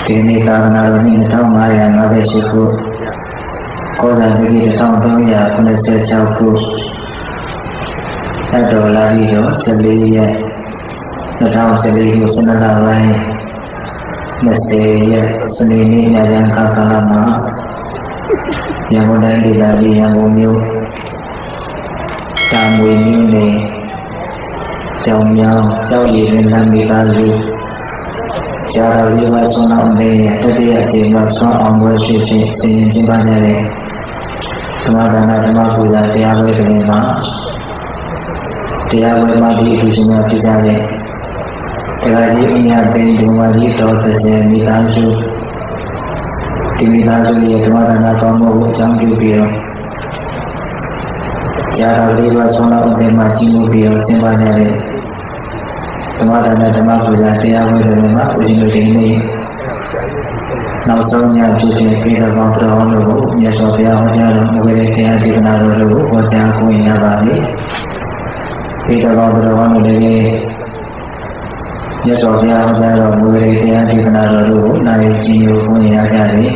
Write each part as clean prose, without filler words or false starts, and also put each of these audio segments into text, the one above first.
ဒီနေ့သာသနာတော်နှစ်2558ခုကောဇာတိ1386ခုတ်တော်လာပြီးတော့14ရက်2014ခု12လပိုင်း20ရက်စနေနေ့ညချမ်းကာလမှာရန်ကုန်တိုင်းဒေသကြီးရန်ကုန်မြို့တာမွေမြို့နယ်ကျောင်းမြောင်းကျောင်းရည်လမ်းမိသားစုကြာတော်လေးပါဆွမ်းအောင်တဲ့တတိယအကြိမ်မှာဆွမ်းအောင်ပွဲဖြစ်ခြင်းစီရင်ကျင်းပကြတဲ့သမထနာဓမ္မပူဇာတရားပွဲတွင်မှာတရားပွဲမှာဒီအထူးရှင်များဖြစ်ကြတဲ့တရားကြီးအညာသိဓမ္မကြီးတော်30မိသားစုဒီမိသားစုရဲ့သမထနာတော်မှုကိုအကြောင်းပြုပြီးတော့ကြာတော်လေးပါဆွမ်းအောင်တဲ့မှာကြီးမှုပြီးတော့ကျင်းပကြတဲ့ဓမ္မဒါနဓမ္မပူဇာတရားဝဲတွေမှာဦးဇင်းတို့ဒီနေ့နောက်ဆုံးညဖြစ်တဲ့ပြည်တော်ကောင်းတော်ဟောလို့ကိုမြတ်စွာဘုရားဟောကြားတော်မူတဲ့တရားဒေသနာတော်ကိုဟောကြားကိုရပါပြီပြည်တော်ကောင်းတော်ဟောလို့လည်းမြတ်စွာဘုရားဟောကြားတော်မူတဲ့တရားဒေသနာတော်ကိုနာယူကြည်ညိုကိုရကြတယ်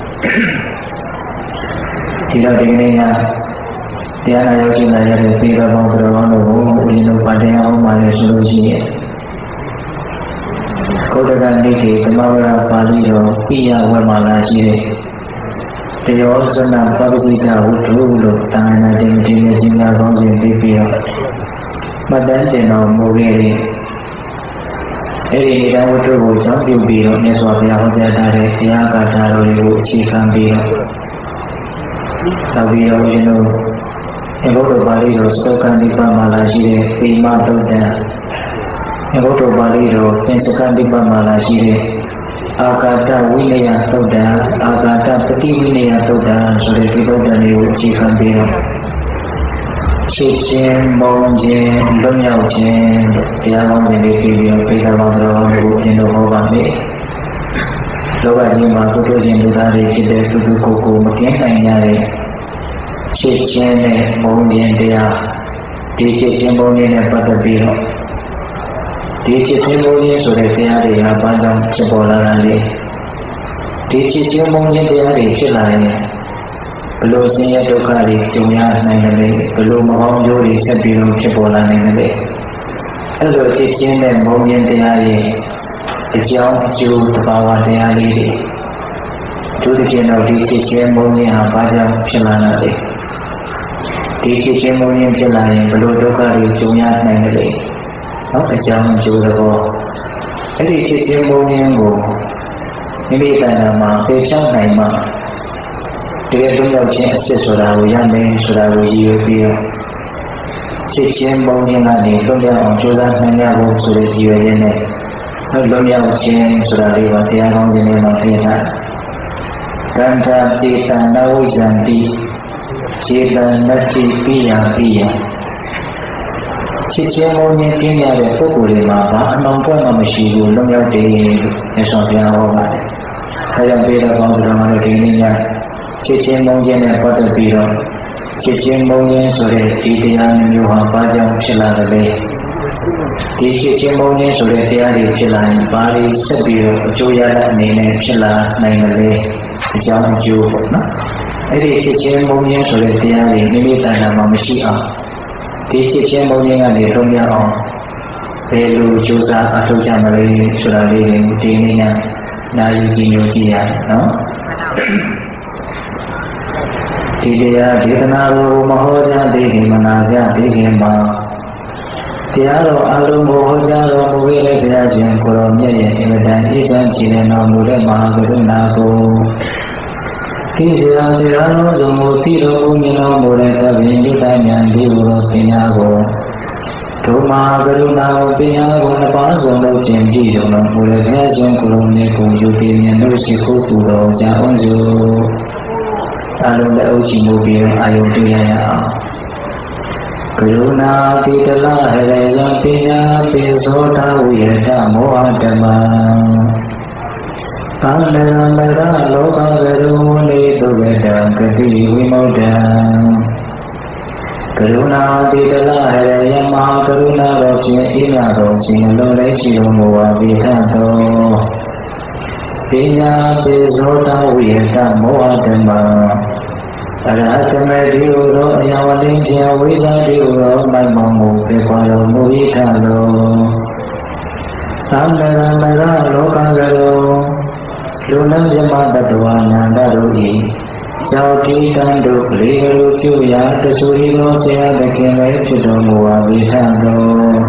ဒီတော့ဒီနေ့ညတရားနာရောက်ရှိလာတဲ့ပြည်တော်ကောင်းတော်ဟောလို့ကိုဦးဇင်းတို့ဗာတရားဟောမှလည်းဆိုလို့ရှိရဲ့ကုဋ္ဌကနိကေသမဝရပါဠိတော်ဣယဝေမာလာရှိတဲ့တယောဇနပပ္ပစိကဝတ္ထုလို့တာနာတိမတိနဲ့ကျင်းပကောင်းစဉ်ပြီးပြီးတော့မှတ်တမ်းတင်တော်မူခဲ့တဲ့အဲဒီဣဒဝတ္ထုကိုကြောင်းပြုပြီးတော့မြတ်စွာဘုရားဟောကြားထားတဲ့တရားဂါထာတော်တွေကိုအခြေခံပြီးတော့နောက်ပြီးတော့ရှင်တို့အဘုဒ္ဓပါဠိတော်စတုကနိပ္ပမာလာရှိတဲ့ပိမသုတ်တံအဘုဒ္ဓပါဠိတော်ပင်စကနိပ္ပမာလာရှိတဲ့အာကာတဝိနယသုတ်တံအာကာတပတိဝိနယသုတ်တံဆိုတဲ့ဒီသုတ်တံတွေကိုအခြေခံပြီးတော့ချစ်ခြင်းမုန်းခြင်းလွတ်မြောက်ခြင်းတရားကောင်းခြင်းတွေပြီးပြီးတော့ပိဋကဘောင်တော်ကိုအင်းတို့ဟောပါမယ်လောကကြီးမှာပုထုဇဉ်လူသားတွေဖြစ်တဲ့သူသူကိုယ်ကိုမကင်းနိုင်ကြတဲ့ချစ်ခြင်းနဲ့မုန်းခြင်းတရားဒီချစ်ခြင်းမုန်းခြင်းနဲ့ပတ်သက်ပြီးတော့ဒီချစ်ခြင်းမုန်းခြင်းဆိုတဲ့တရားတွေကဘာကြောင့်ဖြစ်ပေါ်လာတာလဲဒီချစ်ခြင်းမုန်းခြင်းတရားတွေဖြစ်လာရင်ဘလို့ဆင်းရဲဒုက္ခတွေကြုံရနိုင်တယ်လေဘလို့မကောင်းကျိုးတွေဆက်ပြီးတော့ဖြစ်ပေါ်လာနိုင်တယ်လေအဲ့လိုချစ်ခြင်းနဲ့မုန်းခြင်းတရားတွေအကြောင်းအကျိုးတဘာဝတရားလေးတွေသူတို့ကျင်တော့ဒီချစ်ခြင်းမုန်းခြင်းဟာဘာကြောင့်ဖြစ်လာတာလဲဒီချစ်ခြင်းမုန်းခြင်းဖြစ်လာရင်ဘလို့ဒုက္ခတွေကြုံရနိုင်တယ်လေနောက်အကြောင်းအကျိုးတော့အဲ့ဒီချစ်ခြင်းမုန်းခြင်းကိုမိမိတဏ္ဍာမှာပယ်ချနိုင်မှတကယ်လွတ်မြောက်ခြင်းအစစ်ဆိုတာကိုရမယ်ဆိုတာကိုရည်ရွယ်ပြီးတော့ချစ်ခြင်းမုန်းခြင်းကနေလွတ်မြောက်အောင်ကြိုးစားနိုင်ရဖို့ဆိုတဲ့ရည်ရွယ်ချက်နဲ့လွတ်မြောက်ခြင်းဆိုတာလေးပါတရားကောင်းခြင်းနဲ့မှသိထားကန္တာတေတံနဝိဇန္တိခြေတံနတ္တိပိယပိယချစ်ခြင်းမုန်းခြင်းပြင်းရတဲ့ပုဂ္ဂိုလ်တွေမှာဘာအနှောင်ပွဲမှမရှိဘူးလွတ်မြောက်တယ်လို့မြတ်စွာဘုရားဟောပါတယ်။ဒါကြောင့်ပြည်တော်ကောင်းတော်မှာဒီနေ့ညချစ်ခြင်းမုန်းခြင်းနဲ့ပတ်သက်ပြီးတော့ချစ်ခြင်းမုန်းခြင်းဆိုတဲ့ဒီတရားမျိုးဟာဘာကြောင့်ဖြစ်လာတယ်လဲ။ဒီချစ်ခြင်းမုန်းခြင်းဆိုတဲ့တရားတွေဖြစ်လာရင်ဘာတွေဆက်ပြီးတော့အကျိုးရတဲ့အနေနဲ့ဖြစ်လာနိုင်မလဲအကြောင်းအကျိုးပေါ့နော်။အဲ့ဒီချစ်ခြင်းမုန်းခြင်းဆိုတဲ့တရားတွေမိမိတဏ္ဍာမှာမရှိအောင်ဒီချစ်ခြင်းမုန်းခြင်းကနေလွတ်မြောက်အောင်ဘယ်လိုကြိုးစားအထောက်ကြမလဲဆိုတာလေးကိုဒီနေ့ညနာယူကြည့်ညိုကြည့်ရတယ်နော်ဒီတရားဒေသနာကိုမဟောကြားသေးခင်မနာကြသေးခင်မှာတရားတော်အလုံးကိုဟောကြားတော်မူခဲ့တဲ့ဘုရားရှင်ကိုယ်တော်မြတ်ရဲ့အင်မတန်အေးချမ်းကြည်လင်တော်မူတဲ့မဟာကရုဏာကိုဒီစရာတရားတော်စုံကိုတည်တော်မူမြင်တော်မူတဲ့တပည့်မြတ်ဉာဏ်ဒီလိုပညာကိုဒုမဟာကရုဏာကိုပညာကိုနှစ်ပါးစုံလို့ကျင့်ကြည်တော်မူတဲ့ဘုရားရှင်ကိုယ်တော်မြတ်ကိုယူတည်မြတ်လို့ရှိခိုးသူတော်ကြောင့်အောင်စုအလုံးလက်အုပ်ချီမှုပြီးအာယုပြုရအောင်ကရုဏာတိတလဟရေယပညာပိသောတာဝိရတမောဟဓမ္မသံဃာမရလောကကရုဏေတုဝေတံဂတိဝိမုဒ္ဒံကရုဏာတိတလဟရေယမဟာကရုဏာတော်ဖြင့်ဣနာတော်ရှင်လုံးလေးရှိတော်မူပါဘိဓသောညာပိဇောတဝိယတမောဟဓမ္မအရဟတမေတိဟုသောအယဝလင်းခြင်းဝိဇ္ဇာတိဟုသောမိုက်မောင်မှုပြေခွာတော်မူ၏ထသောသံဃာမရလောကကရောလူနံမြမတ္တဝါနန္ဒတို့၏ကြောင့်ဒီတန်တို့လေလူပြုရာတဆူရီသောဆရာသခင်လည်းဖြစ်တော်မူပါ၏ထသော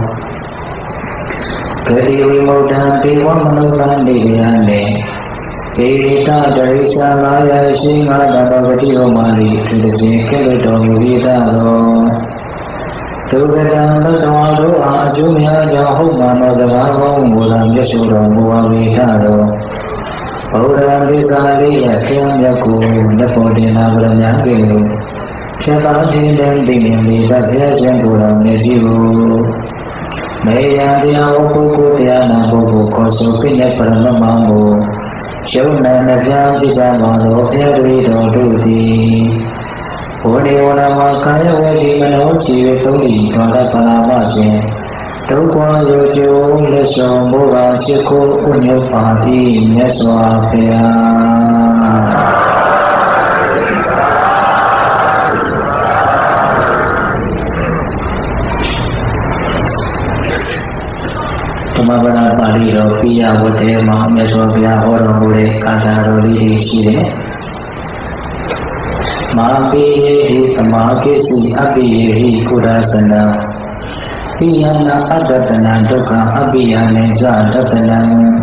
ဂတိဝိမုဒ္ဒံဒေဝမနုဿန္တိယနေဧတတရိစ္ဆာလာယရှိငါတတော်ဂတိဟောမာလိသူတခြင်းကဲ့တော်မူ၏သသောဒုက္ခတံသတ္တဝါတို့အားအကျိုးများကြောင့်ဟုတ်မှန်သောစကားကောင်းမူလာမျက်ရှိတော်မူပါ၏ထသောဘုရားသစ္စာလေးရတရားမြတ်ကိုလက်ပေါ်တင်လာကြမြတ်ကဲ့သို့ဖြတ်ပါခြင်းတဲ့သိဉာဏ်လေးတဘုရားရှင်ကိုယ်တော်မြတ်ကြီးကိုမေယံတရားဟောပုဂ္ဂိုလ်တရားနာပုဂ္ဂိုလ်ခေါ်ဆိုပြည့်တဲ့ပရမတ်မောင်ကိုရှုံးနိုင်တဲ့ဘုရားဖြစ်ကြပါသောဘုရားတပည့်တော်တို့သည်ဝိနေဝနာမှာကာယဝစီမနောကြည်သုံးလီဘာသာပနာမခြင်းဒုက္ခရောကျိုးလက်ဆောင်ဘုရားရှိခိုးဥညုပါတိမြတ်စွာဘုရားဓမ္မပဒပါဠိတော်ပိယဝတ္တေမှာမြတ်စွာဘုရားဟောတော်မူတဲ့ကာထာတော်လေးတွေရှိတယ်။မာပိယေဟိသမာကိစီအပိယေဟိကုရသနာပိယနာအတ္တနာဒုက္ခအပိယနေဇဒတနံ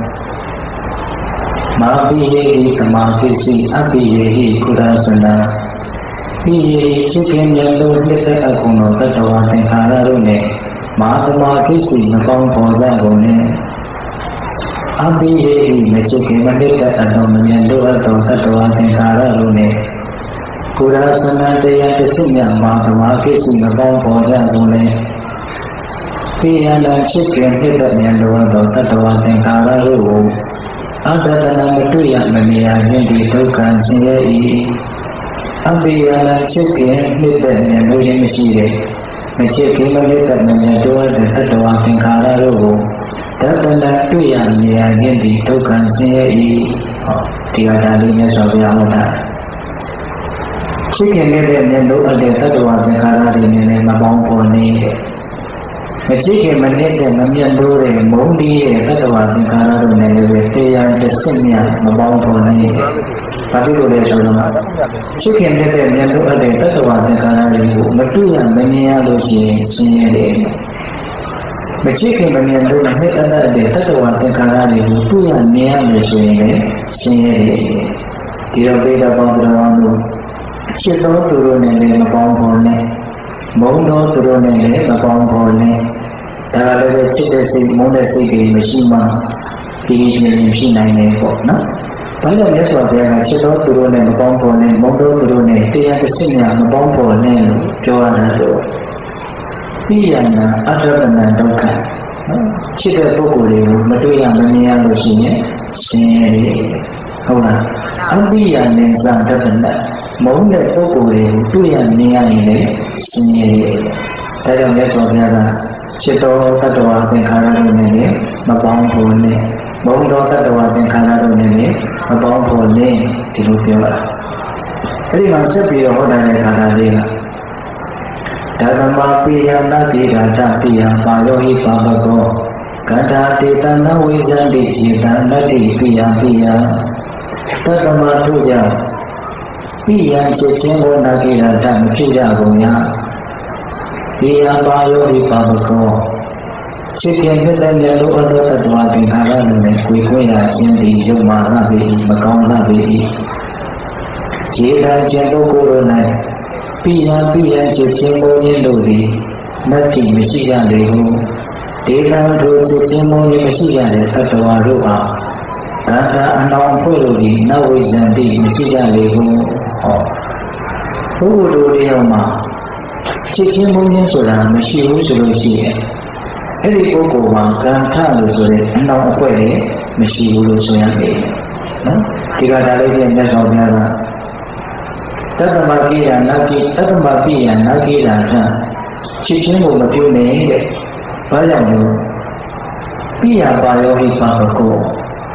မာပိယေဟိသမာကိစီအပိယေဟိကုရသနာပိယေချစ်ခင်မြတ်လို့နှစ်သက်အကုန်တော်တတ္တဝါသင်္ခါရတို့နဲ့မာသမာကိစီမကောင်းပေါ်ကြကုန်နဲ့အပိယေဟိမချစ်ခင်မနှစ်သက်အတော်မမြတ်လို့အတော်တတ္တဝါသင်္ခါရတို့နဲ့ကုရသနာတရားတစ်စိမြတ်မာသမာကိစီမကောင်းပေါ်ကြကုန်နဲ့ပိယနာချစ်ခင်နှစ်သက်မြတ်လို့အတော်တတ္တဝါသင်္ခါရတို့ကိုအတ္တနာမတွေ့ရမမြင်ရခြင်းဒီဒုက္ခဆင်းရဲ၏အပိယနာချစ်ခင်နှစ်သက်မြတ်လို့ခြင်းမရှိတဲ့မချစ်ခင်မလေးကမမြတ်တော်တဲ့တတ္တဝါသင်္ခါရတို့ကိုတတ္တနာတွေ့ရမြင်ရခြင်းဒီဒုက္ခဆင်းရဲ၏ဒီဟာဒါလေးမြတ်စွာဘုရားဟောတာချစ်ခင်တဲ့မြတ်လို့အပ်တဲ့တတ္တဝါသင်္ခါရတွေနဲ့လည်းမပေါင်းဖော်နေတဲ့မချစ်ခင်မနစ်တဲ့မမြတ်လို့တဲ့မုန်းတီးတဲ့တတ္တဝါသင်္ခါရတို့နဲ့လည်းတရားတစ်စစ်မြတ်မပေါင်းဖော်နေဘာဖြစ်လို့လဲဆိုတော့ချစ်ခင်တဲ့မြတ်လို့အပ်တဲ့တတ္တဝါသင်္ခါရတွေကိုမတွေ့ရမမြင်ရလို့ရှိရင်ဆင်းရဲတယ်မချစ်ခင်မမြင်လို့နဲ့အပ်တဲ့တတ္တဝါသင်္ခါရတွေကိုတွေ့ရမြင်ရလို့ဆိုရင်လည်းဆင်းရဲတယ်ဒီတော့ဘိဓဘောတော်တို့ချစ်တော်သူတို့နဲ့လည်းမပေါင်းဖော်နဲ့မုန်းတော်သူတို့နဲ့လည်းမပေါင်းဖော်နဲ့ဒါကလည်းချစ်တဲ့စိတ်မုန်းတဲ့စိတ်တွေမရှိမှဒီလိုဖြစ်နိုင်တယ်ပေါ့နော်။ဘာလို့လဲဆိုတော့ချစ်တော်သူတို့နဲ့မပေါင်းဖော်နဲ့မုန်းတော်သူတို့နဲ့တရားတစ်စိညာမပေါင်းဖော်နဲ့လို့ပြောရတာတော့ပိယနာအတ္တနာဒုက္ခချစ်တဲ့ပုဂ္ဂိုလ်တွေကိုမတွေ့ရမမြင်ရလို့ရှိရင်ဆင်းရဲတယ်ဟုတ်လားအပိယနေဇာတပ္ပနာမုန်းတဲ့ပုဂ္ဂိုလ်တွေကိုတွေ့ရမြင်ရရင်လည်းဆင်းရဲတယ်ဒါကြောင့်မြတ်စွာဘုရားကချစ်တော်တတ္တဝါသင်္ခါရတို့နဲ့လည်းမပေါင်းဖော်နဲ့မုန်းတော်တတ္တဝါသင်္ခါရတို့နဲ့လည်းမပေါင်းဖော်နဲ့ဒီလိုပြောတာအဲဒီမှာဆက်ပြီးတော့ဟောတဲ့ခါလေးကဓမ္မပိယနာပိဒတာပိယပါယောဟိပါပကောကထာတေတနာဝိဇန္တိယေတနတ္တိပိယပိယတတ္တမထုကြောင့်ပိယချက်ချင်းကိုနာကိရတမဖြစ်ကြကုန်ညာပိယပါယောဟိပါပကောချစ်ခင်ဖြစ်တဲ့လူအတော်တ္တဝါသင်္ခါရတို့နဲ့ကိုယ်ကိုယ်ရခြင်းဒီရုပ်မာနပေ၏မကောင်းတာပေ၏ရေတံခြင်းပုဂ္ဂိုလ်တို့၌ပိယချစ်ချင်းမုန်းခြင်းတို့သည်မတ္တိမရှိကြလေဟုဒေဝံတို့ချစ်ချင်းမုန်းခြင်းမရှိကြတဲ့တတ္တဝါတို့အားဒါတာအနောင်ဖွဲ့လို့ဒီနဝိဇ္ဇန္တိမရှိကြလေဟုဟောဘုရားတို့တရားမှာချစ်ချင်းမုန်းခြင်းဆိုတာမရှိဘူးဆိုလို့ရှိရင်အဲ့ဒီပုဂ္ဂိုလ်မှာကံထလို့ဆိုတဲ့အနောင်အဖွဲ့တွေမရှိဘူးလို့ဆိုရမယ်နော်ဒီကဒါလေးပြန်မြတ်စွာဘုရားကတတ္တမကိယနာကိတတ္တမပိယနာကိရာထချစ်ချင်းကိုမပြုနဲ့တဲ့ဘာကြောင့်လဲပိယပါယောဟိပါပကောန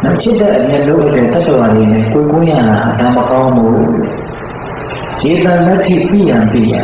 ချစ်တဲ့အမြတ်လို့တဲ့တတ္တဝါတွေနဲ့ကိုယ်ကိုယ်ရတာဒါမကောင်းဘူးရေတံမတိပြရန်ပြရ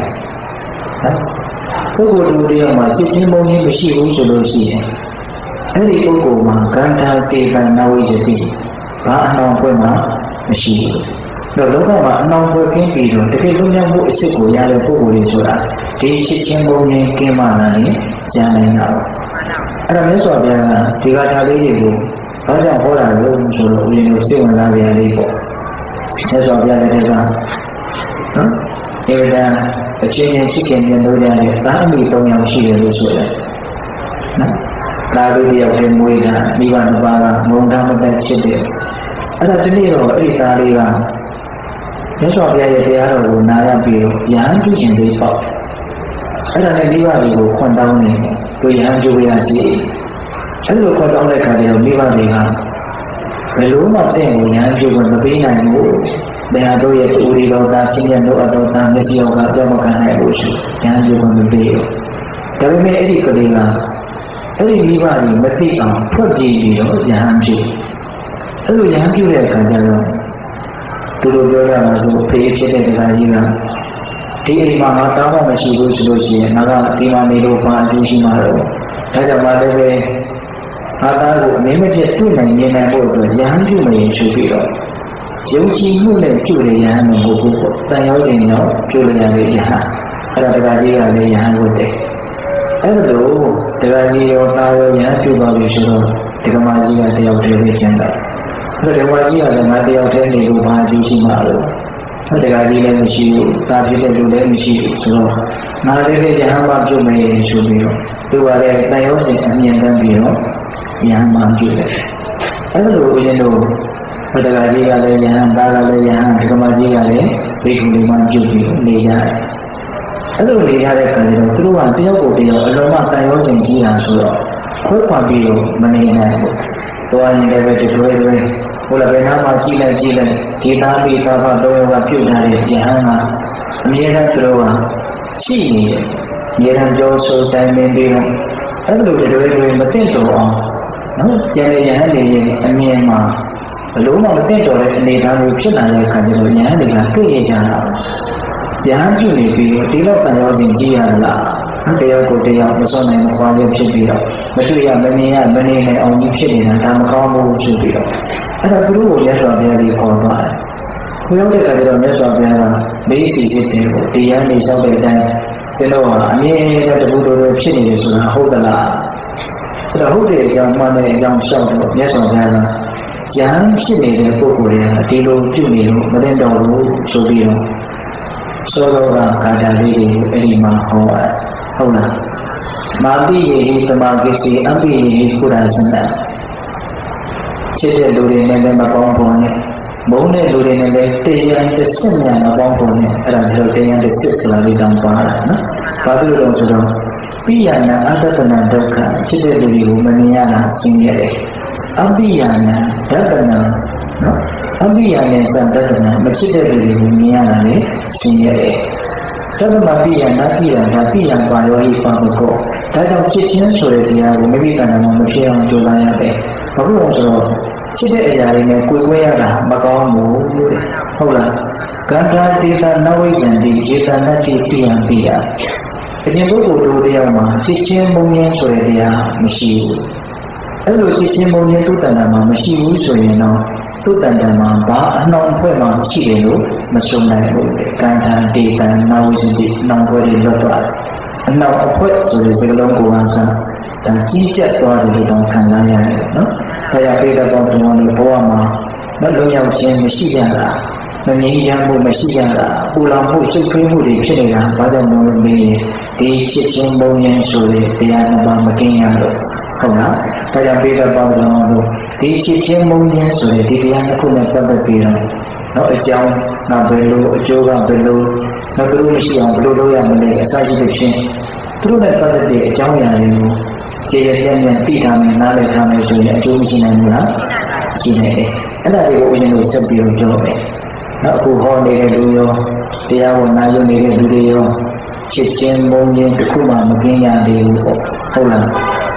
ပုဂ္ဂိုလ်တို့တရားမှာချစ်ချင်းမုန်းခြင်းမရှိဘူးဆိုလို့ရှိရင်အဲ့ဒီပုဂ္ဂိုလ်မှာကံတာတေကံနဝိယတိဘာအနှောင်ဖွဲ့မှမရှိဘူးတော့လောကမှာအနှောင်ဖွဲ့ကင်းပြီးတော့တကယ်လုံးမြောက်မှုအစ်စ်ကိုရတဲ့ပုဂ္ဂိုလ်တွေဆိုတာဒီချစ်ချင်းမုန်းခြင်းကင်းမှလာရင်ကျန်နိုင်တာပါအဲ့ဒါမြတ်စွာဘုရားကဒီကထာလေးတွေကိုဘာကြောင့်ဟောတာလဲဆိုတော့ဦးဇင်းတို့စိတ်ဝင်စားကြရလေးပေါ့မြတ်စွာဘုရားလည်းကနော်ဒီကအချင်းချင်းချစ်ခင်မြတ်လို့ရတဲ့သာအမိ၃ယောက်ရှိတယ်လို့ဆိုရတယ်နော်ဒါတို့တယောက်တည်းမွေးတာမိဘနှစ်ပါးကမုံသားမသက်ချစ်တယ်အဲ့ဒါဒီနေ့တော့အဲ့ဒီသားလေးကမြတ်စွာဘုရားရဲ့တရားတော်ကိုနားရပြီးတော့ယဟန်ကျူးခြင်းစိတ်ပေါ့အဲ့ဒါနဲ့မိဘတွေကိုခွန်တောင်းနေတို့ယဟန်ကျူးရစီအဲ့လိုခွန်တောင်းတဲ့ခါကျတော့မိဘတွေကဘယ်လိုမှတင့်ကိုယဟန်ကျူးမပေးနိုင်ဘူးတရားတို့ရဲ့ဥရိတော်သားချင်းရဲ့တို့အတော်သားမျက်စိရောကပြောမခံနိုင်ဘူးရှိယဟန်ကျူးမပေးဘူးဒါပေမဲ့အဲ့ဒီကလေးကအဲ့ဒီမိဘတွေမသိအောင်ထွက်ပြေးပြီးတော့ယဟန်ကျူးအဲ့လိုယဟန်ကျူးတဲ့အခါကျတော့သူတို့ပြောကြတာဆိုဖေးဖြစ်တဲ့တရားကြီးကဒီအိမ်မှာငါတောင်းမှမရှိဘူးဆိုလို့ရှိရင်ငါကဒီမှာနေလို့ဘာအကျိုးရှိမှာတော့ဒါကြောင့်မှလည်းပဲငါသားကိုအမင်းမပြတ်တွေ့နိုင်နေနိုင်ဖို့အတွက်ယဟန်ကျူးမရင်ရှုပြီးတော့ယုံကြည်မှုနဲ့ကျူတဲ့ယဟန်ကိုဘုရားတန်ရောစဉ်တော့ကျူရရတဲ့ယဟန်အဲ့ဒါတရားကြီးကလည်းယဟန်ကိုတဲ့အဲ့လိုတရားကြီးရောသားရောယဟန်ကျူသွားပြီဆိုတော့ဒီကမာကြီးကတယောက်တည်းပဲကျန်တာအဲ့ဒါဓမ္မကြီးကလည်းငါတယောက်တည်းနေလို့ဘာအကျိုးရှိမှာလို့တရားကြီးလည်းမရှိဘူးတာဖြစ်တဲ့လူလည်းမရှိဘူးဆိုတော့ငါလည်းယဟန်မှပြုမယ်ဆိုပြီးတော့သူကလည်းတန်ရောစဉ်အမြင်တမ်းပြီးတော့ယဟန်မှပြုတယ်အဲ့လိုဦးဇင်းတို့တရားကြီးကလည်းယဟန်သားကလည်းယဟန်ဓမ္မကြီးကလည်းဘိက္ခုလေးမှပြုပြီးနေကြတယ်အဲ့လိုနေရတဲ့ခါကျတော့သူတို့ကတယောက်ကိုတယောက်အလုံးမတန်ရောစဉ်ကြီးတာဆိုတော့ခွဲခွာပြီးတော့မနေနိုင်ဘူးသွားရင်လည်းပဲတွဲဟိုလည်းဘယ်နာမှကြည့်လိုက်ဒီသားမိသားဖတော့ကပြုတ်ထားတဲ့ယဟန်ကအမြဲတမ်းသူတို့ကရှိနေတယ်အမြဲတမ်းကြောဆိုတိုင်းနေပြီးတော့အဲ့လိုတွဲမသိတော့အောင်နော်ကျန်တဲ့ယဟန်တွေရဲ့အမြင်မှာဘလို့မှမသိတော့တဲ့အနေအထားမျိုးဖြစ်လာတဲ့အခါကျတော့ယဟန်တွေကတွေ့ရကြတာယဟန်ပြုနေပြီးတော့ဒီလောက်တန်ရောစဉ်ကြည့်ရလားတယောက်ကိုတယောက်မစွန့်နိုင်မခွာရဖြစ်ပြီးတော့မတွေ့ရမမြင်ရမနေနိုင်အောင်ကြီးဖြစ်နေတာဒါမကောင်းဘူးဆိုပြီးတော့အဲ့တော့သူတို့ကိုမြတ်စွာဘုရားကြီးခေါ်သွားတယ်။ခေါ်ရောက်တဲ့အခါကျတော့မြတ်စွာဘုရားကမေးစီစစ်တယ်ကိုတရားနေလျှောက်တဲ့အတိုင်းဒီလိုဟာအမြဲတမ်းတပူတော်တော်ဖြစ်နေတယ်ဆိုတာဟုတ်သလား။အဲ့တော့ဟုတ်တဲ့အကြောင်းမှန်တဲ့အကြောင်းလျှောက်တော့မြတ်စွာဘုရားကယဟန်ဖြစ်နေတဲ့ပုဂ္ဂိုလ်တွေကဒီလိုပြုနေလို့မတင်တော်ဘူးဆိုပြီးတော့သောတော်ကကာထာလေးတွေကိုအဲ့ဒီမှာဟောတယ်ဟုတ်လားမာပိယေဟိတမကိစီအပိယေဟိကုရသနချစ်တဲ့လူတွေနဲ့လည်းမပေါင်းပေါ်နဲ့မုန်းတဲ့လူတွေနဲ့လည်းတရားတစ်စစ်များမပေါင်းပေါ်နဲ့အဲ့ဒါကျတော့တရားတစ်စစ်ဆိုတာလေးတောင်ပါတာနော်ဘာဖြစ်လို့လဲဆိုတော့ပိယနာအတ္တနာဒုက္ခချစ်တဲ့လူတွေကိုမမြင်ရတာဆင်းရဲတယ်အပိယနာဒတနာနော်အပိယနဲ့စတတနာမချစ်တဲ့လူတွေကိုမြင်ရတာလည်းဆင်းရဲတယ်တမ္မပိယနာပိယဒါပိယပါရောဟိပါမကောဒါကြောင့်ချစ်ချင်းဆိုတဲ့တရားကိုမိမိတဏ္ဍာမှာမဖြစ်အောင်ကြိုးစားရတယ်ဘာလို့လဲဆိုတော့ချစ်တဲ့အရာတွေနဲ့ကိုယ်ကွဲရတာမကောင်းဘူးဟုတ်လားကန္တာတေတနဝိဇ္ဇန္တိယေတနတ္တိပိယံပိယအရှင်ပုဂ္ဂိုလ်တို့တရားမှာချစ်ချင်းမုန်းခြင်းဆိုတဲ့တရားမရှိဘူးအဲ့လိုချစ်ချင်းမုန်းခြင်းသူ့တဏ္ဍာမှာမရှိဘူးဆိုရင်တော့သူ့တန်တန်မှာဘာအနှောင်ဖွဲ့မှရှိတယ်လို့မဆုံးနိုင်ဘူးကန္တာတေတနဝိဇ္ဇန္တိနှောင်ဖွဲ့တွေလွတ်သွားတယ်အနှောင်အဖွဲ့ဆိုတဲ့စကားလုံးကိုကစားဒါကြီးကျက်သွားတယ်လို့တော့ခံစားရတယ်နော်တရားပိဋကပေါင်းတော်လို့ဘဝမှာမလုံရောက်ခြင်းမရှိကြတာမငြိမ်းချမ်းမှုမရှိကြတာပူလောင်မှုစိတ်ဖိမှုတွေဖြစ်နေတာဘာကြောင့်လဲမေးရင်ဒီချစ်ချင်းမုန်းခြင်းဆိုတဲ့တရားနှစ်ပါးမကင်းရတော့ဟုတ်လားဒါကြောင့်ပိဋကပေါင်းတော်လို့ဒီချစ်ချင်းမုန်းခြင်းဆိုတဲ့ဒီတရားတစ်ခုနဲ့ပတ်သက်ပြီးတော့နောက်အကြောင်းနောက်ဘယ်လိုအကျိုးကဘယ်လိုနောက်သူတို့မရှိအောင်ဘယ်လိုလုပ်ရမလဲအစရှိတဲ့ဖြင့်သူတို့နဲ့ပတ်သက်တဲ့အကြောင်းအရာတွေကိုကျေရပြန့်ပြန့်သိထားမယ်နားလည်ထားမယ်ဆိုရင်အကျိုးမရှိနိုင်ဘူးလားရှိနေတယ်အဲ့ဒါတွေကိုဦးဇင်းတို့ဆက်ပြီးတော့ပြောမယ်နောက်အခုဟောနေတဲ့လူရောတရားကိုနားယူနေတဲ့လူတွေရောချစ်ချင်းမုန်းခြင်းတစ်ခုမှမကင်းရသေးဘူးပေါ့ဟုတ်လား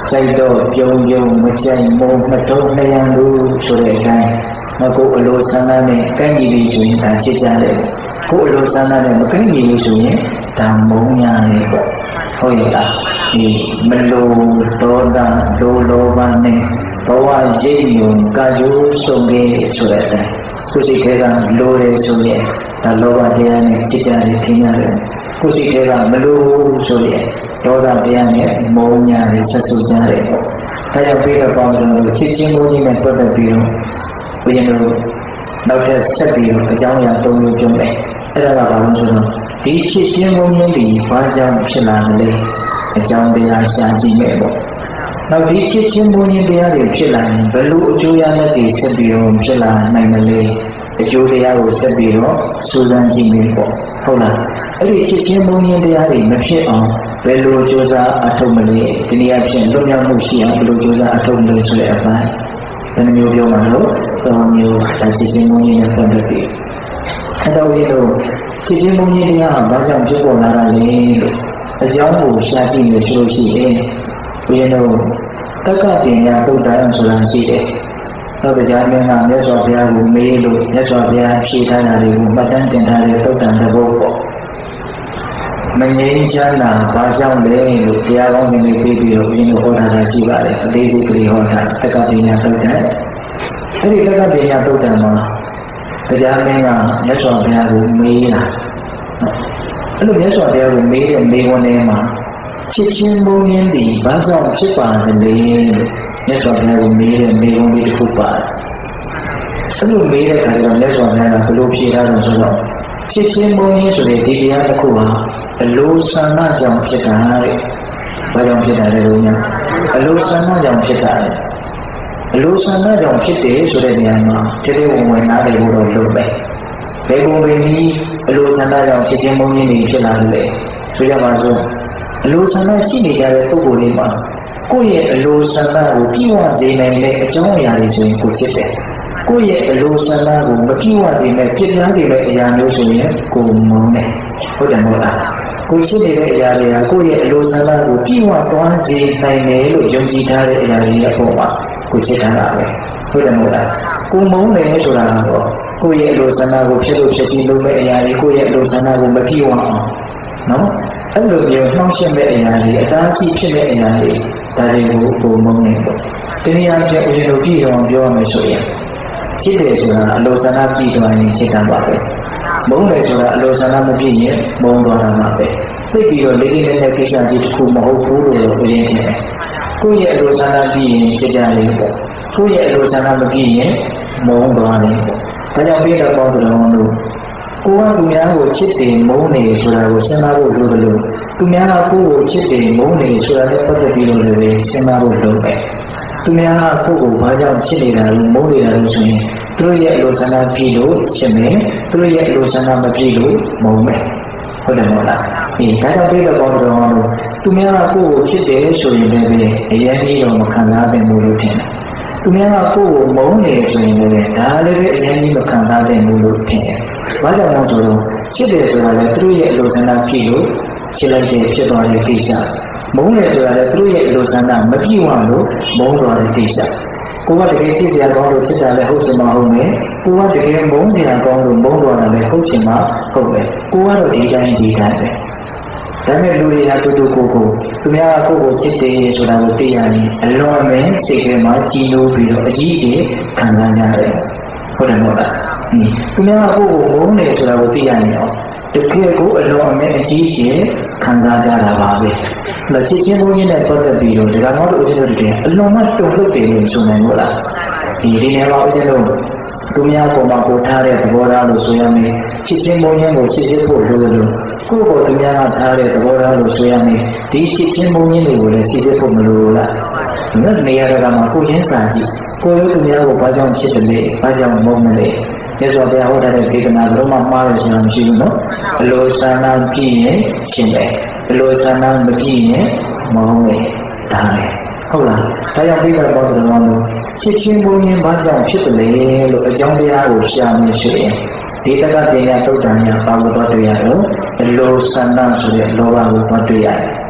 ကြိုက်တော့ပြုံးပြုံးမကြိုက်မို့မထုံးနှစ်ရန်လူဆိုတဲ့အတိုင်းကိုအလိုဆန္ဒနဲ့ကိုင်းညီပြီဆိုရင်ဒါချစ်ကြတယ်ကိုအလိုဆန္ဒနဲ့မကိုင်းညီဘူးဆိုရင်ဒါမုန်းရတယ်ပေါ့ဟုတ်ရဲ့လားဒီမလိုဒေါသလောဘနဲ့ဘဝရိပ်ယုံကာယုဆုံးခဲ့ဆိုတဲ့အတိုင်းကိုယ်စိတ်ထဲကလိုတယ်ဆိုရင်ဒါလောဘတရားနဲ့ချစ်ကြတယ်ထင်ရတယ်ကိုယ်စိတ်ထဲကမလိုဆိုရင်ဒေါသတရားနဲ့မုန်းရတယ်ဆက်ဆုပ်ကြတယ်ပေါ့ဒါကြောင့်ပြီးတော့ပေါင်းလို့ချစ်ချင်းမုန်းချင်းနဲ့ပတ်သက်ပြီးတော့ဘုရားတို့နောက်ထပ်ဆက်ပြီးတော့အကြောင်းအရာ၃မျိုးပြောမယ်အဲ့ဒါကဘာလို့ဆိုတော့ဒီချစ်ချင်းမုန်းချင်းတွေဘာကြောင့်ဖြစ်လာလဲအကြောင်းတရားရှာကြည့်မယ်ပေါ့နောက်ဒီချစ်ချင်းမုန်းချင်းတရားတွေဖြစ်လာရင်ဘယ်လိုအကျိုးရလဒ်တွေဆက်ပြီးတော့ဖြစ်လာနိုင်မလဲအကျိုးတရားကိုဆက်ပြီးတော့စူးစမ်းကြည့်မယ်ပေါ့ဟုတ်လားအဲ့ဒီချစ်ချင်းမုန်းချင်းတရားတွေမဖြစ်အောင်ဘယ်လိုကြိုးစားအထောက်မလဲဒီနေ့အဖြစ်လွတ်မြောက်မှုရှိအောင်ဘယ်လိုကြိုးစားအထောက်မလဲဆိုတဲ့အပိုင်းဘယ်နှမျိုးပြောမှာလို့၃မျိုးဒါချစ်ချင်းမုန်းချင်းနဲ့ပတ်သက်ပြီးအဲ့တော့ဒီလိုချစ်ချင်းမုန်းချင်းတရားကဘာကြောင့်ဖြစ်ပေါ်လာတာလဲလို့အကြောင်းကိုရှာကြည့်လို့ဆိုလို့ရှိရင်ဘုရားတို့တက္ကပညာပုဒ်တရားဆိုတာရှိတယ်။သောတရားမင်းကမြတ်စွာဘုရားကိုမေးလို့မြတ်စွာဘုရားဖြေထားတာတွေကိုမှတ်တမ်းတင်ထားတဲ့သုတ်တန်တစ်ပုဒ်ပေါ့။မငြိမ်းချမ်းတာဘာကြောင့်လဲလို့တရားကောင်းစဉ်တွေပြီးပြီးတော့ဘုရားတို့ဟောထားတာရှိပါတယ်။အသေးစိတ်ကလေးဟောတာတက္ကပညာပုဒ်တရား။အဲဒီတက္ကပညာပုဒ်တရားမှာတရားမင်းကမြတ်စွာဘုရားကိုမေးတာ။အဲ့လိုမြတ်စွာဘုရားကိုမေးတဲ့မေးခွန်းထဲမှာချစ်ချင်းမုန်းချင်းတွေဘာကြောင့်ဖြစ်ပါတယ်လဲလို့မြတ်စွာဘုရားကိုမေးတဲ့မေးခွန်းလေးတစ်ခုပါတယ်။အဲ့လိုမေးတဲ့အခါကျတော့မြတ်စွာဘုရားကဘယ်လိုဖြေထားလဲဆိုတော့ချစ်ချင်းမုန်းချင်းဆိုတဲ့ဒီတရားတစ်ခုဟာအလိုဆန္ဒကြောင့်ဖြစ်တာတဲ့။ဘာကြောင့်ဖြစ်တာလဲလို့ညာအလိုဆန္ဒကြောင့်ဖြစ်တာလေ။အလိုဆန္ဒကြောင့်ဖြစ်တယ်ဆိုတဲ့နေရာမှာတကယ်ဝင်နားလည်ဖို့တော့လုပ်မယ်။ဘယ်ပုံပဲဒီအလိုဆန္ဒကြောင့်ချစ်ချင်းမုန်းချင်းတွေဖြစ်လာတယ်ဆိုကြပါစို့အလိုဆန္ဒရှိနေကြတဲ့ပုဂ္ဂိုလ်လေးမှာကိုယ့်ရဲ့အလိုဆန္ဒကိုပြည့်ဝစေနိုင်တဲ့အကြောင်းအရာတွေဆိုရင်ကိုချစ်တယ်။ကိုယ့်ရဲ့အလိုဆန္ဒကိုမပြည့်ဝစေမဲ့ပြည့်ပြားနေတဲ့အရာမျိုးဆိုရင်ကိုမုန်းတယ်။ဟုတ်တယ်မဟုတ်လား။ကိုချစ်နေတဲ့အရာတွေကကိုယ့်ရဲ့အလိုဆန္ဒကိုပြည့်ဝတွန်းစေနိုင်တယ်လို့ယုံကြည်ထားတဲ့အရာတွေအပေါ်မှာကိုချစ်ထားတာပဲ။ဟုတ်တယ်မဟုတ်လား။ကိုမုန်းတယ်ဆိုတာကတော့ကိုယ့်ရဲ့အလိုဆန္ဒကိုဖြစ်လို့ဖြစ်စီလုပ်မဲ့အရာတွေကိုယ့်ရဲ့အလိုဆန္ဒကိုမပြည့်ဝအောင်နော်အဲ့လိုမျိုးနှောင့်ယှက်မဲ့အရာတွေအတားအဆီးဖြစ်မဲ့အရာတွေဒါတွေကိုကိုမုန်းနေပေါ့တနည်းအားဖြင့်ဦးဇင်းတို့ပြည်တော်ပြောရမယ်ဆိုရင်ချစ်တယ်ဆိုတာအလိုဆန္ဒပြည့်သွားရင်ချစ်တာပါပဲမုန်းတယ်ဆိုတာအလိုဆန္ဒမပြည့်ရင်မုန်းသွားတာပါပဲသိပြီးတော့လေးလေးနက်နက်ကိစ္စကြီးတစ်ခုမဟုတ်ဘူးလို့ဦးဇင်းထင်တယ်ကိုယ့်ရဲ့အလိုဆန္ဒပြည့်ရင်ချစ်ကြတယ်ပေါ့ကိုယ့်ရဲ့အလိုဆန္ဒမပြည့်ရင်မုန်းသွားတယ်ပေါ့ဒါကြောင့်ပြည်တော်ပေါင်းတော်တို့ကိုကသူများကိုချစ်တယ်မုန်းတယ်ဆိုတာကိုစဉ်းစားဖို့လိုတယ်လို့သူများကကိုယ့်ကိုချစ်တယ်မုန်းတယ်ဆိုတာနဲ့ပတ်သက်ပြီးတော့လည်းစဉ်းစားဖို့လိုပဲသူများကကိုယ့်ကိုဘာကြောင့်ချစ်နေတာလို့မုန်းနေတာလို့ဆိုရင်သူတို့ရဲ့အလိုဆန္ဒပြည့်လို့ချစ်မယ်သူတို့ရဲ့အလိုဆန္ဒမပြည့်လို့မုန်းမယ်ဟုတ်တယ်မဟုတ်လားဒီဒါကြောင့်ပြည်တော်ပေါင်းတော်တို့သူများကကိုယ့်ကိုချစ်တယ်ဆိုရင်လည်းအရင်ကြီးတော့မခံစားနိုင်ဘူးလို့ထင်တယ်သူများကကိုယ့်ကိုမုန်းနေဆိုရင်လည်းဒါလည်းပဲအရင်ကြီးမခံစားနိုင်ဘူးလို့ထင်တယ်။ဘာကြောင့်လဲဆိုတော့ချစ်တယ်ဆိုတာလည်းသူတို့ရဲ့အလိုဆန္ဒပြည့်လို့ချစ်လိုက်တဲ့ဖြစ်သွားတဲ့ကိစ္စ။မုန်းတယ်ဆိုတာလည်းသူတို့ရဲ့အလိုဆန္ဒမပြည့်ဝလို့မုန်းသွားတဲ့ကိစ္စ။ကိုကတကယ်ချစ်စရာကောင်းလို့ချစ်တာလည်းဟုတ်ချင်မှဟုတ်မယ်။ကိုကတကယ်မုန်းစရာကောင်းလို့မုန်းသွားတာလည်းဟုတ်ချင်မှဟုတ်မယ်။ကိုကတော့ဒီတိုင်းပဲ။ဒါပေမဲ့လူတွေကတူတူကိုသူများကကိုယ့်ကိုချစ်တယ်ဆိုတာကိုသိရရင်အလွန်အမင်းစိတ်ထဲမှာကြည်လို့ပြီးတော့အကြီးအကျယ်ခံစားကြရတယ်ဟုတ်တယ်မဟုတ်လားသူများကကိုယ့်ကိုမုန်းတယ်ဆိုတာကိုသိရရင်တော့တကယ်ကိုအလွန်အမင်းအကြီးအကျယ်ခံစားကြတာပါပဲအဲ့ချစ်ချင်းမုန်းချင်းနဲ့ပတ်သက်ပြီးတော့ဒီကောင်တို့ဦးဇင်းတို့တကယ်အလွန်မှတုံ့လုပ်တယ်လို့ဆိုနိုင်လို့လားဒီနေရာမှာဦးဇင်းတို့သူများပေါ်မှာကိုထားတဲ့သဘောထားလို့ဆိုရမယ်ချစ်ချင်းမုန်းချင်းကိုစစ်စစ်ဖို့လိုတယ်လို့ကိုယ့်ကိုသူများကထားတဲ့သဘောထားလို့ဆိုရမယ်ဒီချစ်ချင်းမုန်းချင်းတွေကိုလည်းစစ်စစ်ဖို့မလိုလားနေရာကမှာကိုချင်းစာကြည့်ကိုယ်တို့သူများကိုဘာကြောင့်ချစ်တယ်လဲဘာကြောင့်မုန်းမလဲမြတ်စွာဘုရားဟောထားတဲ့ဒေသနာဘယ်တော့မှမှားတယ်ဆိုတာမရှိဘူးနော်အလိုဆန္ဒပြည့်ရင်ရှင်တယ်အလိုဆန္ဒမပြည့်ရင်မုန်းတယ်ဒါပဲဟုတ်လားဒါကြောင့်ပြိဿဘောဓတော်တို့ချစ်ချင်းမုန်းချင်းဘာကြောင့်ဖြစ်တယ်လဲလို့အကြောင်းတရားကိုရှာမယ်ဆိုရင်ဒီတက္ကပညာသုတ်တံညာပါလို့တော့တွေ့ရတော့အလိုဆန္ဒဆိုတဲ့လောဘကိုတော့တွေ့ရတယ်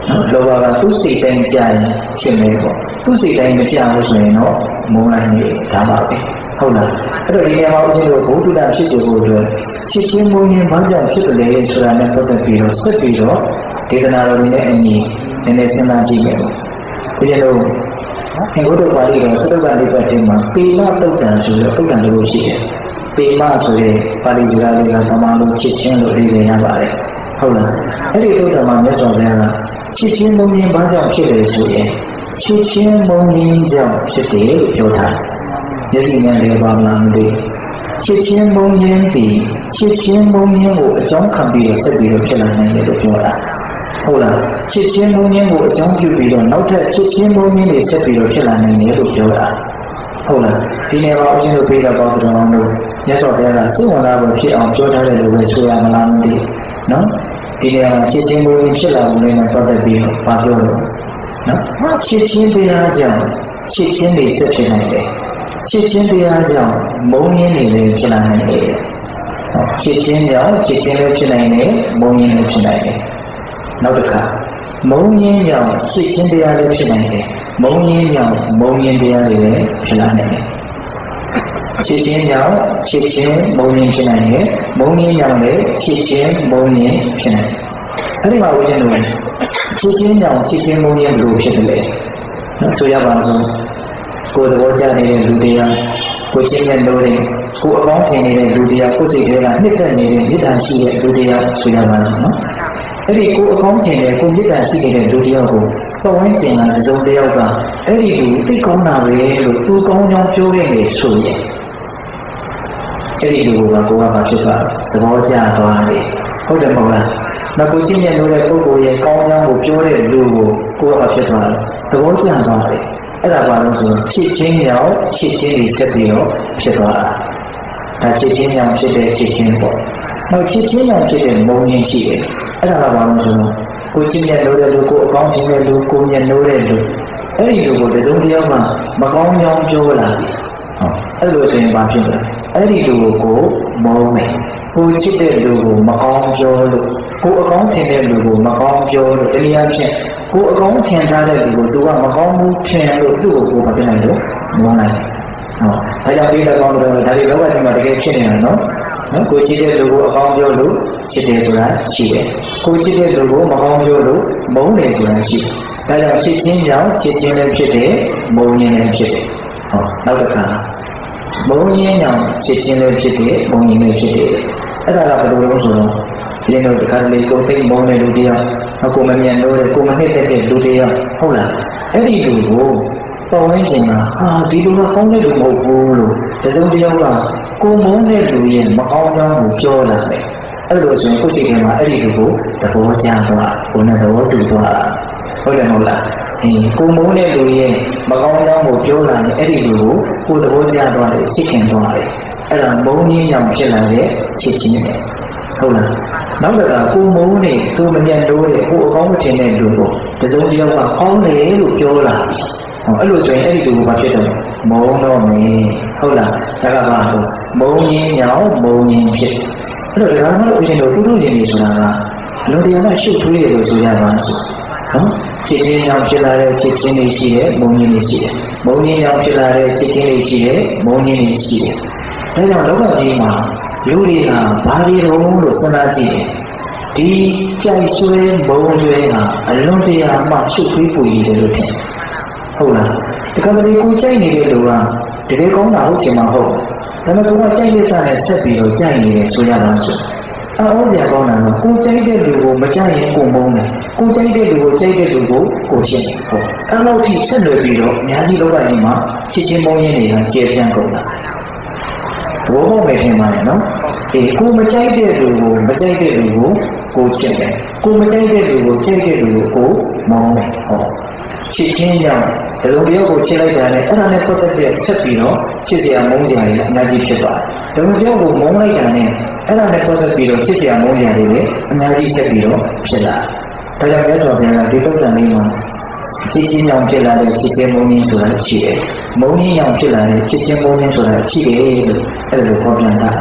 လောဘကသူ့စိတ်တိုင်းကြာရင်ဖြစ်မယ်ပေါ့သူ့စိတ်တိုင်းမကြာဘူးဆိုရင်တော့မုန်းလိုက်နေဒါပါပဲဟုတ်လားအဲ့တော့ဒီနေရာမှာဦးဇင်းတို့ဘုဒ္ဓတာဖြစ်စေဖို့အတွက်ချစ်ချင်းမုန်းရင်ဘာကြောင့်ဖြစ်တယ်လဲဆိုတာနဲ့ပတ်သက်ပြီးတော့ဆက်ပြီးတော့ဒေသနာတော်နဲ့အညီနည်းနည်းစဉ်းစားကြည့်မယ်ဦးဇင်းတို့အင်္ဂုတ္တပါဠိတော်စတုတ္တနိဗ္ဗာန်ထဲမှာပေမတုတ်တံဆိုတဲ့တုတ်တံတစ်ခုရှိတယ်ပေမဆိုတဲ့ပါဠိစကားလေးကဗမာလိုချစ်ချင်းလို့အဓိပ္ပာယ်ရပါတယ်ဟုတ်လားအဲ့ဒီတုတ်တံမှာမြတ်စွာဘုရားကချစ်ချင်းမုန်းရင်ဘာကြောင့်ဖြစ်တယ်ဆိုရင်ချစ်ချင်းမုန်းရင်ကြောင့်ဖြစ်တယ်လို့ပြောထားတယ်မျက်စိနဲ့လည်းပါမလားမသိချစ်ချင်းမုန်းရင်ပြီးချစ်ချင်းမုန်းရင်ကိုအကြောင်းခံပြီးတော့ဆက်ပြီးတော့ဖြစ်လာနိုင်တယ်လို့ပြောတာဟုတ်လားချစ်ချင်းမုန်းရင်ကိုအကြောင်းပြုပြီးတော့နောက်ထပ်ချစ်ချင်းမုန်းရင်တွေဆက်ပြီးတော့ဖြစ်လာနိုင်တယ်လို့ပြောတာဟုတ်လားဒီနေ့ပါဦးဇင်းတို့ပြေးတော့ပေါ့တော်တော်တို့မြတ်စွာဘုရားကစိတ်ဝင်စားဖို့ဖြစ်အောင်ပြောထားတယ်လို့ပဲဆိုရမလားမသိနော်ဒီနေ့ချစ်ချင်းမုန်းရင်ဖြစ်လာမှုလေးနဲ့ပတ်သက်ပြီးတော့ပြောတော့နော်ချစ်ချင်းတရားကြောင့်ချစ်ချင်းတွေဆက်ဖြစ်နိုင်တယ်ချစ်ချင်းတရားကြောင့်မုန်းရင်းတွေလည်းဖြစ်လာနိုင်တယ်ချစ်ချင်းကြောင့်ချစ်ချင်းလည်းဖြစ်နိုင်တယ်မုန်းရင်းလည်းဖြစ်နိုင်တယ်နောက်တစ်ခါမုန်းရင်းကြောင့်ချစ်ချင်းတရားလည်းဖြစ်နိုင်တယ်မုန်းရင်းကြောင့်မုန်းရင်းတရားတွေလည်းဖြစ်လာနိုင်တယ်ချစ်ချင်းကြောင့်ချစ်ချင်းမုန်းရင်းဖြစ်နိုင်တယ်မုန်းရင်းကြောင့်လည်းချစ်ချင်းမုန်းရင်းဖြစ်နိုင်တယ်အဲ့ဒီမှာဦးဇင်းတို့ချစ်ချင်းကြောင့်ချစ်ချင်းမုန်းရင်းဘယ်လိုဖြစ်တယ်လဲနော်ဆိုရပါစို့ကိုယ်သဘောကျနေတဲ့လူတရားကိုချင်းနဲ့လို့တဲ့ကိုအကောင်းထင်နေတဲ့လူတရားကိုစိတ်ထဲကနှစ်သက်နေတဲ့မေတ္တာရှိတဲ့လူတရားဆိုရပါစို့နော်အဲ့ဒီကိုအကောင်းထင်တဲ့ကိုမေတ္တာရှိနေတဲ့လူတရားကိုပတ်ဝန်းကျင်ကတစ်စုံတစ်ယောက်ကအဲ့ဒီလူသိကောင်းတာပဲလို့သူကောင်းကြောင်းပြောခဲ့နေဆိုရင်အဲ့ဒီလူကကိုယ်ကဘာဖြစ်သွားသဘောကျသွားတယ်ဟုတ်တယ်မဟုတ်လားနောက်ကိုချင်းနဲ့လို့တဲ့ပုဂ္ဂိုလ်ရဲ့ကောင်းကြောင်းကိုပြောတဲ့လူကိုယ်ကဘာဖြစ်သွားလဲသဘောကျသွားတယ်အဲ့ဒါဘာလို့ဆိုတော့ချစ်ချင်းကြောင့်ချစ်ချင်းတွေဆက်ပြီးတော့ဖြစ်သွားတာဒါချစ်ချင်းကြောင့်ဖြစ်တဲ့ချစ်ချင်းပေါ့နောက်ချစ်ချင်းကြောင့်ဖြစ်တဲ့မုန်းရင်းရှိတယ်အဲ့ဒါကဘာလို့ဆိုတော့ကိုချင်းနဲ့လို့တဲ့လူကိုအကောင်းချင်းတဲ့လူကိုညံ့လို့တဲ့လူအဲ့ဒီလူကိုတစုံတစ်ယောက်ကမကောင်းကြောင်းပြောလာပြီအဲ့လိုဆိုရင်ဘာဖြစ်လဲအဲ့ဒီလူကိုမုန်းမယ်ကိုချစ်တဲ့လူကိုမကောင်းပြောလို့ကိုအကောင်းထင်တဲ့လူကိုမကောင်းပြောလို့တရားဖြင့်ကိုအကောင်းထင်ထားတဲ့လူကိုသူကမကောင်းဘူးထင်လို့သူ့ကိုမပြနိုင်လို့မုန်းနိုင်ဘူးဒါကြောင့်ဒီ၎င်းတို့ဒါတွေလောကကြီးမှာတကယ်ဖြစ်နေတာနော်ကိုချစ်တဲ့လူကိုအကောင်းပြောလို့ချစ်တယ်ဆိုတာရှိတယ်ကိုချစ်တဲ့လူကိုမကောင်းပြောလို့မုန်းတယ်ဆိုတာရှိတယ်ဒါကြောင့်ချစ်ချင်းကြောင့်ချစ်ချင်းလည်းဖြစ်တယ်မုန်းခြင်းလည်းဖြစ်တယ်နောက်တစ်ခါမုန်းခြင်းကြောင့်ချစ်ချင်းလည်းဖြစ်တယ်မုန်းခြင်းလည်းဖြစ်တယ်အဲ့ဒါကဘယ်လိုလဲဆိုတော့ဒီလိုတစ်ခါလေကိုသိမုန်းတဲ့လူတရားကိုမမြန်လို့ကိုမနှစ်တဲ့လူတရားဟုတ်လားအဲ့ဒီလူကိုပေါ်ဝင်းခြင်းကဒီလူကကောင်းတဲ့လူမဟုတ်ဘူးလို့တစုံတစ်ယောက်ကကိုမုန်းတဲ့လူရဲ့မကောင်းကြောင်းကိုပြောလာတယ်အဲ့လိုဆိုရင်ကိုယ်စိတ်ထဲမှာအဲ့ဒီလူကိုသဘောကျသွားကိုယ်နဲ့သဘောတူသွားဟုတ်တယ်မဟုတ်လားကိုမုန်းတဲ့လူရဲ့မကောင်းကြောင်းကိုပြောလာတယ်အဲ့ဒီလူကိုသဘောကျသွားတယ်ချစ်ခင်သွားတယ်အဲ့ဒါမုန်းခြင်းကြောင့်ဖြစ်လာတဲ့ချစ်ခြင်းပဲဟုတ်လားနောက်တစ်ခါကိုမုန်းနေသူမမြတ်လို့တဲ့ကိုအကောင်းမထင်တဲ့လူကိုတစုံတစ်ယောက်ကကောင်းတယ်လို့ပြောလာပြီအဲ့လိုဆိုရင်အဲ့ဒီလူကဘာဖြစ်တယ်မုန်းတော့မယ်ဟုတ်လားဒါကဘာလို့မုန်းခြင်းကြောင့်မုန်းခြင်းဖြစ်အဲ့တော့ဒါမှမဟုတ်ရှင်တို့တူတူချင်းနေဆိုတာကအလုံးတရားကရှုပ်ထွေးတယ်လို့ဆိုရပါစို့နော်ချစ်ချင်းကြောင့်ဖြစ်လာတဲ့ချစ်ချင်းတွေရှိတယ်မုန်းခြင်းတွေရှိတယ်မုန်းခြင်းကြောင့်ဖြစ်လာတဲ့ချစ်ချင်းတွေရှိတယ်မုန်းခြင်းတွေရှိတယ်ဒါကြောင့်လောကကြီးမှာလူတွေကဘာတွေတော့လို့စဉ်းစားကြည့်ရင်ဒီကြိုက်ဆွဲမုန်းဆွဲဟာအလုံးတရားမှရှုပ်ထွေးပူရည်တယ်လို့ထင်ဟုတ်လားတခါတလေကိုကြိုက်နေတဲ့လူကတကယ်ကောင်းတာဟုတ်ချင်မှာဟုတ်ဒါပေမဲ့ကိုကကြိုက်ရစားနဲ့ဆက်ပြီးတော့ကြိုက်နေတယ်ဆိုရပါစို့အော်စရာကောင်းတာကကိုကြိုက်တဲ့လူကိုမကြိုက်ရင်ကိုမုန်းတယ်ကိုကြိုက်တဲ့လူကိုကြိုက်တဲ့လူကိုချစ်တယ်ဟုတ်အဲ့လိုထိဆက်လွယ်ပြီးတော့အများကြီးလောကကြီးမှာချစ်ချင်းမုန်းရင်းတွေကကျေပြန့်ကုန်တာဘောဘောပဲထင်ပါတယ်နော်ကိုမကြိုက်တဲ့လူကိုမကြိုက်တဲ့လူကိုချစ်တယ်ကိုမကြိုက်တဲ့လူကိုကြိုက်တဲ့လူကိုမုန်းတယ်ဟုတ်ချစ်ချင်းကြောင့်ဒီလိုမျိုးကိုချစ်လိုက်တာနဲ့အဲ့ဒါနဲ့ပတ်သက်တဲ့ဆက်ပြီးတော့ချစ်စရာမုန်းစရာတွေအများကြီးဖြစ်သွားတယ်ဒီလိုမျိုးကိုမုန်းလိုက်တာနဲ့အဲ့ဒါနဲ့ပတ်သက်ပြီးတော့ချစ်စရာမုန်းစရာတွေလည်းအများကြီးဆက်ပြီးတော့ဖြစ်လာတယ်ဒါကြောင့်မြတ်စွာဘုရားကဒီတုတ်တန်လေးမှာချစ်ချင်းကြောင့်ဖြစ်လာတဲ့ချစ်ချင်းမုန်းခြင်းဆိုတာရှိတယ်မုန်းခြင်းကြောင့်ဖြစ်လာတဲ့ချစ်ချင်းမုန်းခြင်းဆိုတာရှိတယ်လို့အဲ့ဒါကိုဟောပြတာ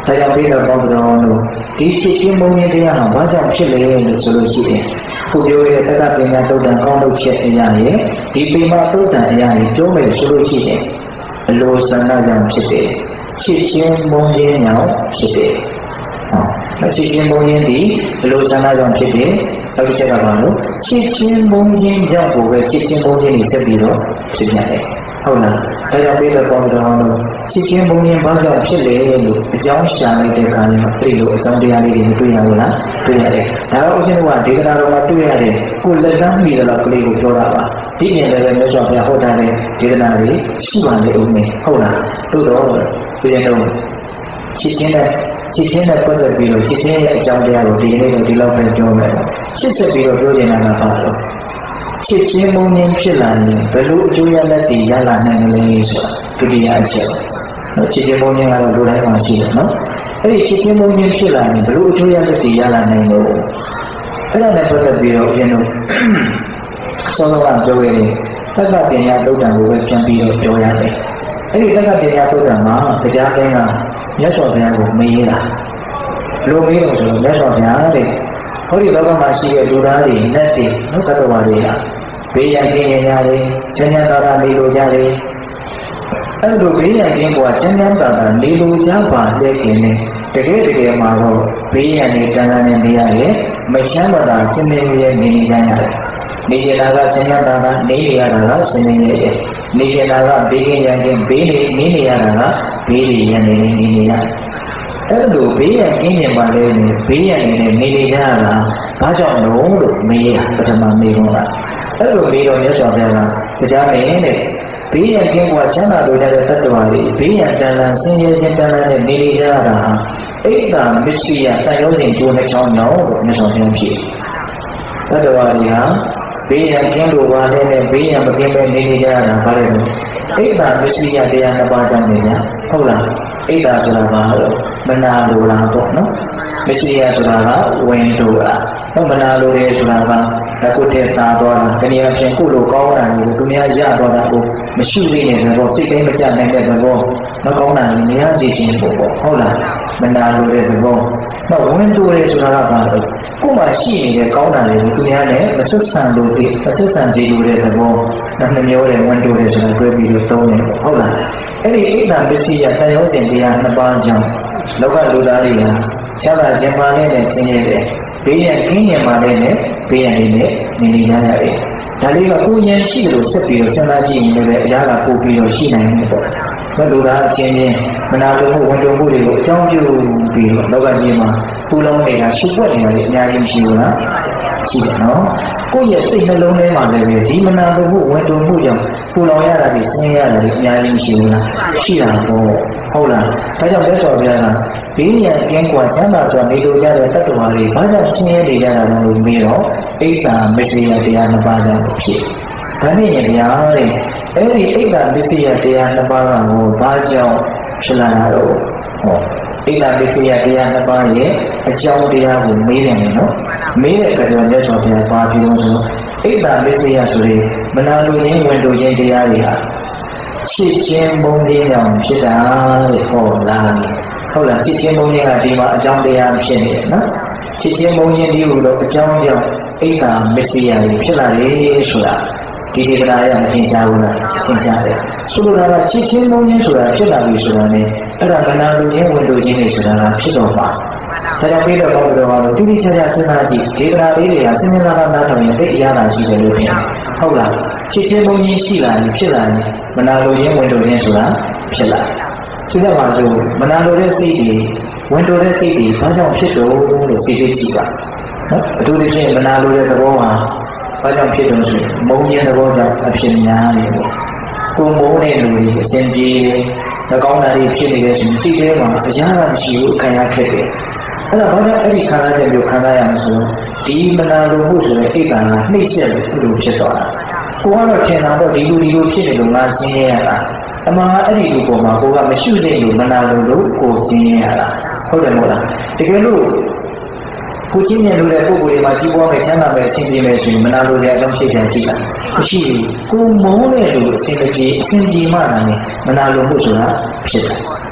ဒါကြောင့်ပြီးတော့ပေါင်းတော်လို့ဒီချစ်ချင်းမုန်းခြင်းတရားဟာဘာကြောင့်ဖြစ်လဲလို့ဆိုလို့ရှိရင်ခုပြောရတဲ့တက္ကပညာတုတ်တန်ကောင်းလို့ချက်အရာရဲ့ဒီပိမတုတ်တန်အရာကြီးပြောမယ်ဆိုလို့ရှိရင်အလိုဆန္ဒကြောင့်ဖြစ်တယ်ချစ်ချင်းမုန်းခြင်းကြောင့်ဖြစ်တယ်ချစ်ချင်းမုန်းခြင်းဒီအလိုဆန္ဒကြောင့်ဖြစ်တယ်နောက်တစ်ချက်ကဘာလို့ချစ်ချင်းမုန်းခြင်းကြောင့်ကိုပဲချစ်ချင်းမုန်းခြင်းတွေဆက်ပြီးတော့ဖြစ်ပြန်တယ်ဟုတ်လားဒါကြောင့်ပြီးတော့ပေါင်းတော်လို့ချစ်ချင်းမုန်းခြင်းဘာကြောင့်ဖြစ်လဲလို့အကြောင်းရှာလိုက်တဲ့အခါကျတော့အဲ့လိုအကြောင်းတရားလေးတွေမတွေ့ရဘူးလားတွေ့ရတယ်ဒါတော့ဦးဇင်းတို့ကဒေသနာတော်မှာတွေ့ရတယ်ကိုလက်တန်းမိတယ်လို့ကလေးကိုပြောတာပါဒီပြင်လည်းမြတ်စွာဘုရားဟောထားတဲ့ဒေသနာတွေရှိပါလေဦးမယ်ဟုတ်လားသို့တော့ဦးဇင်းတို့ချစ်ချင်းနဲ့ပတ်သက်ပြီးတော့ချစ်ချင်းရဲ့အကြောင်းတရားကိုဒီနေ့တော့ဒီလောက်ပဲပြောမယ်ချစ်ဆက်ပြီးတော့ပြောချင်တာကဘာလို့ချစ်ချင်းမုန်းခြင်းဖြစ်လာရင်ဘယ်လိုအကျိုးရလဒ်တွေရလာနိုင်လဲဆိုတာဒုတိယအချက်နော်ချစ်ချင်းမုန်းခြင်းကတော့လူတိုင်းမှာရှိတယ်နော်အဲ့ဒီချစ်ချင်းမုန်းခြင်းဖြစ်လာရင်ဘယ်လိုအကျိုးရလဒ်တွေရလာနိုင်လို့အဲ့ဒါနဲ့ပတ်သက်ပြီးတော့ကျွန်တော်ဆောင်းကပြောခဲ့တဲ့တက္ကပညာသုတ်တံကိုပဲပြန်ပြီးတော့ပြောရတယ်အဲ့ဒီတက္ကပညာသုတ်တံမှာတရားကျမ်းကမြတ်စွာဘုရားကိုမေးတာလိုမေးတော့ဆိုတော့မြတ်စွာဘုရားတဲ့ဟောဒီလောကမှာရှိတဲ့လူသားတွေလက်တွေနှုတ်တတော်တွေကဘေးရန်ကင်းကြတယ်ချမ်းသာတာနေလိုကြတယ်အဲ့လိုဘေးရန်ကင်းကချမ်းသာတာနေလိုကြပါလေခင်နဲ့တကယ်မှာတော့ဘေးရန်တွေတန်းတန်းနဲ့နေရတယ်မချမ်းသာတာစင်နေရနေကြရတယ်နေကြတာကချမ်းသာတာနေရတာကစင်နေရနေကြတာကဘေးကင်းရန်ကင်းဘေးနေနေရတာကဘေးရန်နေနေရအဲ့လိုဘေးရန်ကင်းကြပါလေဘေးရန်နေနေကြတာဘာကြောင့်လို့မေးတာပထမမေးတော့ကအဲ့လိုမေးတော့မြတ်စွာဘုရားကကြားမင်းတဲ့ဘေးရန်ကင်းကချမ်းသာလို့တဲ့တတ္တဝါတွေဘေးရန်တန်လန်ဆင်းရဲခြင်းတန်လန်နဲ့နေနေကြတာအိတ်တာမရှိရတန်ရုံးစဉ်ကျိုးနှချောင်းကြောင့်လို့မြတ်စွာဘုရားဖြေတတ္တဝါတွေဟာဘေးရန်ကင်းလို့ပါတဲ့ဘေးရန်မကင်းပဲနေနေကြတာဘာလဲလို့အိတ်တာမရှိရတရားနှစ်ပါးကြောင့်နေကြဟုတ်လားအိတ်တာဆိုတာဘာလို့မနာလိုလားပေါ့နော်မရှိရဆိုတာကဝင်တူတာတော့မနာလိုတယ်ဆိုတာကအခုတည်းသာသွားတာတနည်းအားဖြင့်ကိုယ့်လိုကောင်းတာကိုသူများရသွားတာကိုမရှိသေးတဲ့တော့စိတ်တိုင်းမကြနိုင်တဲ့တော့မကောင်းတာကိုမရစေချင်ဖို့ပေါ့ဟုတ်လားမနာလိုတဲ့တော့ဝင်တူတယ်ဆိုတာကဘာလို့ကိုယ်မှာရှိနေတဲ့ကောင်းတာတွေကိုသူများနဲ့မဆက်ဆံလို့ဒီမဆက်ဆံစေလိုတဲ့တော့နှမျိုးတဲ့ဝင်တူတယ်ဆိုတာတွေ့ပြီးတော့သုံးတယ်ဟုတ်လားအဲ့ဒီအိတ်တာပစ္စည်းရတန်ရုံးစဉ်တရားနှစ်ပါးကြောင့်လောကလူသားတွေဟာချမ်းသာခြင်းပါနဲ့ဆင်းရဲတယ်ဘေးရန်ကင်းရန်ပါနဲ့ဘေးရန်လေးနဲ့နေနေကြရတယ်ဒါလေးကကိုယ်ဉာဏ်ရှိတယ်လို့ဆက်ပြီးတော့စဉ်းစားကြည့်ရင်လည်းအရာကပို့ပြီးတော့ရှိနိုင်တယ်ပေါ့ဘယ်လိုလားအချင်းချင်းမနာလိုမှုဝန်တုံမှုတွေကိုအကြောင်းပြုပြီးတော့လောကကြီးမှာပူလောင်နေတာရှုပ်ွက်နေတာတွေအများကြီးရှိဘူးလားရှိတယ်နော်ကိုယ့်ရဲ့စိတ်နှလုံးထဲမှာလည်းပဲဒီမနာလိုမှုဝန်တုံမှုကြောင့်ပူလောင်ရတာတွေဆင်းရဲရတာတွေအများကြီးရှိဘူးလားရှိတာပေါ့ဟုတ်လားဒါကြောင့်မြတ်စွာဘုရားကဘေးရန်ကင်းကွာချမ်းသာစွာနေလိုကြတဲ့တတ္တဝါတွေဘာကြောင့်ဆင်းရဲနေကြတာလဲလို့မေးတော့အိတ်တာမရှိရတရားနှစ်ပါးကြောင့်ဖြစ်ဒါနဲ့ရဗျာတဲ့အဲ့ဒီအိတ်တာမရှိရတရားနှစ်ပါးကဘာကြောင့်ဖြစ်လာတာတော့ဟောအိတ်တာမရှိရတရားနှစ်ပါးရဲ့အကြောင်းတရားကိုမေးတယ်နော်မေးတဲ့အခါကျတော့မြတ်စွာဘုရားဘာပြောလို့ဆိုအိတ်တာမရှိရဆိုရင်မနာလိုခြင်းဝင်လိုခြင်းတရားတွေဟာချစ်ချင်းမုန်းခြင်းကြောင့်ဖြစ်တာတဲ့ဟောလားဟုတ်လားချစ်ချင်းမုန်းခြင်းကဒီမှာအကြောင်းတရားဖြစ်နေတယ်နော်ချစ်ချင်းမုန်းခြင်းဒီလိုတော့အကြောင်းကြောင့်အိတ်တာမရှိရဖြစ်လာတယ်ဆိုတာဒီဒေသနာရအထင်ရှားဘူးလားထင်ရှားတယ်ဆိုလိုတာကချစ်ချင်းမုန်းခြင်းဆိုတာဖြစ်လာပြီဆိုတာနဲ့အဲ့ဒါမနာလိုခြင်းဝင်လိုခြင်းတွေဆိုတာကဖြစ်တော့ပါဒါကြောင့်ပြီးတော့ဘောဓတော်ကတော့တိတိကျကျစဉ်းစားကြည့်ဒေသနာလေးတွေကစဉ်းစားနားထောင်ရင်တိတ်အရသာရှိတယ်လို့ထင်တယ်ဟုတ်လားချစ်ချင်းမုန်းခြင်းရှိလာရင်ဖြစ်လာရင်မနာလိုခြင်းဝင်လိုခြင်းဆိုတာဖြစ်လာဆိုတော့ပါဆိုမနာလိုတဲ့စိတ်တွေဝင်လိုတဲ့စိတ်တွေဘာကြောင့်ဖြစ်တော့လို့စိတ်ကြည့်ပါနော်အထူးသဖြင့်မနာလိုတဲ့သဘောမှာဘာကြောင့်ဖြစ်တော့ဆိုမုန်းခြင်းသဘောကြောင့်အဖြစ်များနေပေါ့ကိုမုန်းတဲ့လူတွေအစဉ်ပြေနှကောင်းတာတွေဖြစ်နေတဲ့ဆိုစိတ်ထဲမှာအရာမရှိဘူးခံရခဲ့တယ်အဲ့တော့ဘာကြောင့်အဲ့ဒီခံစားချက်မျိုးခံစားရမှာဆိုဒီမနာလိုမှုဆိုတဲ့အိတ်ကံကနှိမ့်ဆက်လို့ဖြစ်သွားတာကိုကတော့ထင်တာတော့ဒီလိုဖြစ်နေလို့ငါဆင်းရဲရတာအမှန်ကအဲ့ဒီလူပေါ်မှာကိုကမရှိစိတ်လို့မနာလိုလို့ကိုဆင်းရဲရတာဟုတ်တယ်မို့လားတကယ်လို့ကိုချင်းမြင်လို့တဲ့ပုဂ္ဂိုလ်တွေမှာကြီးပွားမယ်ချမ်းသာမယ်အဆင်ပြေမယ်ဆိုရင်မနာလိုတဲ့အကြောင်းဖြစ်ချင်ရှိတာမရှိဘူးကိုမုန်းတဲ့လူအဆင်ပြေမှလည်းမနာလိုမှုဆိုတာဖြစ်တယ်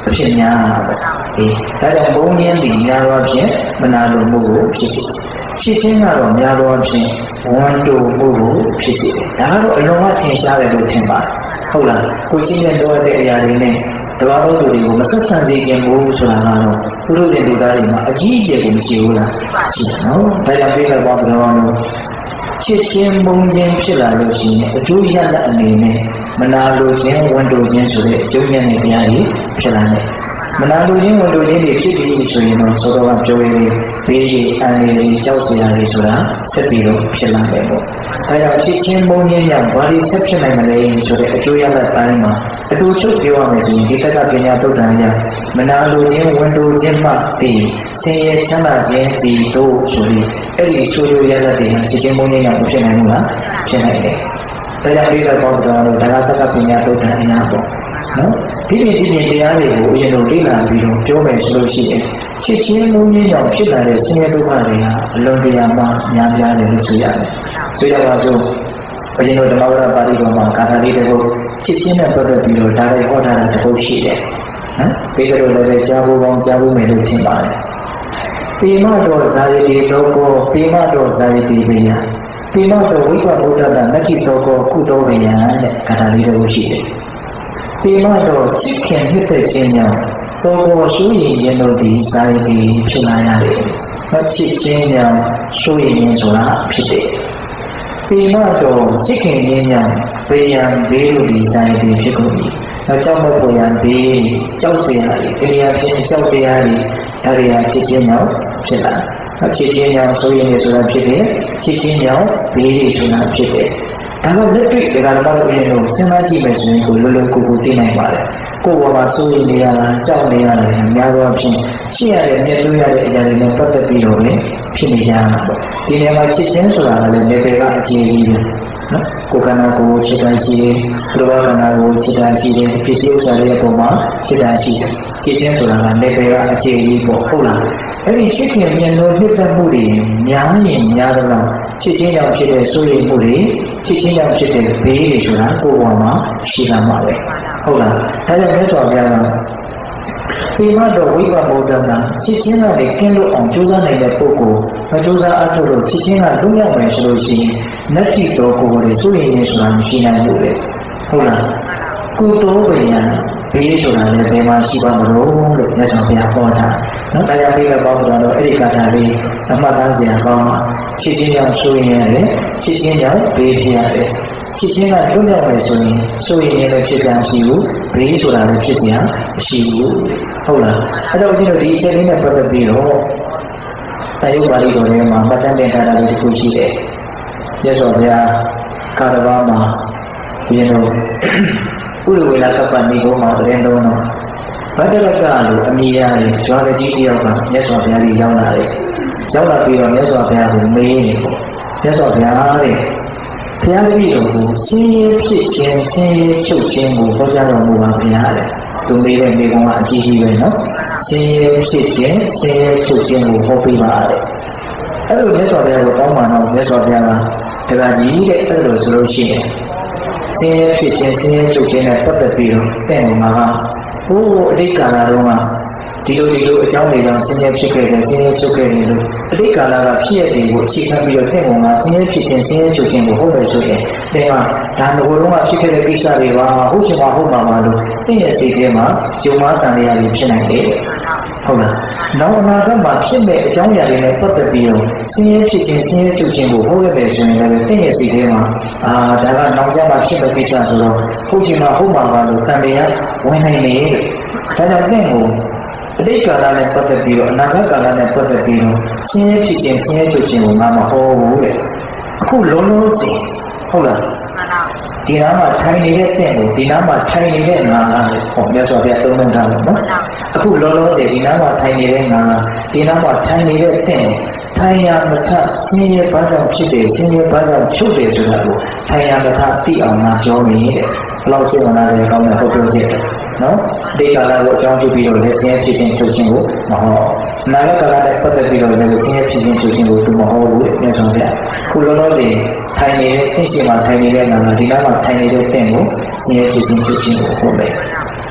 ဖြစ်များဒါကြောင့်ဘုံဉာဏ်ဒီများသောဖြင့်မနာလိုမှုကိုဖြစ်စေဖြစ်ခြင်းကတော့များသောဖြင့်ဝန်တိုမှုကိုဖြစ်စေဒါကတော့အလုံးဝထင်ရှားတယ်လို့ထင်ပါတယ်ဟုတ်လားကိုချင်းနဲ့တော့တဲ့အရာတွေနဲ့တဘာလို့သူတွေကိုမဆက်ဆံစေခြင်းဘူးဆိုတာကတော့သူတို့ရဲ့လူသားတွေမှာအကြီးအကျယ်ကိုမရှိဘူးလားရှိတယ်နော်ဒါကြောင့်ပြည့်တဲ့ဘောတော်လို့ချစ်ချင်းမုန်းခြင်းဖြစ်လာလို့ရှိရင်အကျိုးရလဒ်အနေနဲ့မနာလိုခြင်းဝန်တိုခြင်းဆိုတဲ့အကျိုးရတဲ့တရားကြီးဖြစ်လာတယ်မနာလိုခြင်းဝန်တိုခြင်းတွေဖြစ်ပြီးဆိုရင်တော့သောတော်ကပြောရင်းဘေးကြီးအန္တရာယ်ကြောက်စရာတွေဆိုတာဆက်ပြီးတော့ဖြစ်လာတယ်ပေါ့ဒါကြောင့်ချစ်ချင်းမုန်းခြင်းကြောင့်ဘာတွေဆက်ဖြစ်နိုင်မလဲဆိုတဲ့အကျိုးရလဒ်ပိုင်းမှာအတူချုပ်ပြောရမယ်ဆိုရင်ဒီတက္ကပညာသုတ်တံရမနာလိုခြင်းဝန်တိုခြင်းမှပြီးဆင်းရဲချမ်းသာခြင်းစီတို့ဆိုပြီးအဲ့ဒီဆိုလိုရလဒ်တွေချစ်ချင်းမုန်းခြင်းကြောင့်ဖြစ်နိုင်မှုလားဖြစ်နိုင်တယ်ဒါကြောင့်ဒီလိုပေါ့တော်လို့ဒါကတက္ကပညာသုတ်တံအရာပေါ့နော်ဒီပြင်တရားတွေကိုအရင်လိုလေ့လာပြီးတော့ပြောမယ်ဆိုလို့ရှိရင်ချစ်ချင်းမုန်းခြင်းကြောင့်ဖြစ်လာတဲ့ဆင်းရဲဒုက္ခတွေဟာအလွန်တရာမှများပြားတယ်လို့ဆိုရတယ်ဆိုကြပါစို့အရင်လိုဓမ္မဝရပါဠိတော်မှာဂါထာလေးတစ်ခုချစ်ချင်းနဲ့ပတ်သက်ပြီးတော့ဒါတွေဟောထားတာတစ်ခုရှိတယ်နော်ဒီလိုလည်းကြားဖို့ကောင်းကြားဖို့မယ်လို့ထင်ပါတယ်ပေမတော်ဇာယတိတောကောပေမတော်ဇာယတိဘေယပေမတော်ဝိပဗုဒ္ဓတာမတ္တိတောကောကုတောဘေယတဲ့ဂါထာလေးတစ်ခုရှိတယ်ပေမတော်ချစ်ခင်နှစ်သက်ခြင်းကြောင့်တောကောရှုရင်ခြင်းတို့ဒီဇာယတိဖြစ်လာရတယ်ချစ်ခြင်းကြောင့်ရှုရင်ဆိုတာဖြစ်တယ်ပေမတော်ချစ်ခင်ခြင်းကြောင့်ဘေးရန်ဘေးတို့ဒီဇာယတိဖြစ်ကုန်ပြီနောက်ကြောက်မပေါ်ရန်ဘေးကြောက်เสียရည်တရားချင်းကြောက်တရားတွေဒါတွေဟာချစ်ခြင်းကြောင့်ဖြစ်လာချစ်ခြင်းကြောင့်ဆိုရင်ဆိုတာဖြစ်တယ်ချစ်ခြင်းကြောင့်ဘေးတွေဆိုတာဖြစ်တယ်ဒါမှလက်တွေ့ဒါကလည်းဘယ်လိုစဉ်းစားကြည့်မယ်ဆိုရင်ကိုလွယ်လွယ်ကူကူသိနိုင်ပါတယ်ကိုယ်ပေါ်မှာစိုးရိမ်နေရတာကြောက်နေရတာအများသောအားဖြင့်ရှိရတဲ့မြတ်လို့ရတဲ့အရာတွေနဲ့ပတ်သက်ပြီးတော့လည်းဖြစ်နေကြတာပေါ့ဒီနေရာမှာချစ်ခြင်းဆိုတာကလည်း level ကအကြီးကြီးပဲနော်ကိုယ်ကနာကိုချစ်တာရှိတယ်ဘုရားကနာကိုချစ်တာရှိတယ်ပစ္စည်းဥစ္စာတွေအပေါ်မှာချစ်တာရှိတယ်ချစ်ခြင်းဆိုတာက level ကအကြီးကြီးပေါ့ဟုတ်လားအဲ့ဒီချစ်ခင်မြတ်လို့နှစ်သက်မှုတွေများရင်များတော့ချစ်ခြင်းကြောင့်ဖြစ်တဲ့စိုးရိမ်မှုတွေချစ်ခြင်းကြောင့်ဖြစ်တဲ့ဘေးတွေဆိုတာကိုယ်ပေါ်မှာရှိလာမှာပဲဟုတ်လားဒါကြောင့်မြတ်စွာဘုရားကပေမတော်ဝိပဗုဒ္ဓနာချစ်ခြင်းကနေကင်းလို့အောင်ကြိုးစားနိုင်တဲ့ပုဂ္ဂိုလ်မကြိုးစားအထုတ်လို့ချစ်ခြင်းကလွတ်မြောက်မယ်ဆိုလို့ရှိရင်နတ္တိတော်ကိုယ်ကိုစိုးရိမ်နေဆိုတာမရှိနိုင်ဘူးလေဟုတ်လားကုတောပယံဘေးဆိုတာလည်းဘယ်မှာရှိပါမလို့လို့မြတ်စွာဘုရားဟောတာနော်တရားလေးပဲပေါ့တော့အဲ့ဒီကာထာလေးအမှတ်သားစရာကောင်းမှာချစ်ခြင်းကြောင့်စိုးရိမ်ရတယ်ချစ်ခြင်းကြောင့်ဘေးဖြစ်ရတယ်ချစ်ခြင်းကလွတ်မြောက်မယ်ဆိုရင်စိုးရိမ်ရတဲ့ဖြစ်စရာမရှိဘူးဘေးဆိုတာလည်းဖြစ်စရာမရှိဘူးဟုတ်လားအဲ့တော့ဒီလိုဒီအချက်လေးနဲ့ပတ်သက်ပြီးတော့တယုတ်ပါဠိတော်ထဲမှာမှတ်တမ်းတင်ထားတာလေးတစ်ခုရှိတယ်မြတ်စွာဘုရားကာရဝမှာဘုရင်တို့ဥရဝေလာကပ္ပနိဂုံးမှာတရင်တော်တော့ဗတ္တရကလို့အမည်ရတယ်ဇွာကြီးတယောက်ကမြတ်စွာဘုရားကြီးရောက်လာတယ်ရောက်လာပြီးတော့မြတ်စွာဘုရားကိုမေးနေပေါ့မြတ်စွာဘုရားတဲ့ဘုရားတပည့်တော်ကိုဆင်းရဲဖြစ်ခြင်းဆင်းရဲချုပ်ခြင်းကိုဟောကြားတော်မူပါဘုရားတဲ့သူမေးတဲ့မိကုံကအကြီးကြီးပဲနော်ဆင်းရဲဖြစ်ခြင်းဆင်းရဲချုပ်ခြင်းကိုဟောပေးပါတဲ့အဲ့လိုမြတ်စွာဘုရားကိုတောင်းပန်တော့မြတ်စွာဘုရားကတရားကြီးတဲ့အဲ့လိုဆိုလို့ရှိရင်ဆင်းရဲဖြစ်ခြင်းဆင်းရဲချုပ်ခြင်းနဲ့ပတ်သက်ပြီးတော့တဲ့မှာကဟိုးအတိတ်ကာလတုန်းကဒီလိုအကြောင်းတွေကြောင့်ဆင်းရဲဖြစ်ခဲ့တယ်ဆင်းရဲချုပ်ခဲ့တယ်လို့အတိတ်ကာလကဖြစ်ရတဲ့ကိုအခြေခံပြီးတော့တဲ့မှာဆင်းရဲဖြစ်ခြင်းဆင်းရဲချုပ်ခြင်းကိုဟုတ်တယ်ဆိုရင်တဲ့မှာဒါငိုလုံးကဖြစ်ခဲ့တဲ့ကိစ္စတွေပါဟုတ်ချင်မှဟုတ်မှာပါလို့သိရဲ့စိတ်ထဲမှာဂျုံမားတန်လျာတွေဖြစ်နိုင်တယ်ဟုတ်လားနောက်အနာဂတ်မှာဖြစ်မဲ့အကြောင်းအရာတွေနဲ့ပတ်သက်ပြီးတော့ဆင်းရဲဖြစ်ခြင်းဆင်းရဲချုပ်ခြင်းကိုဟုတ်ခဲ့တယ်ဆိုရင်လည်းသိရဲ့စိတ်ထဲမှာဒါကနောက်ကျမှဖြစ်တဲ့ကိစ္စဆိုတော့ဟုတ်ချင်မှဟုတ်မှာပါလို့တန်လျာဝင်နိုင်တယ်ဒါကြောင့်တဲ့ကိုအတိတ်ကာလနဲ့ပတ်သက်ပြီးတော့အနာဂတ်ကာလနဲ့ပတ်သက်ပြီးတော့ဆင်းရဲဖြစ်ခြင်းဆင်းရဲချုပ်ခြင်းကိုငါမဟောဘူးတဲ့အခုလုံးလုံးစီဟုတ်လားဒီနားမှာထိုင်နေတဲ့တဲ့ကိုဒီနားမှာထိုင်နေတဲ့ငါလည်းဟောမြတ်စွာဘုရားသုံးနှုန်းထားလို့နော်အခုလုံးလုံးစီဒီနားမှာထိုင်နေတဲ့ငါဒီနားမှာထိုင်နေတဲ့တဲ့ထိုင်ရမထဆင်းရဲဘာကြောင့်ဖြစ်တယ်ဆင်းရဲဘာကြောင့်ချုပ်တယ်ဆိုတာကိုထိုင်ရမထသိအောင်ငါပြောမိတဲ့ဘလောက်စိတ်ဝင်စားတယ်ကောင်းတဲ့ဟုတ်ပြောချက်နော်ဒီကာလကိုအကြောင်းပြုပြီးတော့လည်းဆင်းရဲဖြစ်ခြင်းချုပ်ခြင်းကိုမဟောနာဂတ်ကာလနဲ့ပတ်သက်ပြီးတော့လည်းဆင်းရဲဖြစ်ခြင်းချုပ်ခြင်းကိုသူမဟောဘူးတဲ့မြတ်စွာဘုရားခုလောလောဆယ်ထိုင်နေတဲ့သိရှိမှထိုင်နေတဲ့နာမှာဒီနားမှာထိုင်နေတဲ့တင့်ကိုဆင်းရဲဖြစ်ခြင်းချုပ်ခြင်းကိုဟောမယ်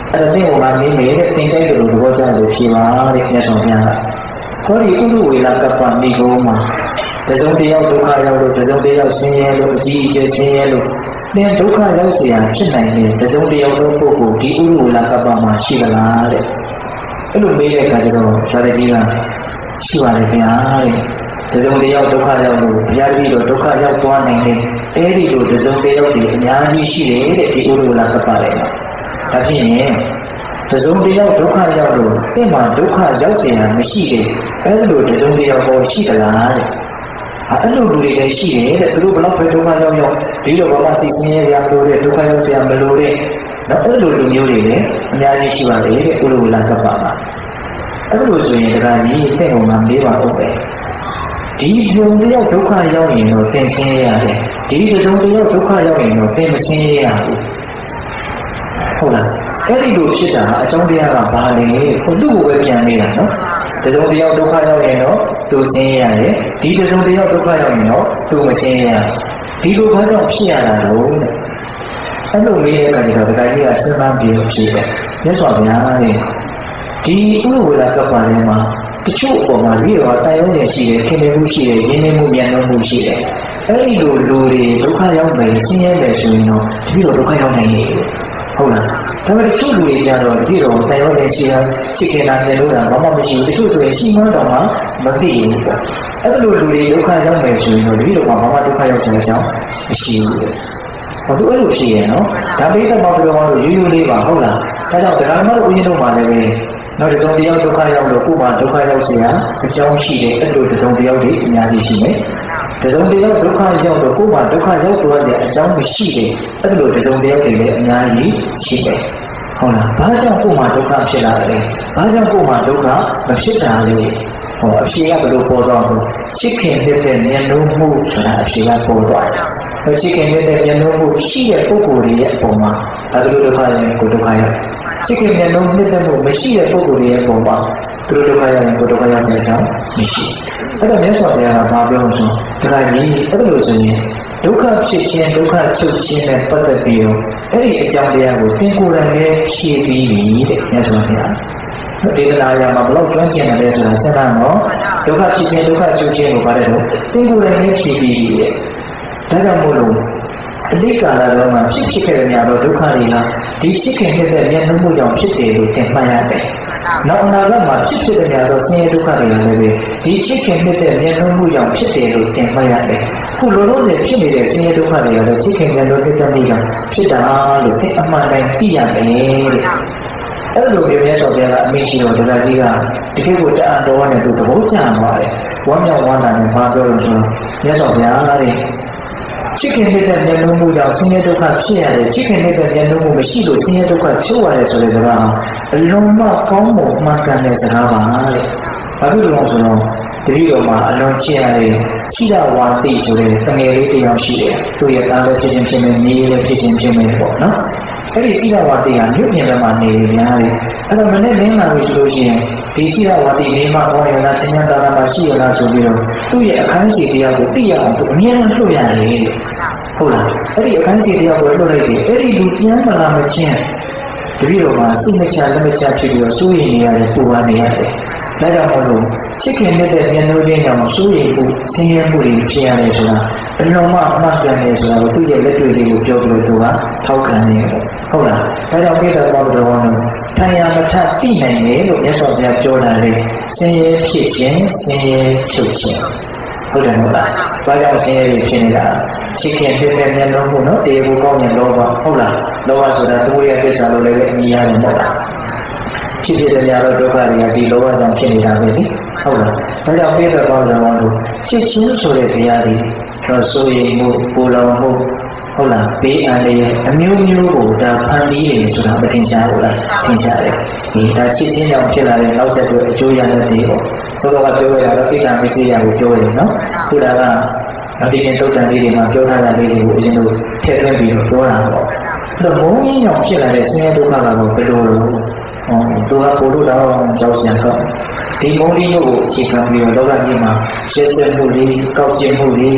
အဲ့ဒါမျိုးကမင်းမေတဲ့တင်ကြိုက်တယ်လို့သဘောကျလို့ဖြေပါတဲ့မြတ်စွာဘုရားကဟောဒီဥရုဝေလကပ္ပမိဂုံးမှာတစုံတယောက်ဒုက္ခရောက်လို့တစုံတယောက်ဆင်းရဲလို့အကြီးအကျယ်ဆင်းရဲလို့သင်ဒုက္ခရောက်เสียဖြစ်နိုင်တယ်တစုံတယောက်သောပုဂ္ဂိုလ်ဒီဥရုဝေလကပ္ပမှာရှိသလားတဲ့အဲ့လိုမေးတဲ့အခါကျတော့ဇာတိကြီးကရှိပါတယ်ခင်ဗျာတဲ့တစုံတယောက်ဒုက္ခရောက်လို့ဘုရားတပည့်တော်ဒုက္ခရောက်သွားနိုင်တယ်အဲ့ဒီလိုတစုံတယောက်ဒီအများကြီးရှိတယ်တဲ့ဒီဥရုဝေလကပ္ပတွေမှာဒါဖြစ်ရင်တစုံတယောက်ဒုက္ခရောက်လို့တင့်မှာဒုက္ခရောက်เสียမရှိတယ်အဲ့လိုတစုံတယောက်ဟောရှိသလားတဲ့အဲ့လိုလူတွေလည်းရှိတယ်တဲ့သူတို့ဘလောက်ပဲဒုက္ခရောက်ရောက်ဒီလိုဘာမှစိတ်ဆင်းရဲကြမလို့တဲ့ဒုက္ခရောက်เสียမလို့တဲ့နော်အဲ့လိုလူမျိုးတွေလည်းအများကြီးရှိပါတယ်တဲ့ဥရုဝေလကပ္ပမှာအဲ့လိုဆိုရင်ဒါကြီးတဲ့ဟိုမှာမေးပါဦးပဲဒီဂျုံတယောက်ဒုက္ခရောက်ရင်တော့သင်ဆင်းရဲရတယ်ဒီဂျုံတယောက်ဒုက္ခရောက်ရင်တော့သင်မဆင်းရဲရဘူးဟုတ်လားအဲ့ဒီလိုဖြစ်တာအကြောင်းတရားကဘာလဲကိုသူ့ကိုပဲပြန်နေတာနော်တစုံတယောက်ဒုက္ခရောက်ရင်တော့သူဆင်းရဲရတယ်ဒီတစုံတယောက်ဒုက္ခရောက်ရင်တော့သူမဆင်းရဲရဒီလိုဘာကြောင့်ဖြစ်ရတာလို့တဲ့အဲ့လိုမေးတဲ့အခါကျတော့ဒကာကြီးကစဉ်းစားပြီးဖြစ်တယ်မြတ်စွာဘုရားတဲ့ဒီဥရုဝေလကပ္ပထဲမှာတချို့အပေါ်မှာပြီးတော့တာယုံနေရှိတယ်ခင်မင်မှုရှိတယ်ရင်းနှီးမှုမြန်နှုံးမှုရှိတယ်အဲ့ဒီလိုလူတွေဒုက္ခရောက်မယ်ဆင်းရဲမယ်ဆိုရင်တော့တပိတော့ဒုက္ခရောက်နိုင်တယ်ဟုတ်လားဒါပေမဲ့တချို့လူတွေကြတော့တပိတော့တာယုံနေရှိတာချစ်ခင်တာမြင်လို့တာဘာမှမရှိဘူးတချို့ဆိုရင်ရှိမှတော့မှမသိဘူးပေါ့အဲ့လိုလူတွေဒုက္ခရောက်မယ်ဆိုရင်တော့တပိတော့ဘာမှဒုက္ခရောက်စရာအကြောင်းမရှိဘူးဟောသူအဲ့လိုရှိရဲ့နော်ဒါပိဿမောပြောလို့ရိုးရိုးလေးပါဟုတ်လားဒါကြောင့်တရားဓမ္မတို့ဦးဇင်းတို့မှာလည်းပဲနောက်တစ်စုံတယောက်ဒုက္ခရောက်လို့ကိုယ်မှာဒုက္ခရောက်เสียအကြောင်းရှိတယ်အဲ့လိုတစ်စုံတယောက်တွေအများကြီးရှိတယ်တစ်စုံတယောက်ဒုက္ခရောက်တော့ကိုယ်မှာဒုက္ခရောက်သွားတဲ့အကြောင်းမရှိတယ်အဲ့လိုတစ်စုံတယောက်တွေလည်းအများကြီးရှိတယ်ဟုတ်လားဘာကြောင့်ကိုယ်မှာဒုက္ခဖြစ်လာလဲဘာကြောင့်ကိုယ်မှာဒုက္ခမဖြစ်တာလဲဟောအဖြေကဘယ်လိုပေါ်တော့ဆိုချစ်ခင်တဲ့ဉာဏ်လုံးမှုဆိုတာအဖြေကပေါ်သွားတယ်ချစ်ခင်တဲ့ဉာဏ်လုံးမှုရှိတဲ့ပုဂ္ဂိုလ်တွေရဲ့အပေါ်မှာဒါလိုဒုက္ခရင်ကိုယ်ဒုက္ခရောက်ချစ်ခင်တဲ့လုံးနှစ်သက်မှုမရှိတဲ့ပုဂ္ဂိုလ်တွေရဲ့အပေါ်မှာသူတို့ဒုက္ခရောက်ရင်ကိုယ်ဒုက္ခရောက်စေချင်မရှိအဲ့တော့မြတ်စွာဘုရားကဘာပြောလို့ဆိုတရားကြီးအဲ့လိုဆိုရင်ဒုက္ခဖြစ်ခြင်းဒုက္ခချုပ်ခြင်းနဲ့ပတ်သက်ပြီးတော့အဲ့ဒီအကြောင်းတရားကိုသင်ကိုယ်တိုင်လည်းဖြေပြီးပြီတဲ့မြတ်စွာဘုရားဒေသနာရမှာဘလို့ကျွမ်းကျင်တယ်လဲဆိုတာစဉ်းစားတော့ဒုက္ခဖြစ်ခြင်းဒုက္ခချုပ်ခြင်းကိုပါတယ်တော့သင်ကိုယ်တိုင်လည်းဖြေပြီးပြီတဲ့ဒါကြောင့်မို့လို့အတိတ်ကာလတော့မှဖြစ်ခဲ့တဲ့နေရာတော့ဒုက္ခတွေဟာဒီဖြစ်ခင်ဖြစ်တဲ့ဉာဏ်နှုတ်မှုကြောင့်ဖြစ်တယ်လို့သင်မှတ်ရတယ်။နောက်အနာဂတ်မှာဖြစ်တဲ့နေရာတော့ဆင်းရဲဒုက္ခတွေလည်းပဲဒီဖြစ်ခင်ဖြစ်တဲ့ဉာဏ်နှုတ်မှုကြောင့်ဖြစ်တယ်လို့သင်မှတ်ရတယ်။ခုလိုလိုဆယ်ဖြစ်နေတဲ့ဆင်းရဲဒုက္ခတွေကလည်းဖြစ်ခင်ဉာဏ်နှုတ်ဖြစ်တဲ့မှုကြောင့်ဖြစ်တာလို့သင်အမှန်တိုင်းသိရတယ်တဲ့။အဲ့လိုမျိုးမြတ်စွာဘုရားကအမိရှိတော်ဒကာကြီးကတကယ်ကိုတအံတော်နဲ့သူသဘောကျသွားတယ်။ဝမ်းမြောက်ဝမ်းသာနဲ့ဘာပြောလို့ဆိုတော့မြတ်စွာဘုရားတဲ့ချစ်ခင်တဲ့ဉာဏ်လုံးမှုကြောင့်ဆင်းရဲဒုက္ခဖြစ်ရတယ်ချစ်ခင်တဲ့ဉာဏ်လုံးမှုမရှိလို့ဆင်းရဲဒုက္ခချုပ်ရတယ်ဆိုတဲ့စကားအလုံးမကောင်းဖို့မှန်ကန်တဲ့စကားပါတဲ့ဘာဖြစ်လို့လဲဆိုတော့တတိယမှာအလုံးချစ်ရတဲ့စိဒဝါတိဆိုတဲ့တငယ်လေးတစ်ယောက်ရှိတယ်သူ့ရဲ့သားလည်းဖြစ်ခြင်းဖြစ်မယ်မြေလည်းဖြစ်ခြင်းဖြစ်မယ်ပေါ့နော်အဲ့ဒီစိဒဝါတိကမြို့ပြင်ဘက်မှာနေနေများတယ်အဲ့တော့မနေ့မင်းလာပြီဆိုလို့ရှိရင်ဒီစိဒဝါတိနေမှာဟောရလားချင်းချမ်းသာသာမှာရှိရလားဆိုပြီးတော့သူ့ရဲ့အခန်းစီတရားကိုသိရအောင်သူအမြဲတမ်းလှုပ်ရတယ်ဟုတ်လားအဲ့ဒီအခန်းစီတရားကိုလှုပ်လိုက်တယ်အဲ့ဒီလူပြန်မလာမချင်းတပည့်တော်မှာစိတ်မချလက်မချဖြစ်ပြီးတော့စိုးရိမ်နေရတယ်ပူပန်နေရတယ်ဒါကြောင့်မို့လို့ချစ်ခင်တဲ့ဉာဏ်လုံးချင်းကြောင့်စိုးရိမ်မှုဆင်းရဲမှုတွေဖြစ်ရတယ်ဆိုတာအလုံးမအမှတ်ကန်နေဆိုတာကိုသူ့ရဲ့လက်တွေ့လေးကိုပြောပြီးတော့သူကထောက်ခံနေတယ်ဟုတ်လားဒါကြောင့်ပိဿဘောတော်တော်ကထံရမထသိနိုင်တယ်လို့မြတ်စွာဘုရားပြောတာလေဆင်းရဲဖြစ်ခြင်းဆင်းရဲချုပ်ခြင်းဟုတ်တယ်မဟုတ်လားဘာကြောင့်ဆင်းရဲဖြစ်နေတာချစ်ခင်တဲ့ဉာဏ်လုံးမှုနော်တရားကိုကောင်းရင်လောဘဟုတ်လားလောဘဆိုတာသူ့ရဲ့ကိစ္စလို့လည်းအမြင်ရတယ်မဟုတ်လားဖြစ်တဲ့နေရာတော့ဒုက္ခတွေကဒီလောဘကြောင့်ဖြစ်နေတာပဲလေဟုတ်လားဒါကြောင့်ပိဿဘောတော်ကချစ်ခြင်းဆိုတဲ့တရားတွေတော့ဆိုရင်မှုပူလောင်မှုဟုတ်လားဘေးအန္တရာယ်အမျိုးမျိုးကိုဒါဖန်တီးနေဆိုတာမထင်ရှားဘူးလားထင်ရှားတယ်ဒီဒါချစ်ခြင်းကြောင့်ဖြစ်လာတဲ့နောက်ဆက်တွဲအကျိုးရတဲ့တွေပေါ့ဆိုတော့ပြောရတာပိဋကမစ္စရိယကိုပြောရတယ်နော်ခုဒါကဒီနေ့တုတ်တန်လေးတွေမှာပြောထားတာလေးတွေကိုအရင်တို့ထည့်သွင်းပြီးတော့ပြောတာပေါ့အဲ့တော့မုန်းကြီးကြောင့်ဖြစ်လာတဲ့ဆင်းရဲဒုက္ခကတော့ဘယ်လိုလဲသူကပို့လို့တော့ကြောက်စရာကောင်းဒီမုန်းကြီးကိုအခြေခံပြီးတော့လောကကြီးမှာရှင်းစက်မှုတွေကောက်ကျင်မှုတွေ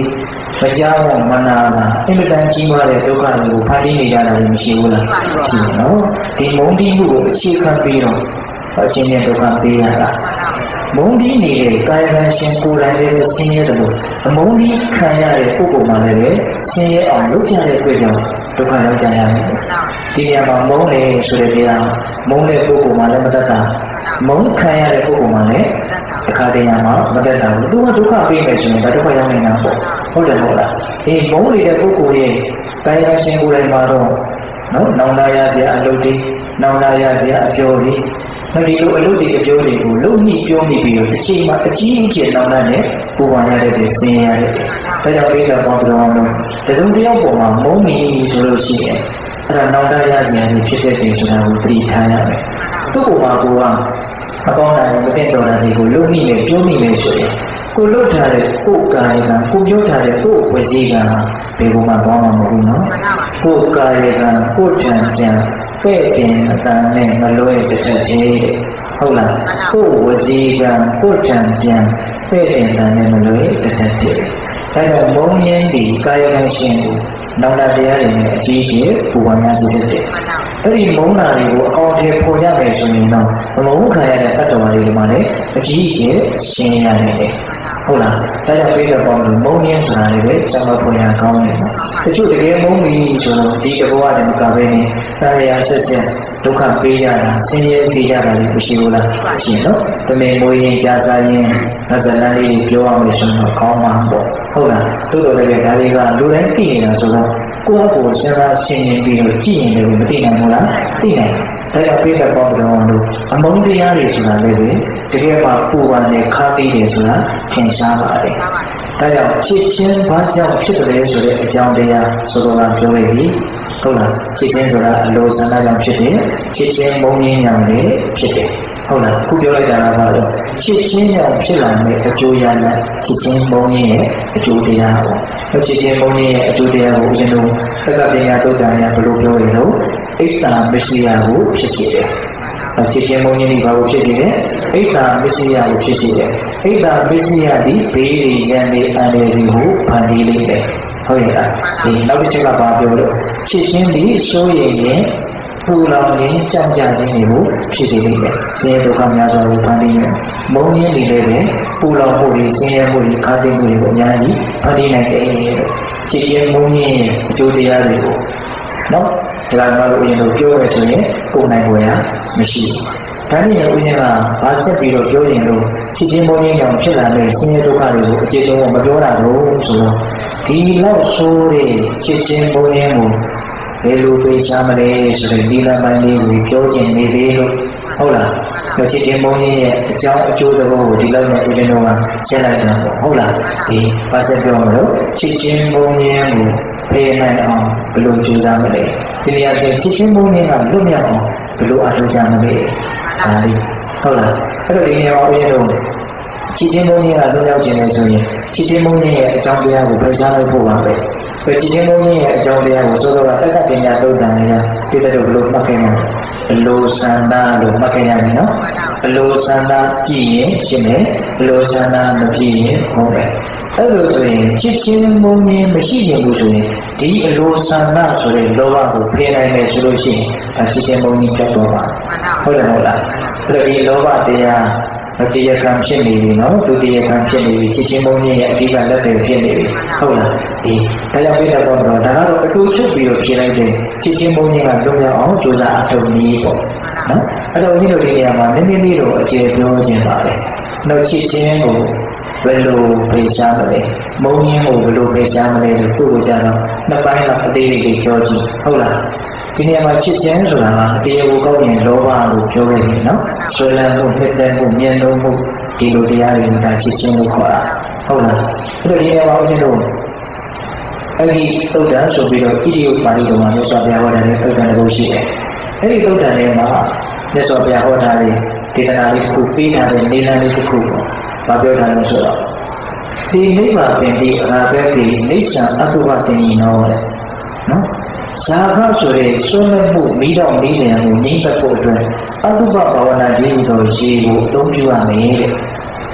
Pajama mana imitan jiwa le duka lu padi ni jana le msiula no di mondi bu chikan piro achinye duka pira la mondi ni le kaya shin ko la le sinye de mondi khanya le puko ma le sinye aw lu ja le kwe jaw duka lo ja ya ni di ya ma mong le so le dia mong le puko ma le matata mong khanya le puko ma le akha de ya ma matata du ma duka pe me so da duka yaw ni na poဟုတ်တယ်ဟုတ်လားအေးမုန်းနေတဲ့ပုဂ္ဂိုလ်ရဲ့ကာယရှင်ကိုယ်တိုင်မှာတော့နော်နောင်လာရစရာအလုပ်တွေနောင်လာရစရာအပြောတွေဒီလိုအလုပ်တွေအပြောတွေကိုလုံမိပြောမိပြီးတော့တစ်ချိန်မှာအကြီးအကျယ်နောင်လာနဲ့ပူပန်ရတဲ့ဆင်းရဲတဲ့ဒါကြောင့်ပြတာပေါင်းတော်အောင်လို့တစုံတစ်ယောက်ပေါ်မှာမုန်းမိဆိုလို့ရှိရင်အဲ့ဒါနောင်လာရစရာတွေဖြစ်တဲ့တယ်ဆိုတာကိုသတိထားရမယ်သူ့ပေါ်မှာကိုကအကောင်းတာနဲ့မသိတော်တာတွေကိုလုံမိနဲ့ပြောမိနဲ့ဆိုရင်ကိုလွတ်ထားတဲ့ကိုယ်ကာယကကိုပြောထားတဲ့ကိုယ်ဝစီကဘယ်ဘုံမှာကောင်းမှာမဟုတ်ဘူးနော်ကိုယ်ကာယကကိုယ်ထံကြံပဲ့တင်အတန်နဲ့မလွဲတစ်ချက်သေးတဲ့ဟုတ်လားကိုယ်ဝစီကကိုယ်ထံကြံပဲ့တင်အတန်နဲ့မလွဲတစ်ချက်သေးဒါကြောင့်မုံမြင်းဒီကာယကရှင်ကိုနောင်တတရားတွေနဲ့အကြီးကြီးပူပန်ရစေတဲ့အဲ့ဒီမုံနာတွေကိုအကောင့်ထဲပေါ်ရမယ်ဆိုရင်တော့မုံခံရတဲ့တတ္တဝါတွေမှာလည်းအကြီးကြီးရှင်းရတယ်ဟုတ်လားဒါကြောင့်ပြေးတော့မုံမြင်းဆိုတာလည်းပဲစံမဖွင့်ရကောင်းတယ်တချို့တကယ်မုံပြီဆိုတော့ဒီတဘောကတည်းကပဲနေတရားဆက်ဆက်ဒုက္ခပေးရတာဆင်းရဲစေရတာလည်းမရှိဘူးလားရှိနော်တမင်မွေးရင်ကြာစားရင်ငါဇလန်းလေးပြောရမယ်ဆိုတော့ကောင်းမှာပေါ့ဟုတ်လားတို့တော်လည်းဒါတွေကလူတိုင်းသိနေတာဆိုတော့ကိုယ့်ကိုယ်စဉ်းစားရှင်းရင်ပြီးတော့ကြည့်ရင်လည်းမသိနိုင်ဘူးလားသိနိုင်ဒါကြောင့်ပြေးတဲ့ပေါင်းတော်တို့အမုန်းတရားတွေဆိုတာလည်းပဲတကယ်မှပူပန်နဲ့ခါသိတယ်ဆိုတာထင်ရှားပါတယ်ဒါကြောင့်ချစ်ချင်းဘာကြောင့်ဖြစ်တယ်ဆိုတဲ့အကြောင်းတရားဆိုတော့ပြောလိုက်ပြီဟုတ်လားချစ်ချင်းဆိုတာအလိုဆန္ဒကြောင့်ဖြစ်တယ်ချစ်ချင်းမုန်းရင်းကြောင့်လည်းဖြစ်တယ်ဟုတ်လားခုပြောလိုက်တာကဘာလို့ချစ်ချင်းကြောင့်ဖြစ်လာတဲ့အကျိုးရလဒ်ချစ်ချင်းမုန်းရင်းရဲ့အကျိုးတရားပေါ့ချစ်ချင်းမုန်းရင်းရဲ့အကျိုးတရားကိုဦးဇင်းတို့သက္ကပညာသုတ်တန်ရဘယ်လိုပြောရလို့အိတ်တာမရှိရကိုဖြစ်စေတယ်ချစ်ချင်းမုန်းရင်းဒီဘာကိုဖြစ်စေလဲအိတ်တာမရှိရကိုဖြစ်စေတယ်အိတ်တာမရှိရဒီဘေးတွေရန်တွေအန္တရာယ်တွေကိုဖန်တီးလိုက်တယ်ဟုတ်ရဲ့လားဒီနောက်တစ်ချက်ကဘာပြောလို့ချစ်ချင်းဒီစိုးရိမ်ရင်ပူလောင်ရင်ကြံ့ကြခြင်းတွေကိုဖြစ်စေလိမ့်မယ်ဆင်းရဲဒုက္ခများစွာကိုဖန်တီးမယ်မုန်းရင်းတွေလည်းပဲပူလောင်မှုတွေဆင်းရဲမှုတွေခါးသိမှုတွေကိုအများကြီးဖန်တီးနိုင်တယ်ချစ်ချင်းမုန်းရင်းအကျိုးတရားတွေကိုနော်ဒါကမှလို့ဦးဇင်းတို့ပြောရဆိုရင်ကိုယ်နိုင်ပေါ်ရမရှိဘူးဒါနဲ့ဦးဇင်းကဘာဆက်ပြီးတော့ပြောရင်လို့ချစ်ချင်းမုန်းရင်းကြောင့်ဖြစ်လာတဲ့ဆင်းရဲဒုက္ခတွေကိုအခြေအုံမပြောတာတော့ဆိုတော့ဒီလောက်ဆိုးတဲ့ချစ်ချင်းမုန်းရင်းကိုဘယ်လိုပေးရှားမလဲဆိုတဲ့ဒီလမ်းပိုင်းလေးကိုပြောချင်နေပြီလို့ဟုတ်လားချစ်ချင်းမုန်းရင်းရဲ့အကြောင်းအကျိုးသဘောကိုဒီလောက်နဲ့ဦးဇင်းတို့ကရှင်းလိုက်တာပေါ့ဟုတ်လားဒီဘာဆက်ပြောမလို့ချစ်ချင်းမုန်းရင်းကိုဖေးနိုင်အောင်ဘယ်လိုကြိုးစားမလဲဒီနေရာကျချစ်ချင်းမုန်းရင်းကလွတ်မြောက်အောင်ဘယ်လိုအထောက်ကြမလဲဒါလေးဟုတ်လားအဲ့တော့ဒီနေရာမှာဦးဇင်းတို့ချစ်ချင်းမုန်းရင်းကလွတ်မြောက်ခြင်းလဲဆိုရင်ချစ်ချင်းမုန်းရင်းရဲ့အကြောင်းတရားကိုဖေးရှားလိုက်ဖို့ပါပဲချစ်ချင်းမုန်းရင်းရဲ့အကြောင်းတရားကိုဆိုတော့တက္ကပညာသုတ်တန်တွေကပြည့်တဲ့ဘလို့မှတ်ခဲ့ရတယ်အလိုဆန္ဒလို့မှတ်ခဲ့ရတယ်နော်အလိုဆန္ဒပြည့်ရင်ရှင်းတယ်အလိုဆန္ဒမပြည့်ရင်ဟုတ်တယ်အဲ့လိုဆိုရင်ချစ်ချင်းမုန်းရင်းမရှိခြင်းဘူးဆိုရင်ဒီအလိုဆန္ဒဆိုတဲ့လောဘကိုဖယ်နိုင်မယ်ဆိုလို့ရှိရင်ချစ်ချင်းမုန်းရင်းပြတ်တော့ပါဟုတ်တယ်ဟုတ်လားအဲ့တော့ဒီလောဘတရားတရားခံဖြစ်နေပြီနော်ဒုတိယခံဖြစ်နေပြီချစ်ချင်းမုန်းရင်းရဲ့အဓိကလက်တွေဖြစ်နေပြီဟုတ်လားဒီဒါကြောင့်ပြတဲ့တော့ဒါကတော့အတူချုပ်ပြီးတော့ဖြေလိုက်တဲ့ချစ်ချင်းမုန်းရင်းကလွတ်မြောက်အောင်ကြိုးစားအထောက်နည်းပေါ့နော်အဲ့တော့ဒီလိုဒီနေရာမှာနည်းနည်းလေးတော့အခြေပြောခြင်းပါလေနောက်ချစ်ချင်းကိုဘယ်လိုဖေးရှားမလဲမုန်းရင်းကိုဘယ်လိုဖေးရှားမလဲလို့သူ့ကိုကြတော့နှစ်ပိုင်းလောက်အသေးလေးပြောကြည့်ဟုတ်လားဒီနေရာမှာချစ်ချင်းဆိုတာကတရားကိုကောက်ရင်လောဘလို့ပြောခဲ့တယ်နော်ဆွေလန်းမှုနှစ်သက်မှုမြင်လို့မှုဒီလိုတရားတွေကချစ်ချင်းလို့ခေါ်တာဟုတ်လားအဲ့တော့ဒီနေရာမှာဦးဇင်းတို့အဲ့ဒီသုတ်တန်ဆိုပြီးတော့ဣတိယပါဠိတော်မှာမြတ်စွာဘုရားဟောတဲ့သုတ်တန်တစ်ခုရှိတယ်အဲ့ဒီသုတ်တန်ထဲမှာမြတ်စွာဘုရားဟောထားတဲ့ဒေသနာလေးတစ်ခုပေးထားတဲ့နေလန်းလေးတစ်ခုပေါ့ဘာပြောတာလဲဆိုတော့ဒီနိဗ္ဗာန်ပင်ဒီအရာပဲဒီနိစ္စံအတုပတင်ဤနောတဲ့နော်ဇာခဆိုတဲ့ဆွမ်းမဲ့မှုမိတော့မိတယ်ကိုငြိမ့်သက်ဖို့အတွက်အတုပဘာဝနာကြီးဟူသောရေကိုအသုံးပြုရမယ်တဲ့ဟ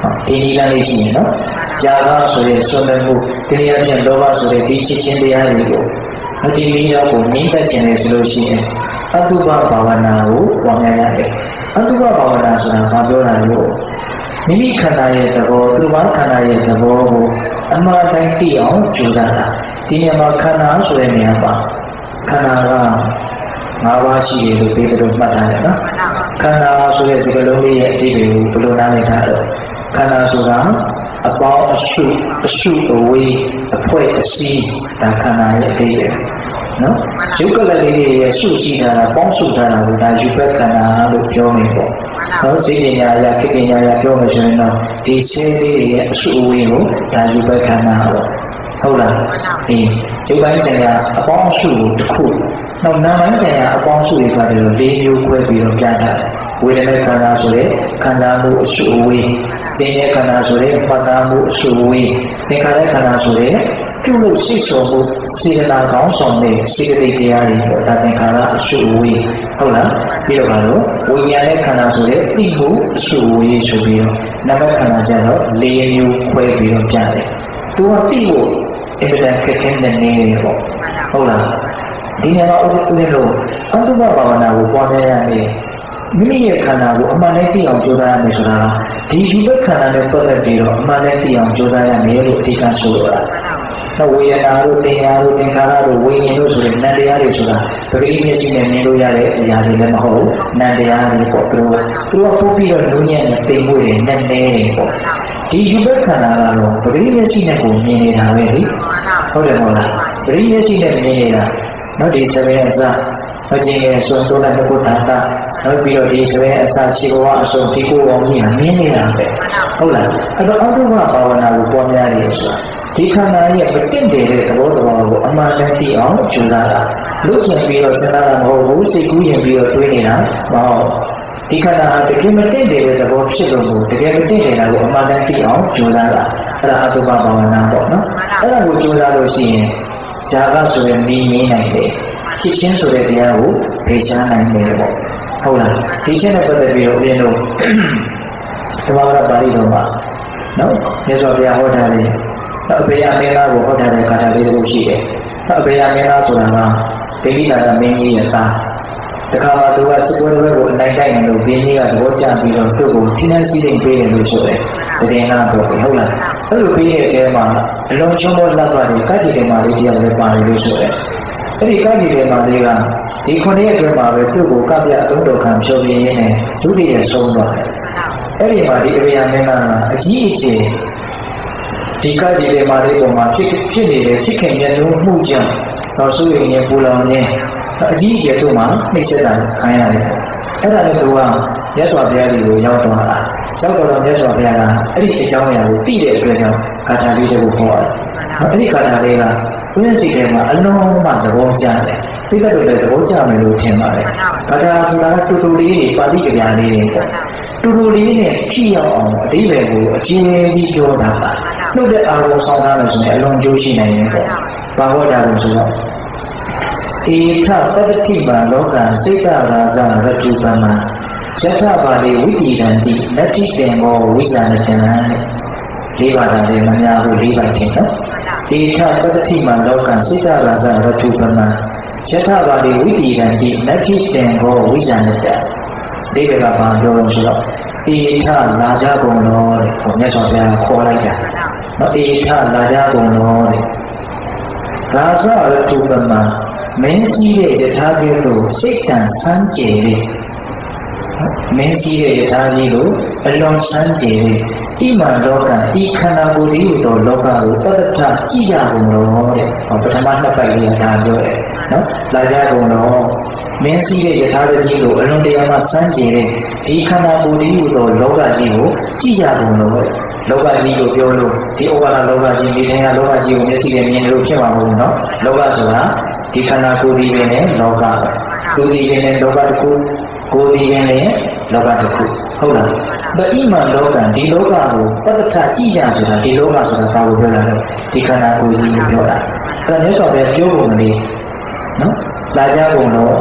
ဒီနည်းလမ်းလေးရှိရင်နော်ဇာကဆိုတဲ့ဆွမ်းမှုတရားပြန်လောဘဆိုတဲ့ဒီချစ်ချင်းတရားတွေကိုဒီမိတော့ကိုငြိမ့်သက်ခြင်းလေဆိုလို့ရှိရင်အတုပဘာဝနာကိုပွားများရတယ်အတုပဘာဝနာဆိုတာဘာပြောတာလဲမိမိခန္ဓာရဲ့သဘောသူဘာခန္ဓာရဲ့သဘောကိုအမှားတိုင်းသိအောင်ကြိုးစားတာဒီနေရာမှာခန္ဓာဆိုတဲ့နေရာမှာခန္ဓာက၅ပါးရှိတယ်လို့ပြောလို့မှတ်ထားတယ်နော်ခန္ဓာဆိုတဲ့စကားလုံးလေးရဲ့အဓိပ္ပာယ်ကိုဘယ်လိုနားလည်ထားလဲခန္ဓာဆိုတာအပေါင်းအစုအဝေးအဖွဲ့အစည်းဒါခန္ဓာရဲ့အဓိပ္ပာယ်နော်ယုတ်ကလလေးတွေရဲ့စုရှိတာပေါင်းစုထားတာကိုဒါယူဘက်ခန္ဓာလို့ပြောနေပေါ့နော်စိတ်ပညာရခေပညာရပြောလို့ဆိုရင်တော့ဒီဆဲလေးတွေရဲ့အစုအဝေးကိုဒါယူဘက်ခန္ဓာပေါ့ဟုတ်လားဒီယုတ်ပိုင်းဆိုင်ရာအပေါင်းအစုကိုတစ်ခုနောက်နာမ်ပိုင်းဆိုင်ရာအပေါင်းအစုတွေပါတယ်လို့၄မျိုးခွဲပြီးတော့ကြားထားတယ်ဝေဒနာခန္ဓာဆိုတဲ့ခံစားမှုအစုအဝေးသင်္ကေတခန္ဓာဆိုတဲ့မှတ်သားမှုအစုအဝေးသင်္ခါရခန္ဓာဆိုတဲ့ပြုလို့စိတ်ဆော်မှုစေတနာကောင်းဆောင်တဲ့စေတသိက်တရားတွေပေါ့ဒါသင်္ခါရအစုအဝေးဟုတ်လားပြီးတော့ကတော့ဝိညာဉ်ရဲ့ခန္ဓာဆိုတဲ့သိမှုအစုအဝေးဆိုပြီးတော့နာမ်ခန္ဓာကျတော့၄မျိုးခွဲပြီးတော့ကြားတယ်သူကသိဖို့အင်မတန်ခက်ခဲတဲ့နေတယ်ပေါ့ဟုတ်လားဒီနေရာမှာဦးဇင်းတို့အတုပဘာဝနာကိုပွားများရတယ်မိမိရဲ့ခန္ဓာကိုအမှန်နဲ့သိအောင်ကြိုးစားရမယ်ဆိုတာဒီယူဘခန္ဓာနဲ့ပတ်သက်ပြီးတော့အမှန်နဲ့သိအောင်ကြိုးစားရမယ်လို့အဓိကဆိုလိုတာ။နောက်ဝေယနာတို့တရားတို့သင်္ခါရတို့ဝိညာဉ်တို့ဆိုတဲ့နံတရားတွေဆိုတာပရိမျက်စိနဲ့မြင်လို့ရတဲ့အရာတွေလည်းမဟုတ်ဘူး။နံတရားတွေပေါ့သူတို့ပို့ပြီးတော့လူညံ့နဲ့သိမှုတွေနဲ့နေတယ်ပေါ့။ဒီယူဘခန္ဓာကတော့ပရိမျက်စိနဲ့ကိုမြင်နေတာပဲလေ။ဟုတ်တယ်မဟုတ်လား။ပရိမျက်စိနဲ့မြင်နေတာနော်ဒီစပယ်အစအကျဉ်းရဲ့ဆုံးသုံးတဲ့ဘုဒ္ဓတာနောက်ပြီးတော့ဒီစပယ်အစခြေဘဝအဆုံးဒီကိုယ်ပေါင်းကြီးဟာမြင်နေတာပဲဟုတ်လားအဲ့တော့အတုပဘာဝနာကိုပေါ်များတယ်ဆိုတာဒီခန္ဓာရဲ့မတင့်တယ်တဲ့သဘောတရားကိုအမှန်တည်းသိအောင်ကြိုးစားတာလူကျင်ပြီးတော့စဉ်းစားတာမဟုတ်ဘူးစိတ်ကူးရင်ပြီးတော့တွေးနေတာမဟုတ်ဒီခန္ဓာဟာတကယ်မတင့်တယ်တဲ့သဘောဖြစ်လို့မို့တကယ်မတင့်တယ်တာကိုအမှန်တည်းသိအောင်ကြိုးစားတာအဲ့ဒါအတုပဘာဝနာပေါ့နော်အဲ့ဒါကိုကြိုးစားလို့ရှိရင်ဇာကဆိုရင်မြင်နိုင်တယ်ချစ်ချင်းဆိုတဲ့တရားကိုဖေရှားနိုင်တယ်ပေါ့ဟုတ်လားဒီချက်နဲ့ပတ်သက်ပြီးတော့ဦးဇင်းတို့ဓမ္မဝရပါဠိတော်မှာနော်မြတ်စွာဘုရားဟောထားတယ်အဘေယမင်းသားကိုဟောထားတဲ့ကာထာလေးတစ်ခုရှိတယ်အဘေယမင်းသားဆိုတာကဗိမိနာကမင်းကြီးရဲ့သားတခါမှသူကစစ်ပွဲတွေကိုအနိုင်တိုက်နေလို့ဘင်းကြီးကသဘောကျပြီးတော့သူ့ကိုထိနှက်စီးနေပေးတယ်လို့ဆိုတယ်တကယ်လားတော့ဟုတ်လားအဲ့လိုပြီးတဲ့အထဲမှာအလုံးချုံတော့လက်သွားတယ်ကကြည်တယ်မှာလေးတရားလည်းပါတယ်လို့ဆိုတယ်အဲ့ဒီကကြည်တယ်မှာလေးကဒီ9ရက်အတွင်းမှာပဲသူ့ကိုကပြအုံတော်ခံဖြောပြင်းရင်းနဲ့သုတိရဲ့ဆုံးသွားတယ်အဲ့ဒီမှာဒီအဘေယမင်းသားကအကြီးအကျယ်ဒီကကြည်တယ်မှာလေးပေါ်မှာဖြစ်နေတဲ့ချစ်ခင်မြတ်လို့မှုကြောင့်တော့သူ့ရဲ့ပူလောင်ခြင်းအကြီးအကျယ်တို့မှာနှိမ့်ဆက်တာခံရတယ်အဲ့ဒါလည်းသူကမြတ်စွာဘုရားကြီးကိုရောက်သွားတာရောက်တော့မြတ်စွာဘုရားကအဲ့ဒီအကြောင်းအရာကိုသိတဲ့အတွက်ကြောင့်ဂါထာလေးတွေကိုဟောတယ်အဲ့ဒီဂါထာလေးကဘုရားစီကမှာအလုံးမှသဘောကျတယ်ဒီကတော့လည်းသဘောကျမယ်လို့ထင်ပါတယ်ဂါထာဆိုတာတူတူလေးတွေပါဠိကြပြလေးတွေပေါ့တူတူလေးနဲ့ကြည့်ရောက်အောင်အဓိပ္ပာယ်ကိုအကျဉ်းကြီးပြောတာပါနှုတ်တဲ့အာရုံဆောင်တာလို့ဆိုရင်အလုံးကျိုးရှိနိုင်တယ်ပေါ့ဘာဟောတာလို့ဆိုတော့ဧထပတ္တိမာလောကစိတ်တရာဇရတုပမယထပါလေဝိတိတံတိနတ္တိတေမောဝိဇာနတံလေးပါးတာလည်းမများဘူး၄ပါးထင်နော်ဧထပတ္တိမာလောကစိတ်တရာဇရတုပမယထပါလေဝိတိတံတိနတ္တိတေမောဝိဇာနတံဒီကဘာပြောလို့ဆိုတော့ဧထလာကြကုန်တော်တဲ့ဟောမြတ်စွာဘုရားခေါ်လိုက်တာနော်ဧထလာကြကုန်တော်တဲ့ရာဇရတုပမမင်းစည်းတဲ့ယထာကဲ့သို့စိတ်တန်ဆန်းကျယ်တဲ့မင်းစည်းတဲ့ယထာကြီးကိုအလွန်ဆန်းကျယ်တဲ့ဣမံလောကဤခန္ဓာကိုယ်ဒီဟူသောလောကကိုပတ္တထကြည့်ရကုန်တော်တဲ့ပထမနှစ်ပိုက်လေးဒါပြောတယ်နော်လာကြကုန်တော်မင်းစည်းတဲ့ယထာကြီးကိုအလွန်တရာမှဆန်းကျယ်တဲ့ဒီခန္ဓာကိုယ်ဒီဟူသောလောကကြီးကိုကြည့်ရကုန်တော်တဲ့လောကကြီးကိုပြောလို့ဒီဩဝါဒလောကကြီးဒီနေရာလောကကြီးကိုမျက်စိနဲ့မြင်လို့ဖြစ်မှာမဟုတ်ဘူးနော်လောကဆိုတာဒီခန္ဓာကိုယ်ဒီနဲ့လောကသူဒီနဲ့လောကတစ်ခုကိုယ်ဒီနဲ့လောကတစ်ခုဟုတ်လားဗိမာန်လောကဒီလောကကိုပတ္တထကြည့်ရဆိုတာဒီလောကဆိုတာဘာကိုပြောတာလဲဒီခန္ဓာကိုယ်ကြီးကိုပြောတာအဲ့ဒါမြတ်စွာဘုရားပြောပုံလေးနော်လာကြပုံတော့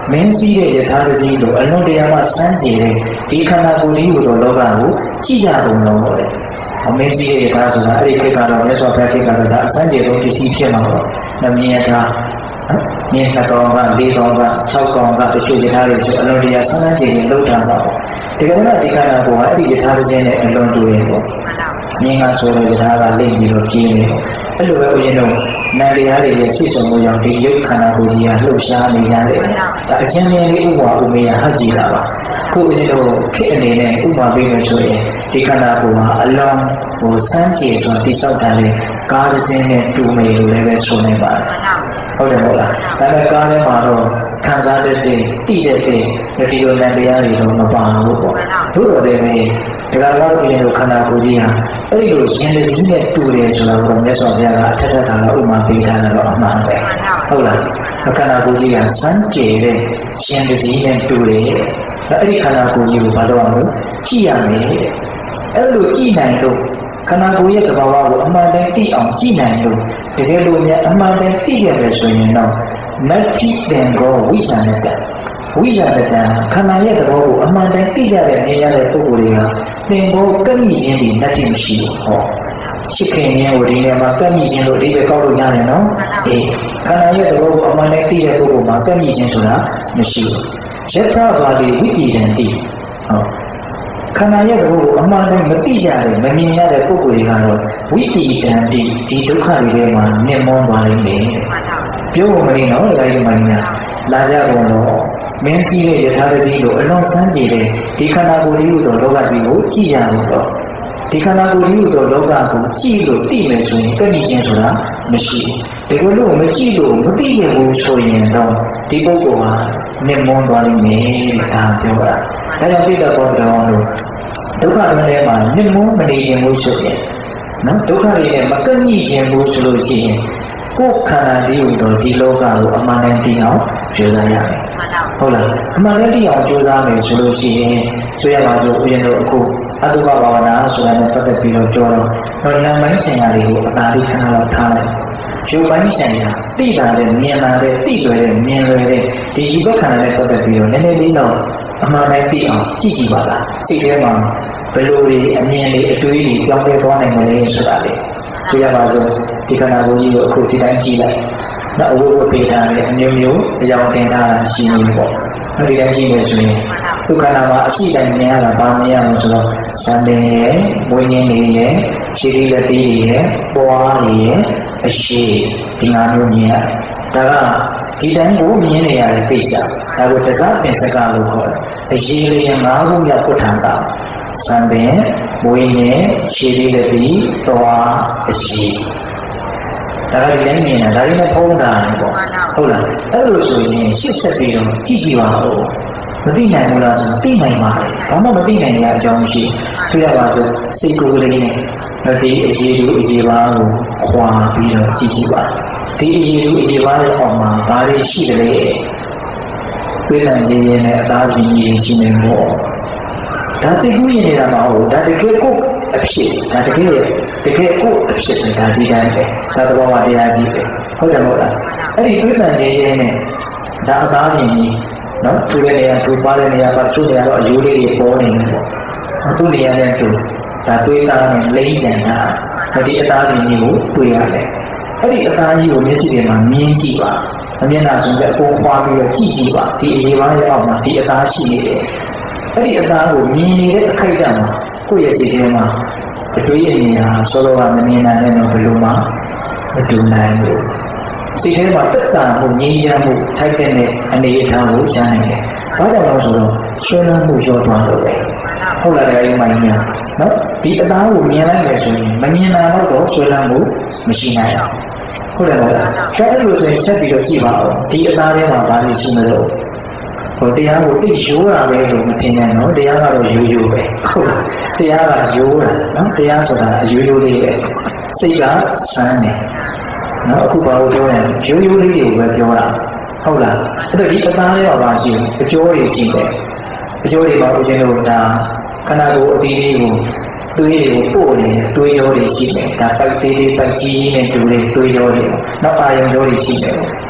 မင်းစည်းတဲ့ယထာတစည်းလိုအလုံးတရားမှစမ်းကြည့်တဲ့ဒီခန္ဓာကိုယ်ကြီးဟူသောလောကကိုကြည့်ကြကုန်လို့တဲ့။မင်းစည်းတဲ့ယထာဆိုတာအဲ့ဒီခေတ်ကတော့မြတ်စွာဘုရားခေတ်ကတော့ဒါအစမ်းကြည့်ဆုံးပစ္စည်းဖြစ်မှာပေါ့။နမင်းယထာမြင်းနှစ်ကောင်က၄ကောင်က6ကောင်ကတချို့ယထာတွေဆိုအလုံးတရားစမ်းကြည့်ရင်လောက်တာပါပေါ့။ဒီကနေ့ဒီခန္ဓာကိုယ်ကအဲ့ဒီယထာတစည်းနဲ့အလုံးတူရဲ့ပေါ့။မြင်းကဆိုတော့ယထာကလိမ့်ပြီးတော့ပြင်းနေပေါ့။အဲ့လိုပဲဦးဇင်းတို့နာတရားတွေရဲ့စိတ်ဆုံးမှုကြောင့်ဒီရုပ်ခန္ဓာကိုယ်ကြီးကလှုပ်ရှားနေရတယ်။ဒါအချင်းချင်းလေးဥပမာဥမေယဟကြည့်တာပါ။ခုဦးဇင်းတို့ခေတ်အနေနဲ့ဥပမာပေးမယ်ဆိုရင်ဒီခန္ဓာကိုယ်ဟာအလုံးစမ်းကြည့်ဆိုတာတိဆောက်တာလေကားတစ်စင်းနဲ့တူမယ်လို့လည်းပဲဆိုနေပါတယ်။ဟုတ်တယ်မဟုတ်လား။ဒါပေမဲ့ကားထဲမှာတော့ခံစားတတ်တဲ့သိတတ်တဲ့ဒီလိုနဲ့တရားတွေတော့မပါဘူးပေါ့။သို့တော်လည်းပဲဒီကတော့ဦးဇင်းတို့ခန္ဓာကိုယ်ကြီးဟာအဲ့ဒီလိုရှင်တစ်စည်းနဲ့တူတယ်ဆိုတာကိုမြတ်စွာဘုရားကအထက်ထက်ထားဥပမာပေးထားတာတော့အမှန်ပဲ။ဟုတ်လား။ခန္ဓာကိုယ်ကြီးကစမ်းကြည့်တဲ့ရှင်တစ်စည်းနဲ့တူတယ်။အဲ့ဒီခန္ဓာကိုယ်ကြီးကိုဘာလို့အောင်ကြည့်ရမလဲ။အဲ့လိုကြည့်နိုင်လို့ခန္ဓာကိုယ်ရဲ့သဘာဝကိုအမှန်တည်းသိအောင်ကြည့်နိုင်လို့တကယ်လို့များအမှန်တည်းသိရတယ်ဆိုရင်တော့မတ္ထိတံကောဝိသန္တတဝိဇာတံခန္ဓာရဲ့သဘောကိုအမှန်တည်းသိကြတဲ့နေရတဲ့ပုဂ္ဂိုလ်တွေကသင်္ဘောကပ်မိခြင်းတွေလက်ထိမရှိဘူးဟောရှိခင်ရဲ့ဟိုဒီနေရာမှာကပ်မိခြင်းလို့ဒီပဲကောက်လို့ရတယ်နော်အေးခန္ဓာရဲ့သဘောကိုအမှန်တည်းသိတဲ့ပုဂ္ဂိုလ်မှာကပ်မိခြင်းဆိုတာမရှိဘူးယထာဘာတိဝိပိဒံတိဟောခန္ဓာရဲ့သဘောကိုအမှန်တည်းမသိကြတဲ့မမြင်ရတဲ့ပုဂ္ဂိုလ်တွေကတော့ဝိပိဒံတိဒီဒုက္ခတွေထဲမှာနှိမ့်မွန်းသွားလိမ့်မယ်ပြောဖို့မနေတော့လည်းဒီမှာများလာကြကုန်တော့မင်းစည်းတဲ့ယထာတစည်းလိုအလုံးစမ်းကြည့်တဲ့ဒီခန္ဓာကိုယ်ကြီးဟူသောလောကကြီးကိုကြည့်ရလို့တော့ဒီခန္ဓာကိုယ်ကြီးဟူသောလောကကိုကြည့်လို့သိမယ်ဆိုရင်ကတိချင်းဆိုတာမရှိဘူးဒီလိုလို့မကြည့်လို့မသိရဘူးဆိုရင်တော့ဒီပုဂ္ဂိုလ်ဟာနှိမ့်မွန်းသွားလိမ့်မယ်ဒါပြောတာဒါကြောင့်ပိဋကဘောတော်လို့ဒုက္ခတွေထဲမှာနှိမ့်မွန်းမနေခြင်းလို့ဆိုရင်နော်ဒုက္ခတွေနဲ့မကန့်ညှိခြင်းလို့ဆိုလို့ရှိရင်ကိုယ်ခန္ဓာတည်းဟူသောဒီလောကကိုအမှန်တည်းသိအောင်ကြိုးစားရမယ်ဟုတ်လားအမှန်တည်းသိအောင်ကြိုးစားမယ်ဆိုလို့ရှိရင်ဆိုရပါစို့ဦးဇင်းတို့အခုအတုပဘာဝနာဆိုတာနဲ့ပတ်သက်ပြီးတော့ပြောတော့နာမ်ပိုင်းဆိုင်ရာတွေကိုအတားလေးခဏလောက်ထားလိုက်ရုပ်ပိုင်းဆိုင်ရာသိတာတဲ့မြင်တာတဲ့သိလွယ်တဲ့မြင်လွယ်တဲ့ဒီជីវခန္ဓာနဲ့ပတ်သက်ပြီးတော့နည်းနည်းလေးတော့အမှန်တည်းသိအောင်ကြည့်ကြည့်ပါလားစိတ်ထဲမှာဘယ်လိုတွေအမြင်တွေအတွေးတွေပြောင်းလဲသွားနိုင်မလဲဆိုတာလေဆိုရပါစို့ဒီခန္ဓာကိုယ်ကြီးကိုအခုဒီတိုင်းကြည့်လိုက်နောက်အဝတ်ဝတ်ပေးထားတဲ့အမျိုးမျိုးအကြောင်းတင်ထားတာရှိနေပေါ့ဒီတိုင်းကြည့်လို့ဆိုရင်ဒုက္ခနာမှာအရှိတိုင်းမြင်ရတာဘာမြင်ရမလို့ဆိုတော့ဇံပင်ရဲ့ဝိညာဉ်တွေရဲ့ခြေရည်လက်သေးတွေရဲ့ပွားတွေရဲ့အရှိဒီငါမျိုးမြင်ရတယ်ဒါကဒီတိုင်းကိုမြင်နေရတဲ့ကိစ္စဒါကိုတစားပင်စကားလို့ခေါ်တယ်အရှိလေးရဲ့၅ခုမြောက်ကုဋ္ဌာန်ကဇံပင်ဝိညာဉ်ခြေရည်လက်သေးသွားအရှိဒါကဒီတိုင်းမြင်တာဒါလေးနဲ့ဖုံးတာပေါ့ဟုတ်လားအဲ့လိုဆိုရင်ရှစ်ဆက်ပြီးတော့ကြည့်ကြည့်ပါဦးမသိနိုင်ဘူးလားဆိုသိနိုင်ပါလေဘာမှမသိနိုင်ရအကြောင်းမရှိဆိုရပါစို့စိတ်ကိုယ်လေးနဲ့ဒီအရေးလူအရေးပါကိုခွာပြီးတော့ကြည့်ကြည့်ပါဒီအရေးလူအရေးပါရဲ့အောက်မှာဘာတွေရှိတယ်လဲတွေးနိုင်ခြင်းနဲ့အသားကြီးကြီးရှိနေပေါ့ဒါသိကူးရင်နေတာမဟုတ်ဒါတကယ်ကိုအဖြစ်ဒါတကယ်ကိုအဖြစ်ပဲဒါဒီတိုင်းပဲသာသဘောဝတရားကြီးပဲဟုတ်တယ်မဟုတ်လားအဲ့ဒီတွေးနိုင်ခြင်းနဲ့ဒါအသားကြီးကြီးနော်သူရဲ့နေရာသူပါတဲ့နေရာပါသူ့နေရာတော့အယိုးလေးတွေပေါ်နေတယ်ပေါ့သူ့နေရာနဲ့သူဒါတွေးတာနဲ့လိမ့်ကြံတာဒီအသားကြီးကြီးကိုတွေးရတယ်အဲ့ဒီအသားကြီးကိုမျက်စိတွေမှာမြင်ကြည့်ပါအမျက်နှာဆုံးတဲ့အပေါ်ခွာပြီးတော့ကြည့်ကြည့်ပါဒီအရေးပါရဲ့အောက်မှာဒီအသားရှိနေတယ်အဲ့ဒီအသားကိုမြင်နေတဲ့အခိုက်အတန့်မှာကိုယ့်ရဲ့စိတ်ထဲမှာအတွေးအမြင်ဟာစောစောကမမြင်နိုင်တဲ့တော့ဘယ်လိုမှမတူနိုင်ဘူးစိတ်ထဲမှာတက်တာမှုငြိမ်းချမ်းမှုထိုက်တဲ့အနေအထားကိုရှားနိုင်တယ်။ဘာကြောင့်လဲဆိုတော့ဆွေးနွေးမှုရောသွားလို့ပဲ။ဟုတ်လားအဲဒီမှာညနော်ဒီအသားကိုမြင်လိုက်မယ်ဆိုရင်မမြင်နိုင်တော့ဆွေးနွေးမှုမရှိနိုင်အောင်ဟုတ်တယ်မဟုတ်လား။ဒါအဲ့လိုဆိုရင်ဆက်ပြီးတော့ကြည့်ပါဦး။ဒီအသားထဲမှာဘာလို့ရှိမလို့ဟိုတရားကိုသိရိုးတာပဲလို့မထင်နဲ့နော်တရားကတော့ရိုးရိုးပဲဟုတ်လားတရားကရိုးတာနော်တရားဆိုတာအရိုးရိုးလေးပဲစိတ်ကစမ်းတယ်နော်အခုဘာလို့ပြောရင်ရိုးရိုးလေးတွေကိုပဲပြောတာဟုတ်လားအဲ့တော့ဒီအသားလေးပါရှိတယ်အကျိုးတွေရှိတယ်အကျိုးတွေပါဦးချင်းတို့ဒါခန္ဓာကိုယ်အတီးလေးကိုသွေးတွေကိုပို့နေတယ်သွေးရောတွေရှိတယ်ဒါပိုက်သေးလေးပိုက်ကြီးကြီးနဲ့တူတဲ့သွေးရောတွေနောက်အာယုံရောတွေရှိတယ်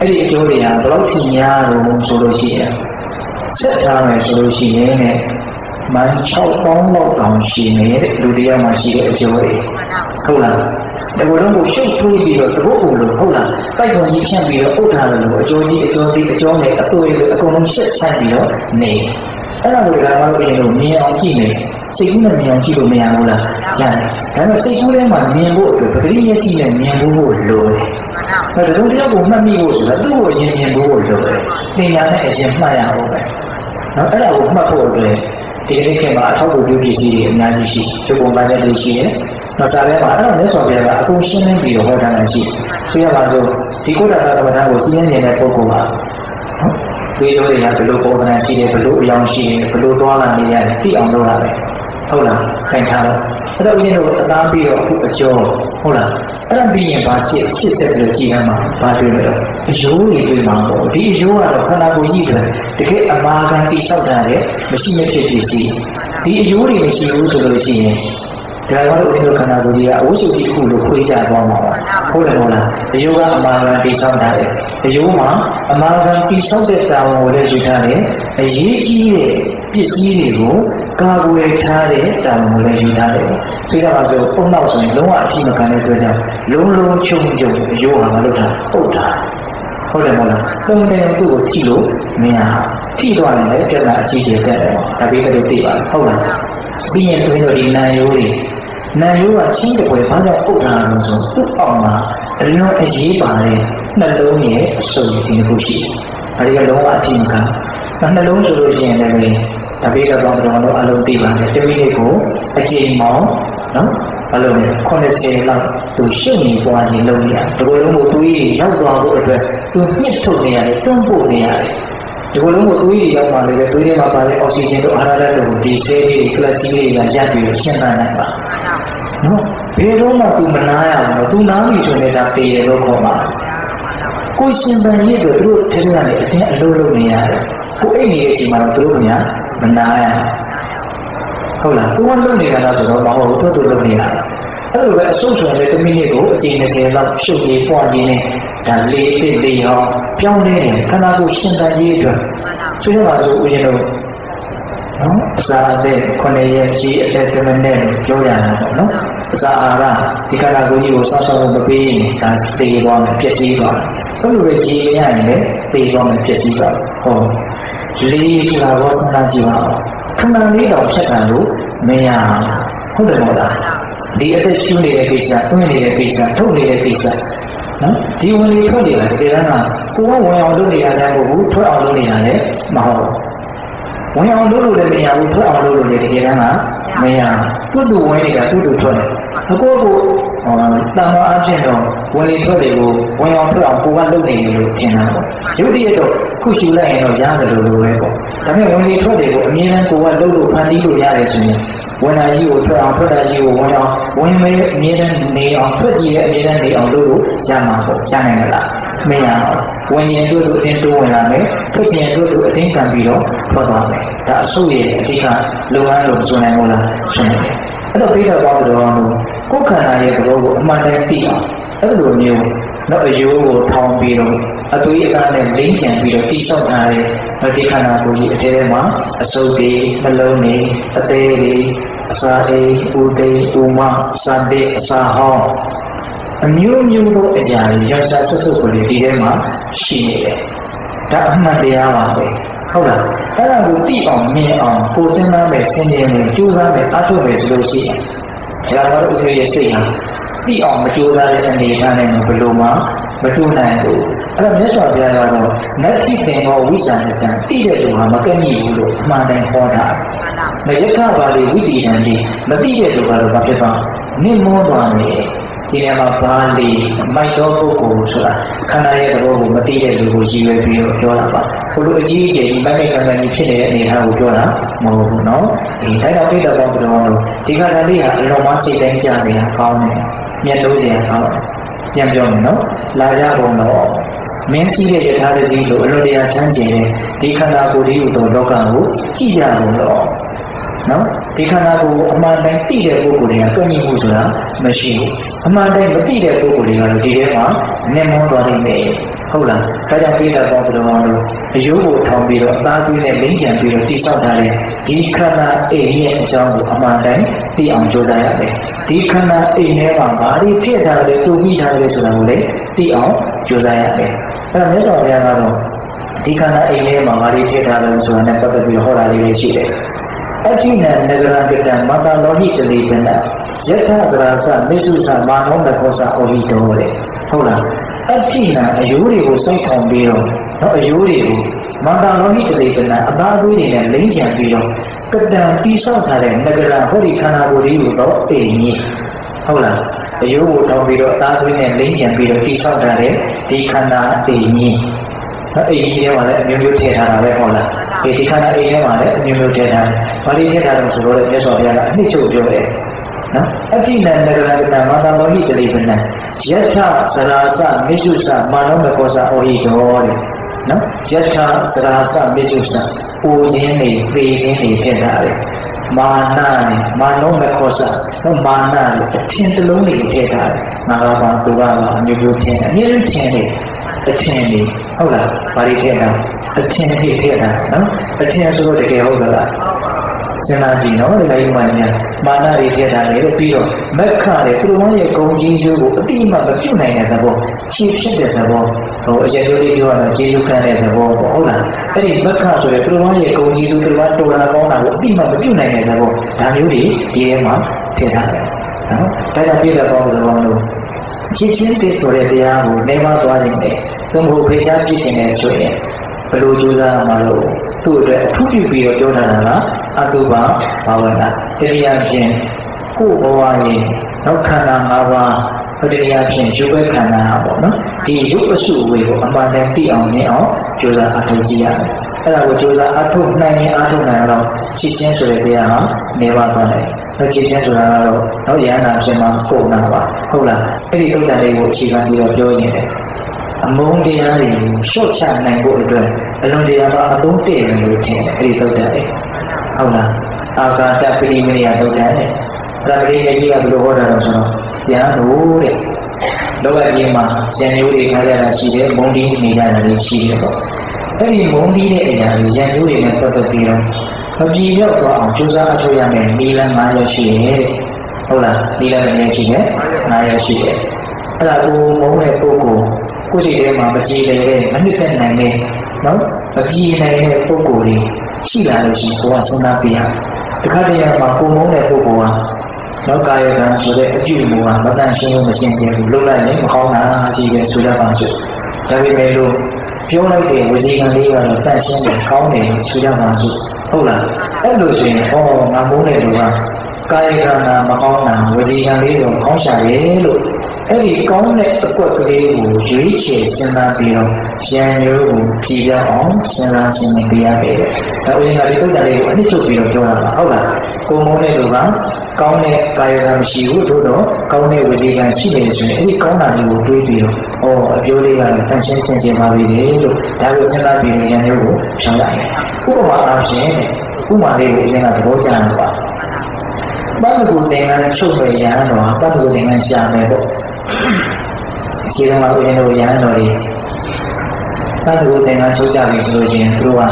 အဲ့ဒီအကျိုးတွေကဘယ်လောက်ထိများလို့ဆိုလို့ရှိရင်ဆက်ထားမယ်ဆိုလို့ရှိရင်လည်းမန်6ပေါင်းလောက်တောင်ရှိနေတဲ့လူတရားမှရှိတဲ့အကျိုးတွေဟုတ်လားဒီလိုလုံးကိုရှုပ်ထွေးပြီးတော့သဘောကိုလို့ဟုတ်လားပိုက်ကုန်ကြီးဖြန့်ပြီးတော့ဥထားတယ်လို့အကျိုးကြီးအကျိုးသေးအကျိုးနဲ့အသွေးအကုန်လုံးရှက်ဆိုင်ပြီးတော့နေအဲ့ဒါလိုကမှလို့ရင်လို့မြင်အောင်ကြည့်မယ်စိတ်ကူးနဲ့မြင်အောင်ကြည့်လို့မရဘူးလားရတယ်ဒါပေမဲ့စိတ်ကူးထဲမှာမြင်ဖို့အတွက်ပဂရိမျက်စိနဲ့မြင်ဖို့လိုတယ်ဒါတစုံတစ်ယောက်ကိုမှတ်မိဖို့ဆိုတာသူ့ကိုအရင်မြင်ဖို့လိုတယ်သင်ညာနဲ့အရင်မှတ်ရအောင်ပဲနော်အဲ့ဒါကိုမှတ်ဖို့အတွက်ဒီကနေ့ခေတ်မှာအထောက်အကူပြုပစ္စည်းတွေအများကြီးရှိချုပ်ပုံပါချက်တွေရှိတယ်။နောက်စားထဲမှာအဲ့တော့မြတ်စွာဘုရားကအကုန်ရှင်းလင်းပြီးတော့ဟောထားတာရှိတယ်။ဆိုရပါစို့ဒီကုဋ္ဌကသမထကိုစီးရင်နေတဲ့ပုဂ္ဂိုလ်ကဒီလိုတွေကဘယ်လိုပုံသဏ္ဍာန်ရှိတယ်ဘယ်လိုအယောင်ရှိတယ်ဘယ်လိုသွားလာနေရတယ်သိအောင်လုပ်ရမယ်။ဟုတ်လား။ခိုင်ထားတော့အဲ့တော့ဦးဇင်းတို့အသားပြီးတော့အခုအကျော်ဟုတ်လား။အဲ့ဒါပြီးရင်ဘာရှစ်ဆက်ပြီးတော့ကြည်ရမှာဘာတွေ့မလဲ။အယိုးတွေတွေ့မှာပေါ့။ဒီအယိုးကတော့ခန္ဓာကိုယ်ကြီးတယ်တကယ်အမာခံတိဆောက်တာလေမရှိမဖြစ်ပစ္စည်းဒီအယိုးတွေမရှိဘူးဆိုလို့ရှိရင်ဒါကတော့ဦးဇင်းတို့ခန္ဓာကိုယ်ကြီးကအဝိစုတိခုလို့ခွေးကြသွားမှာပါဟုတ်တယ်မဟုတ်လားအယိုးကအမာခံတိဆောက်တာလေအယိုးမှာအမာခံတိဆောက်တဲ့တာဝန်ကိုလည်းယူထားတယ်အရေးကြီးတဲ့ပစ္စည်းတွေကိုကာကွယ်ထားတဲ့တာဝန်ကိုလည်းယူထားတယ်ဆိုရပါစို့ပုံနောက်ဆိုရင်လုံးဝအထိမခံတဲ့အတွက်ကြောင့်လုံးလုံးချုံချုံအယိုးဟာမလုပ်တာပုတ်တာဟုတ်တယ်မဟုတ်လားပုံတယ်သူ့ကိုထိလို့မရထိသွားတယ်လည်းပြဿနာအကြီးကြီးတက်တယ်ဒါပြီးတော့သိပါဟုတ်လားပြီးရင်ဦးဇင်းတို့ဒီနာယိုးတွေနာယိုးကချင်းတစ်ပွဲဘာကြောင့်ပုတ်တာလဲဆိုသူ့အောက်မှာအလုံးအရေးပါတဲ့နှလုံးရဲ့အစုံဒီတစ်ခုရှိတယ်အဲဒီကလုံးဝအထိမခံနှလုံးဆိုလို့ရှိရင်လည်းဒါပြီးတော့တော်တော်အလုံးသိပါတယ်တမိနစ်ကိုအချိန်မောင်းနော်ဘာလို့လဲ80လောက်သူရှုပ်နေပွားနေလုံးရတယ်ဒီလိုလုံးကိုသူကြီးရောက်သွားဖို့အတွက်သူညှစ်ထုတ်နေရတယ်တွန်းပို့နေရတယ်ဒီလိုလုံးကိုသူကြီးရောက်မှလည်းသူကြီးမှာပါတဲ့အောက်ဆီဂျင်တို့အာဟာရတို့ဒီဆေးလေးကလပ်စီးလေးကရပ်ပြီးရှင်းသန်းနိုင်ပါနော်ဘယ်တော့မှသူမနာရဘူးသူနားပြီဆိုရင်ဒါတည်ရလို့ခေါ်ပါကိုရှင်ပန်ရဲ့တို့သူတို့ထဲထဲကနေအတင်းအလုံးလုံးနေရတယ်ကိုအိတ်နေတဲ့အချိန်မှာတော့သူတို့ကမနာရဟုတ်လားသူကလုံနေတာလားဆိုတော့မဟုတ်ဘူးသူတို့လုံနေတာအဲ့လိုပဲအဆုတ်ဆိုရင်လည်းတစ်မိနစ်ကိုအချိန်20လောက်ရှုပ်ရည်ပွားရင်းနဲ့ဒါလေးဟောပြောင်းနေတယ်ခန္ဓာကိုယ်ရှင်သန်ရေးအတွက်ဆိုရပါစို့ဦးဇင်းတို့နော်အစာအသက်9ရက်ကြီးအသက်10မိနစ်လို့ပြောရတာပေါ့နော်အစာအာဟာရဒီခန္ဓာကိုယ်ကြီးကိုစောင့်ရှောက်မပေးရင်ဒါသေသွားမယ်ပျက်စီးသွားမယ်အဲ့လိုပဲကြီးမရရင်လည်းသေသွားမယ်ပျက်စီးသွားဟောလေးဆိုတာဘောစဉ်းစားကြည့်ပါဦးခဏလေးတော့ဖြတ်တာလို့မရဟုတ်တယ်မဟုတ်လားဒီအသက်ရှူနေတဲ့ကိစ္စတွင်းနေတဲ့ကိစ္စထုတ်နေတဲ့ကိစ္စနော်ဒီဝင်လေထွက်နေတာတကယ်တမ်းကကိုယ်ကဝင်အောင်လုပ်နေရတယ်မဟုတ်ဘူးထွက်အောင်လုပ်နေရတယ်မဟုတ်ဘူးဝင်အောင်လုပ်လို့လည်းမရဘူးထွက်အောင်လုပ်လို့လည်းတကယ်တမ်းကမရသူ့သူဝင်နေတာသူ့သူထွက်တယ်အကိုကိုတန်ခါအချင်းတော့ဝင်လေထွက်တွေကိုဝင်အောင်ထွက်အောင်ကိုယ်ကလုပ်နေတယ်လို့ထင်တာပေါ့ရုပ်တရက်တော့ခုရှူလိုက်ရင်တော့ရတယ်လို့ပဲပေါ့ဒါပေမဲ့ဝင်လေထွက်တွေကိုအမြဲတမ်းကိုယ်ကလုပ်လို့ဖန်တီးလို့ရတယ်ဆိုရင်ဝင်လာကြီးကိုထွက်အောင်ထွက်တာကြီးကိုဝင်အောင်ဝင်မဲအမြဲတမ်းနေအောင်ထွက်ကြည့်ရဲ့အမြဲတမ်းနေအောင်လုပ်လို့ရမှာပေါ့ရနိုင်မလားမရဘူးဝင်ရင်တို့အတင်းတိုးဝင်လာမယ်ထွက်ချင်တို့အတင်းကန်ပြီးတော့ထွက်သွားမယ်ဒါအဆုတ်ရဲ့အဓိကလုပ်ငန်းလို့ဆိုနိုင်မို့လားဆိုနိုင်တယ်အဲ့တော့ပြီးတော့တော့ကိုယ်ခန္ဓာရဲ့သဘောကိုအမှန်တည်းသိအောင်အဲ့လိုမျိုးတော့အယိုးကိုထောင်ပြီးတော့အသွေးအကားနဲ့လိမ့်ကြံပြီးတော့တိဆောက်ထားတဲ့ဒီခန္ဓာကိုယ်ကြီးအထဲမှာအစုပ်တွေနှလုံးတွေအသေးတွေအစာအိမ်ဥဒိဥမစံတဲ့အစာဟောင်းအမျိုးမျိုးသောအရာတွေရရှာဆွတ်ဆွတ်ကိုဒီထဲမှာရှိနေတယ်ဒါအမှန်တရားပါပဲဟုတ်လားအဲ့ဒါကိုသိအောင်မြင်အောင်ကိုယ်စဉ်းစားမယ်ဆင်ခြင်မယ်ကြိုးစားမယ်အားထုတ်မယ်ဆိုလို့ရှိရင်ဒါတော့ဥစ္စာရဲ့စိတ်ဟာသိအောင်မကြိုးစားတဲ့အနေအထားနဲ့ဘယ်လိုမှမတူနိုင်ဘူးအဲ့တော့မြတ်စွာဘုရားကတော့နတ္ထိသင်္ဘောဝိဇ္ဇာတံသိတဲ့လူဟာမကန့်ညီဘူးလို့အမှန်တန်ဟောတာမယက္ခပါဠိဝိတ္တိယံတိမသိတဲ့လူကတော့ဘာဖြစ်သွားနိမောသွားတယ်ဒီနေရာမှာပါဠိမိုက်တော်ပုဂ္ဂိုလ်ဆိုတာခန္ဓာရဲ့သဘောကိုမသိတဲ့လူကိုရည်ရွယ်ပြီးတော့ပြောတာပါဘလို့အကြီးအကျယ်ဒီမိုက်ကန္တန်ကြီးဖြစ်နေတဲ့အနေအထားကိုပြောတာမဟုတ်ဘူးเนาะဒီတိုင်းတော့ပြတဲ့ဘောကတော့ဒီခန္ဓာလေးဟာအလုံးမစိတ်တိုင်းကြနေတာကောင်းတယ်မျက်လုံးစရာကောင်းတယ်ပြန်ပြောမယ်နော်လာကြပုံတော့မင်းစည်းတဲ့ယထာတကြီးလိုအလွန်တရာဆန်းကျင်တဲ့ဒီခန္ဓာကိုယ်ဒီဟူသောလောကကိုကြည့်ကြပုံတော့နော်ဒီခန္ဓာကိုယ်အမှန်တိုင်းသိတဲ့ပုဂ္ဂိုလ်တွေကကန့်ညှိမှုဆိုတာမရှိဘူးအမှန်တိုင်းမသိတဲ့ပုဂ္ဂိုလ်တွေကတော့ဒီထဲမှာနည်းမောသွားနိုင်တယ်ဟဟုတ်လားဒါကြောင့်ပြည့်တဲ့ဘောတော်လို့အယုကိုထောင်ပြီးတော့အသားသွေးနဲ့လိမ့်ကြံပြီးတော့တိဆောက်ထားတဲ့ဒီခန္ဓာအိမ်ရဲ့အကြောင်းကိုအမှန်တိုင်းသိအောင်ကြိုးစားရတယ်ဒီခန္ဓာအိမ်ထဲမှာဘာတွေထည့်ထားတယ်တူပြီးထားတယ်ဆိုတာကိုလည်းသိအောင်ကြိုးစားရတယ်အဲ့တော့မြတ်စွာဘုရားကတော့ဒီခန္ဓာအိမ်ထဲမှာဘာတွေထည့်ထားတယ်ဆိုတာနဲ့ပတ်သက်ပြီးဟောတာလေးရှိတယ်အဋ္ဌိနံနဂရကတံမတ္တလောဟိတလိပနယထစရာစမေစုစမာနောမခောစဩဟိတောတဲ့ဟုတ်လားအဋ္ဌိနံအယိုးတွေကိုစိုက်ထောင်ပြီးတော့အယိုးတွေကိုမတ္တလောဟိတလိပနအသားသွေးတွေနဲ့လိမ့်ကြံပြီးတော့ကတံတိဆောက်ထားတဲ့နဂရဟောဒီခန္ဓာကိုယ်လေးကိုတော့အိမ်ကြီးဟုတ်လားအယိုးကိုထောင်ပြီးတော့အသားသွေးနဲ့လိမ့်ကြံပြီးတော့တိဆောက်ထားတဲ့ဒီခန္ဓာအိမ်ကြီးအိမ်ကြီးထဲမှာလည်းအမျိုးမျိုးထည့်ထားတာပဲဟုတ်လားဒီခန္ဓာအိမ်ထဲမှာလည်းအမျိုးမျိုးထည့်ထားတယ်။ဘာလို့ထည့်ထားလဲဆိုတော့မြတ်စွာဘုရားကအနှစ်ချုပ်ပြောတယ်နော်အဋ္ဌိနံနဂရကတံမာတမောဟိတလိပနံယထစရာစမေစုစမာနောမခောစဩဟိတောတဲ့နော်ယထစရာစမေစုစပူခြင်းတွေပေခြင်းတွေထည့်ထားတယ်မာနနဲ့မာနောမခောစနော်မာနလို့အထင်တစ်လုံးတွေထည့်ထားတယ်ငါကပါသူကပါအမျိုးမျိုးထင်တယ်အမျိုးမျိုးထင်တယ်အထင်တွေဟုတ်လားဘာတွေထည့်တာအထင်တွေထည့်တာနော်အထင်ဆိုတော့တကယ်ဟုတ်ကလားစဉ်းစားကြည့်နော်ဒီလိုမှများမာနတွေထည့်တာလေပြီးတော့မက္ခတဲ့သူတို့ရဲ့ဂုဏ်ကြီးကျိုးကိုအတိအမှမပြုတ်နိုင်တဲ့သဘောရှင်းဖြစ်တဲ့သဘောအရင်လိုလေးပြောရတော့ကျေစုခံတဲ့သဘောပေါ့ဟုတ်လားအဲ့ဒီမက္ခဆိုတဲ့သူတို့ရဲ့ဂုဏ်ကြီးသူတို့ကတော်တာကောင်းတာကိုအတိအမှမပြုတ်နိုင်တဲ့သဘောဒါမျိုးတွေဒီထဲမှာထည့်ထားတယ်နော်ဒါကြောင့်ပြည့်တဲ့ဘောလို့ချင်းတည်းဆိုတဲ့တရားကိုနေမသွားနေတယ်သူ့ကိုဖေရှားကြည့်နေတယ်ဆိုရင်ဘယ်လိုကြိုးစားမှလို့သူ့အတွက်အထူးပြုပြီးတော့ပြောတာကအတုပဘာဝနာတရားဖြင့်ကိုယ်ဘဝရဲ့နောက်ခန္ဓာ၅ပါးတရားဖြင့်ရုပ်ပဲခန္ဓာပေါ့နော်ဒီရုပ်အစုဝေကိုအမှန်တန်သိအောင်မြင်အောင်ကြိုးစားအထောက်ကြည့်ရတယ်အဲ့ဒါကိုကြိုးစားအထုတ်နိုင်ရင်အထုတ်နိုင်တော့ချစ်ချင်းဆိုတဲ့တရားဟာနေပါသွားတယ်ချစ်ချင်းဆိုတာကတော့နောက်ရဟန္တာဖြစ်မှာကုန်တာပါဟုတ်လားအဲ့ဒီဥဒ္ဒလေးကိုအခြေခံပြီးတော့ပြောရင်အမုန်းတရားတွေကိုရှော့ချနိုင်ဖို့အတွက်အလွန်တရာမှအသုံးတည့်တယ်လို့ထင်တယ်အဲ့ဒီသုတ်တန်လေးဟုတ်လားအာကာတပရိမရိယသုတ်တန်လေးပရမရိယကြီးကဘယ်လိုဟောတာလဲဆိုတော့တရားလို့တဲ့လောကကြီးမှာဉာဏ်ရိုးတွေခါကြတာရှိတယ်မုန်းတီးနေကြတာလည်းရှိတယ်ပေါ့အဲ့ဒီမုန်းတီးတဲ့အရာတွေဉာဏ်ရိုးတွေနဲ့ပတ်သက်ပြီးတော့မကြည်ရောက်သွားအောင်ကြိုးစားအထောက်ရမယ်ဒီလမ်း9ရက်ရှိတယ်တဲ့ဟုတ်လားဒီလမ်း9ရက်ရှိတယ်9ရက်ရှိတယ်အဲ့ဒါကိုမုန်းတဲ့ပုဂ္ဂိုလ်ကိုယ်စိတ်ထဲမှာမကြည်တဲ့မနစ်သက်နိုင်တဲ့နော်မကြည်နိုင်တဲ့ပုဂ္ဂိုလ်တွေရှိလာလို့ရှိရင်ကိုယ်ကစဉ်းစားပြရတခါတည်းမှာကိုမုန်းတဲ့ပုဂ္ဂိုလ်ဟာနောက်ကာယကံဆိုတဲ့အပြုအမူကမတန်ရှင်းလို့မရှင်းသေးဘူးလုံးလိုက်ရင်မကောင်းတာရှိတယ်ဆိုရပါစို့ဒါပေမဲ့လို့ပြောလိုက်တဲ့ဝစီကံလေးကတော့တန်ရှင်းတယ်ကောင်းတယ်ဆိုရပါစို့ဟုတ်လားအဲ့လိုဆိုရင်ဟောငါမုန်းတဲ့လူကကာယကံကမကောင်းတာဝစီကံလေးတော့ကောင်းရှာရဲ့လို့အဲ့ဒီကောင်းတဲ့အကွက်ကလေးကိုရွေးချယ်စဉ်းစားပြီးတော့ရန်ရိုးကိုကြည်ပြောင်းအောင်စဉ်းစားရှင်းနေပြရမယ်တဲ့။ဒါဥစဉ်ကဒီတုတ်တန်လေးကိုအနည်းချုပ်ပြီးတော့ပြောတာပါဟုတ်လား။ကိုမုန်းတဲ့လူကကောင်းတဲ့ကာယကံမရှိဘူးသို့တော့ကောင်းတဲ့ဝစီကံရှိတယ်ဆိုရင်အဲ့ဒီကောင်းတာလေးကိုတွေးပြီးတော့အကျိုးလေးကတန်ရှင်းစင်ကြယ်ပါပြီလေလို့ဒါကိုစဉ်းစားပြီးရန်ရိုးကိုဖြောင်းလိုက်တယ်။ဥပမာအားဖြင့်ဥပမာလေးကိုဥစဉ်ကသဘောကျတယ်ပါ။ဘာလို့ကိုယ်တင်ကချုပ်ပဲရဟန်းတော်ဟာဘာလို့တင်ကရှာမယ်ပေါ့ရှိတယ်မှာဦးဇင်းတို့ရဟန်းတော်တွေတတ်ကိုတင်ကချုပ်ကြပြီဆိုလို့ရှိရင်သူတို့က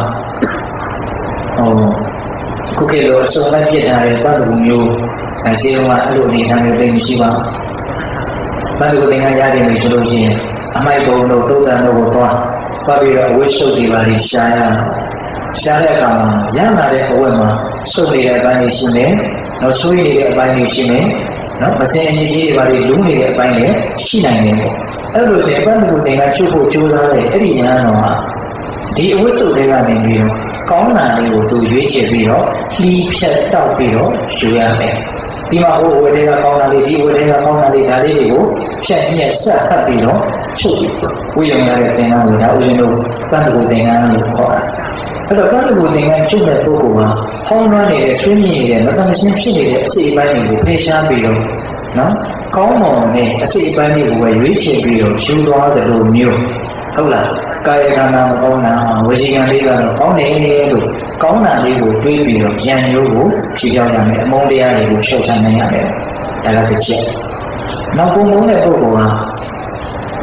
ခုခေတ်လိုအစုံလိုက်ပြစ်ထားတဲ့ပတ်သူမျိုးရှိတယ်မှာအဲ့လိုအနေထားမျိုးတိတ်မရှိပါဘူးပတ်ကိုတင်ကရတယ်ပြီဆိုလို့ရှိရင်အမိုက်ဘုံတို့တုတ်တန်တို့ကိုသွားပြီးတော့အဝိစုတ်တွေပါလိရှားရအောင်ရှားတဲ့အခါမှာရလာတဲ့အဝတ်မှာစုပ်နေတဲ့အပိုင်းတွေရှိနေတော့ဆွေးနေတဲ့အပိုင်းတွေရှိနေနော်မစင်အကြီးကြီးတွေပါလေလူနေတဲ့အပိုင်းလည်းရှိနိုင်တယ်ပေါ့အဲ့လိုဆိုရင်ပတ်မှုတင်ကချုပ်ဖို့ကြိုးစားတဲ့အဲ့ဒီရဟန်းတော်ဟာဒီအဝိစုတွေကနေပြီးတော့ကောင်းတာလေးကိုသူရွေးချယ်ပြီးတော့လှီးဖြတ်တောက်ပြီးတော့ယူရမယ်ဒီမှာဟိုဝေတွေကကောင်းတာလေးဒီဝေတွေကကောင်းတာလေးဒါလေးတွေကိုဖြတ်ညက်ဆက်ခတ်ပြီးတော့ချုပ်ပြီးဝိယုံရတဲ့သင်္ကန်းကိုဒါဥစဉ်တို့ပတ်မှုသင်္ကန်းလို့ခေါ်တာအဲ့တော့ပတ်မှုသင်္ကန်းချုပ်တဲ့ပုဂ္ဂိုလ်ဟာဟောင်းရနေတဲ့ဆွေးမြေ့နေတဲ့မတန်ရှင်းဖြစ်နေတဲ့အစိအပိုင်းတွေကိုဖယ်ရှားပြီးတော့နော်ကောင်းမွန်တဲ့အစိအပိုင်းတွေကိုပဲရွေးချယ်ပြီးတော့ယူသွားတယ်လို့မျိုးဟုတ်လားကာယကံမကောင်းတာဝစီကံလေးကတော့ကောင်းတယ်လို့ကောင်းတာလေးကိုတွေးပြီးတော့ဉာဏ်ရိုးကိုဖြေပြောင်းရမယ်အမုန်းတရားတွေကိုရှော့ချနိုင်ရမယ်ဒါကတစ်ချက်နောက်ပုံပုံတဲ့ပုဂ္ဂိုလ်ဟာ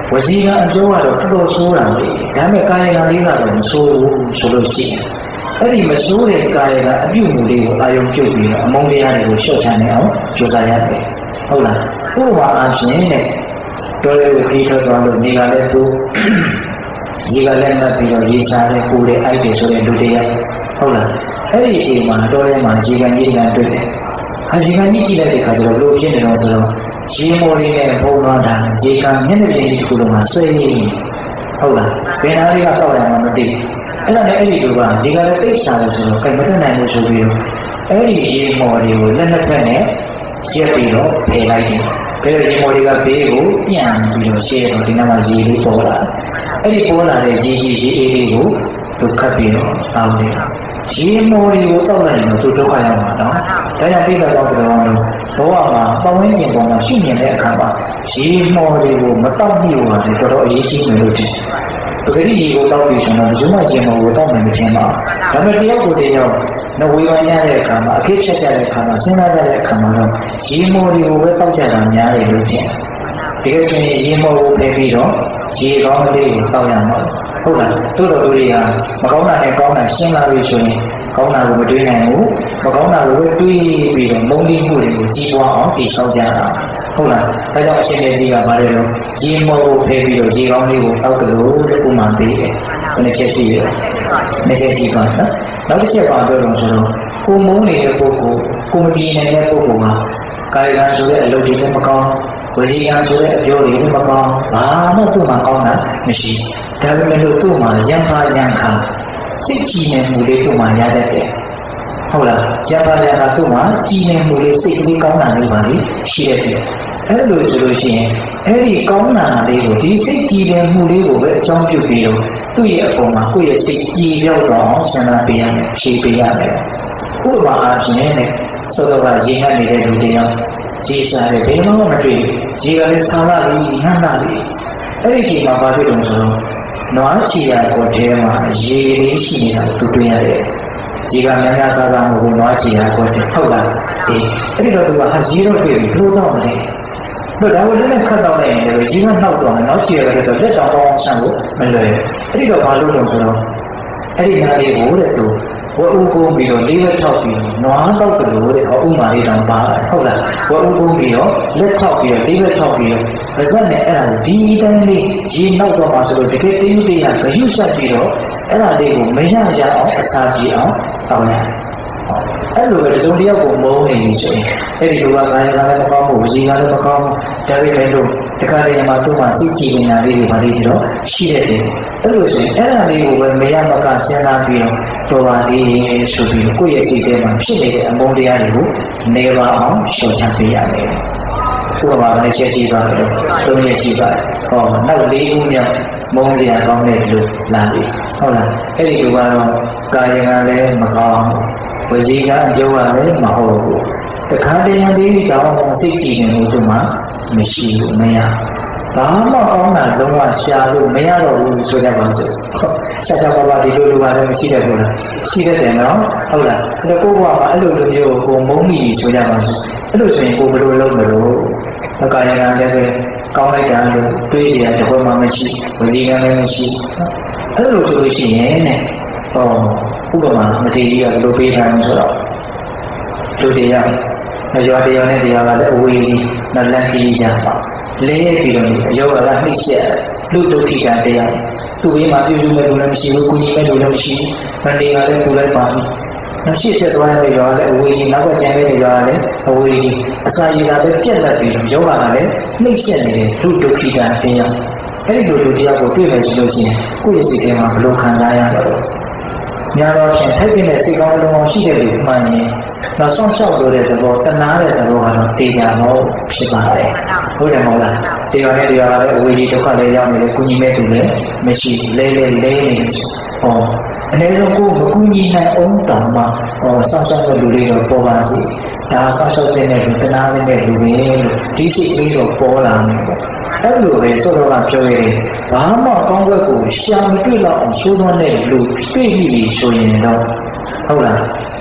ဝစီကအကျိုးကတော့တော်တော်ဆိုးတာပဲဒါပေမဲ့ကာယကံလေးကတော့မဆိုးဘူးဆိုလို့ရှိရင်အဲ့ဒီမဆိုးတဲ့ကာယကအပြုမှုလေးကိုအာယုံပြုတ်ပြီးတော့အမုန်းတရားတွေကိုလျှော့ချနိုင်အောင်ကြိုးစားရတယ်ဟုတ်လားဥပမာအားဖြင့်တဲ့တော်လေးကိုခီးထွက်သွားလို့နေကလည်းပူရေကလည်းငတ်ပြီးတော့ရေစားတဲ့ပူတဲ့အိုက်တွေဆိုတဲ့လူတရားဟုတ်လားအဲ့ဒီအချိန်မှာတော်လေးမှာရေကန်ကြီးကန်တွေ့တယ်ရေကန်ကြီးကြည့်လိုက်တဲ့အခါကျတော့ဘလို့ဖြစ်နေတော့ဆိုတော့ရေမော်လေးနဲ့ပုံသွားတာရေကန်မျက်နှာပြင်ကြီးတစ်ခုလုံးမှာဆွဲနေဟုတ်လားဘယ်နာလေးကတောက်ရမှာမသိအဲ့ဒါနဲ့အဲ့ဒီလူကရေကန်လည်းတိတ်စားလို့ဆိုတော့ကြိုက်မတက်နိုင်လို့ဆိုပြီးတော့အဲ့ဒီရေမော်တွေကိုလက်နှစ်ဖက်နဲ့ရက်ပြီးတော့ဖယ်လိုက်တယ်ဘယ်လိုရေမော်တွေကဘေးကိုပြန်ပြီးတော့ရှေ့တော့ဒီနားမှာရေလေးပေါ်လာအဲ့ဒီပေါ်လာတဲ့ရေအေးလေးကိုသူခတ်ပြီးတော့တောင်းနေတာရေမော်တွေကိုတောက်လိုက်ရင်တော့သူဒုက္ခရောက်မှာနော်ဒါကြောင့်ပြိဿတော်တော်ဘဝမှာပတ်ဝန်းကျင်ပေါ်မှာရှိနေတဲ့အခါမှာရေမော်တွေကိုမတောက်မိလို့ရတယ်တော်တော်အရေးကြီးတယ်လို့ထင်ပဂတိရေကိုတောက်ပြီးဆိုတော့ဘယ်သူမှရေမော်ကိုတောက်နိုင်မချင်းပါဒါပေမဲ့တယောက်ကိုတယောက်နဝေဝါရတဲ့အခါမှာအခက်ချက်ကြတဲ့အခါမှာစဉ်းစားကြတဲ့အခါမှာတော့ရေမော်တွေကိုပဲတောက်ကြတာများတယ်လို့ထင်ဒီလိုဆိုရင်ရေမော်ကိုဖယ်ပြီးတော့ရေကောင်းလေးကိုတောက်ရမှာဟုတ်လားတို့တော်တို့တွေကမကောင်းတာနဲ့ကောင်းတာရှင်းလာပြီဆိုရင်ကောင်းတာကိုမတွေးနိုင်ဘူးမကောင်းတာကိုတွေးပြီးတော့မုန်းတိမှုတွေကိုကြီးပွားအောင်တည်ဆောက်ကြတာဟုတ်လားဒါကြောင့်အရှင်ရဲ့ကြီးကဗါတယ်လို့ရေမော်ကိုဖယ်ပြီးတော့ရေကောင်းလေးကိုတောက်တယ်လို့ဥမာပေးတယ်ဘယ်နှချက်ရှိလဲနှစ်ချက်ရှိပါနော်နောက်တစ်ချက်ပါပြောလို့ဆိုတော့ကိုမုန်းနေတဲ့ပုဂ္ဂိုလ်ကိုမပြေနိုင်တဲ့ပုဂ္ဂိုလ်ကကာယကံဆိုတဲ့အလုပ်တွေလည်းမကောင်းဝစီကံဆိုတဲ့အပြောတွေလည်းမကောင်းဘာမှသူ့မှာကောင်းတာမရှိဒါပေမဲ့လို့သူ့မှာရံပါရံခါစိတ်ကြည်နေမှုလေးသူ့မှာရတတ်တယ်ဟုတ်လားရံပါရံခါသူ့မှာကြည်နေမှုလေးစိတ်ကလေးကောင်းတာလေးပါလေရှိရတယ်အဲ့လိုဆိုလို့ရှိရင်အဲ့ဒီကောင်းတာလေးကိုဒီစိတ်ကြည်နေမှုလေးကိုပဲအကြောင်းပြုပြီးတော့သူ့ရဲ့အပေါ်မှာကိုယ့်ရဲ့စိတ်ကြည်ပြောက်သွားအောင်ဆန္ဒပေးရမယ်ဖြေပေးရမယ်ဥပမာအားဖြင့်နဲ့စောစောကရေငတ်နေတဲ့လူတွေရောရေရှာတယ်ဘယ်မှမတွေ့ရေကလည်းဆာလာပြီးငတ်လာပြီးအဲ့ဒီချိန်မှာဘာဖြစ်လို့ဆိုတော့နွားချီရကိုတဲမှာရေလေးရှိနေတာသူတွေ့ရတယ်ရေကများများစားစားမဟုတ်နွားချီရကိုတဲဟုတ်လားအေးအဲ့ဒီတော့သူကရေတော့တွေ့ပြီဘလို့တော့မလဲတို့ဒါကိုလည်းခတ်တော့လိုက်ရင်လည်းရေကနှောက်တော့မယ်နောက်ချီရတဲ့တော့လက်တောင်ပေါင်းဆန်းကိုမလွယ်အဲ့ဒီတော့ဘာလို့လဲဆိုတော့အဲ့ဒီနားလေးကိုတဲ့သူဝအုပ်ကုန်ပြီးတော့လေးလက်ထောက်ပြီးနွားတော့တယ်လို့တဲ့ဥမာလေးတောင်ပါဟုတ်လားဝအုပ်ကုန်ပြီးတော့လက်ထောက်ပြီးတော့လေးလက်ထောက်ပြီးတော့ပါဇက်နဲ့အဲ့ဒါကိုဒီတိုင်းလေးရေနောက်တော့မှဆိုလို့တကယ်တင်းတင်းကဂရုစိုက်ပြီးတော့အဲ့ဒါလေးကိုမရရအောင်အစာပြေအောင်တောင်းရတယ်အဲ့လိုပဲတစုံတစ်ယောက်ကိုမုန်းနေပြီဆိုရင်အဲ့ဒီလိုကကာယကလည်းမကောင်းဘူးဝစီကလည်းမကောင်းဘူးဒါပေမဲ့လို့တခါတည်းမှာသူ့မှာစိတ်ကြည်နေတာလေးတွေပါလေဆိုတော့ရှိတဲ့တယ်အဲ့လိုဆိုရင်အဲ့ဒါလေးကိုပဲမရမကစဉ်းစားပြီးတော့ပါလေဆိုပြီးကိုယ့်ရဲ့စိတ်ထဲမှာဖြစ်နေတဲ့အမုန်းတရားတွေကိုနေပါအောင်ရှင်းချပေးရမယ်ဥပမာနဲ့ချက်ရှိပါတယ်သုံးရက်ရှိပါတယ်ဟောနောက်၄ခုမြောက်မုန်းစရာကောင်းတဲ့ဒီလိုလာပြီဟုတ်လားအဲ့ဒီလိုကတော့ကာယကလည်းမကောင်းဝစီကအကျိုးကလည်းမဟုတ်ဘူးတခါတည်းလေးတော့စိတ်ကြည်နေမှုတို့မှမရှိဘူးမရဘာမှကောင်းတာလုံးဝရှာလို့မရတော့ဘူးဆိုတဲ့ပါစို့ရှာရှာပါပါဒီလိုလိုပါလည်းမရှိတဲ့ဘူးလားရှိတတ်တယ်နော်ဟုတ်လားအဲ့တော့ကိုယ့်ဘဝမှာအဲ့လိုလိုမျိုးကိုမုန်းမိဆိုကြပါစို့အဲ့လိုဆိုရင်ကိုဘယ်လိုလုပ်မလို့ကာယကံလည်းပဲကောင်းလိုက်တာလို့တွေးစရာတစ်ခွက်မှမရှိဝစီကံလည်းမရှိအဲ့လိုဆိုလို့ရှိရင်တဲ့ဟောဥပမာမထေရကြီးကဘယ်လိုပေးထားလဲဆိုတော့လူတရားရွာတရားနဲ့တရားကလည်းအဝေးကြီးနလန်ကြီးကြပါလဲပြီးတော့အယောဂကနှိမ့်ဆက်လူဒုက္ခိကတရားသူ့ဘေးမှာပြုစုမဲ့လူလည်းမရှိဘူးကုညီမဲ့လူလည်းမရှိဘူးမနေကလည်းသူလည်းပါပြီနောက်ရှေ့ဆက်သွားတဲ့ရွာလည်းအဝေးကြီးနောက်ကကျန်တဲ့ရွာလည်းအဝေးကြီးအစာရည်ကလည်းပြက်လက်ပြီးတော့ယောဂကလည်းနှိမ့်ဆက်နေတဲ့လူဒုက္ခိကတရားအဲ့ဒီလိုလူတရားကိုတွေ့မယ်ဆိုလို့ရှိရင်ကိုယ့်ရဲ့စိတ်ထဲမှာဘယ်လိုခံစားရလဲများတော့ဖြင့်ထိုက်တဲ့စိတ်ကောင်းလုံးအောင်ရှိတဲ့လူမှန်ရင်နောက်ဆောင်းလျှောက်လို့တဲ့သဘောတနာတဲ့သဘောကတော့တေချာတော့ဖြစ်ပါတယ်ဟုတ်တယ်မဟုတ်လားတရားနဲ့တရားလည်းအဝေးကြီးဒုက္ခလည်းရောက်နေတယ်ကုညီမဲ့သူလည်းမရှိလဲနေဟောအနည်းဆုံးကိုမကုညီနိုင်အောင်တောင်မှဆောင်းလျှောက်တဲ့လူတွေတော့ပေါ်ပါစေဒါဆောင်းလျှောက်တဲ့လူတနာတဲ့လူတွေလို့ဒီစိတ်လေးတော့ပေါ်လာမယ်ပေါ့အဲ့လိုပဲစောစောကပြောရတယ်ဘာမှကောင်းဘက်ကိုရှာမတွေ့တော့အောင်ဆိုးသွမ်းတဲ့လူတွေ့ပြီဆိုရင်တော့ဟုတ်လား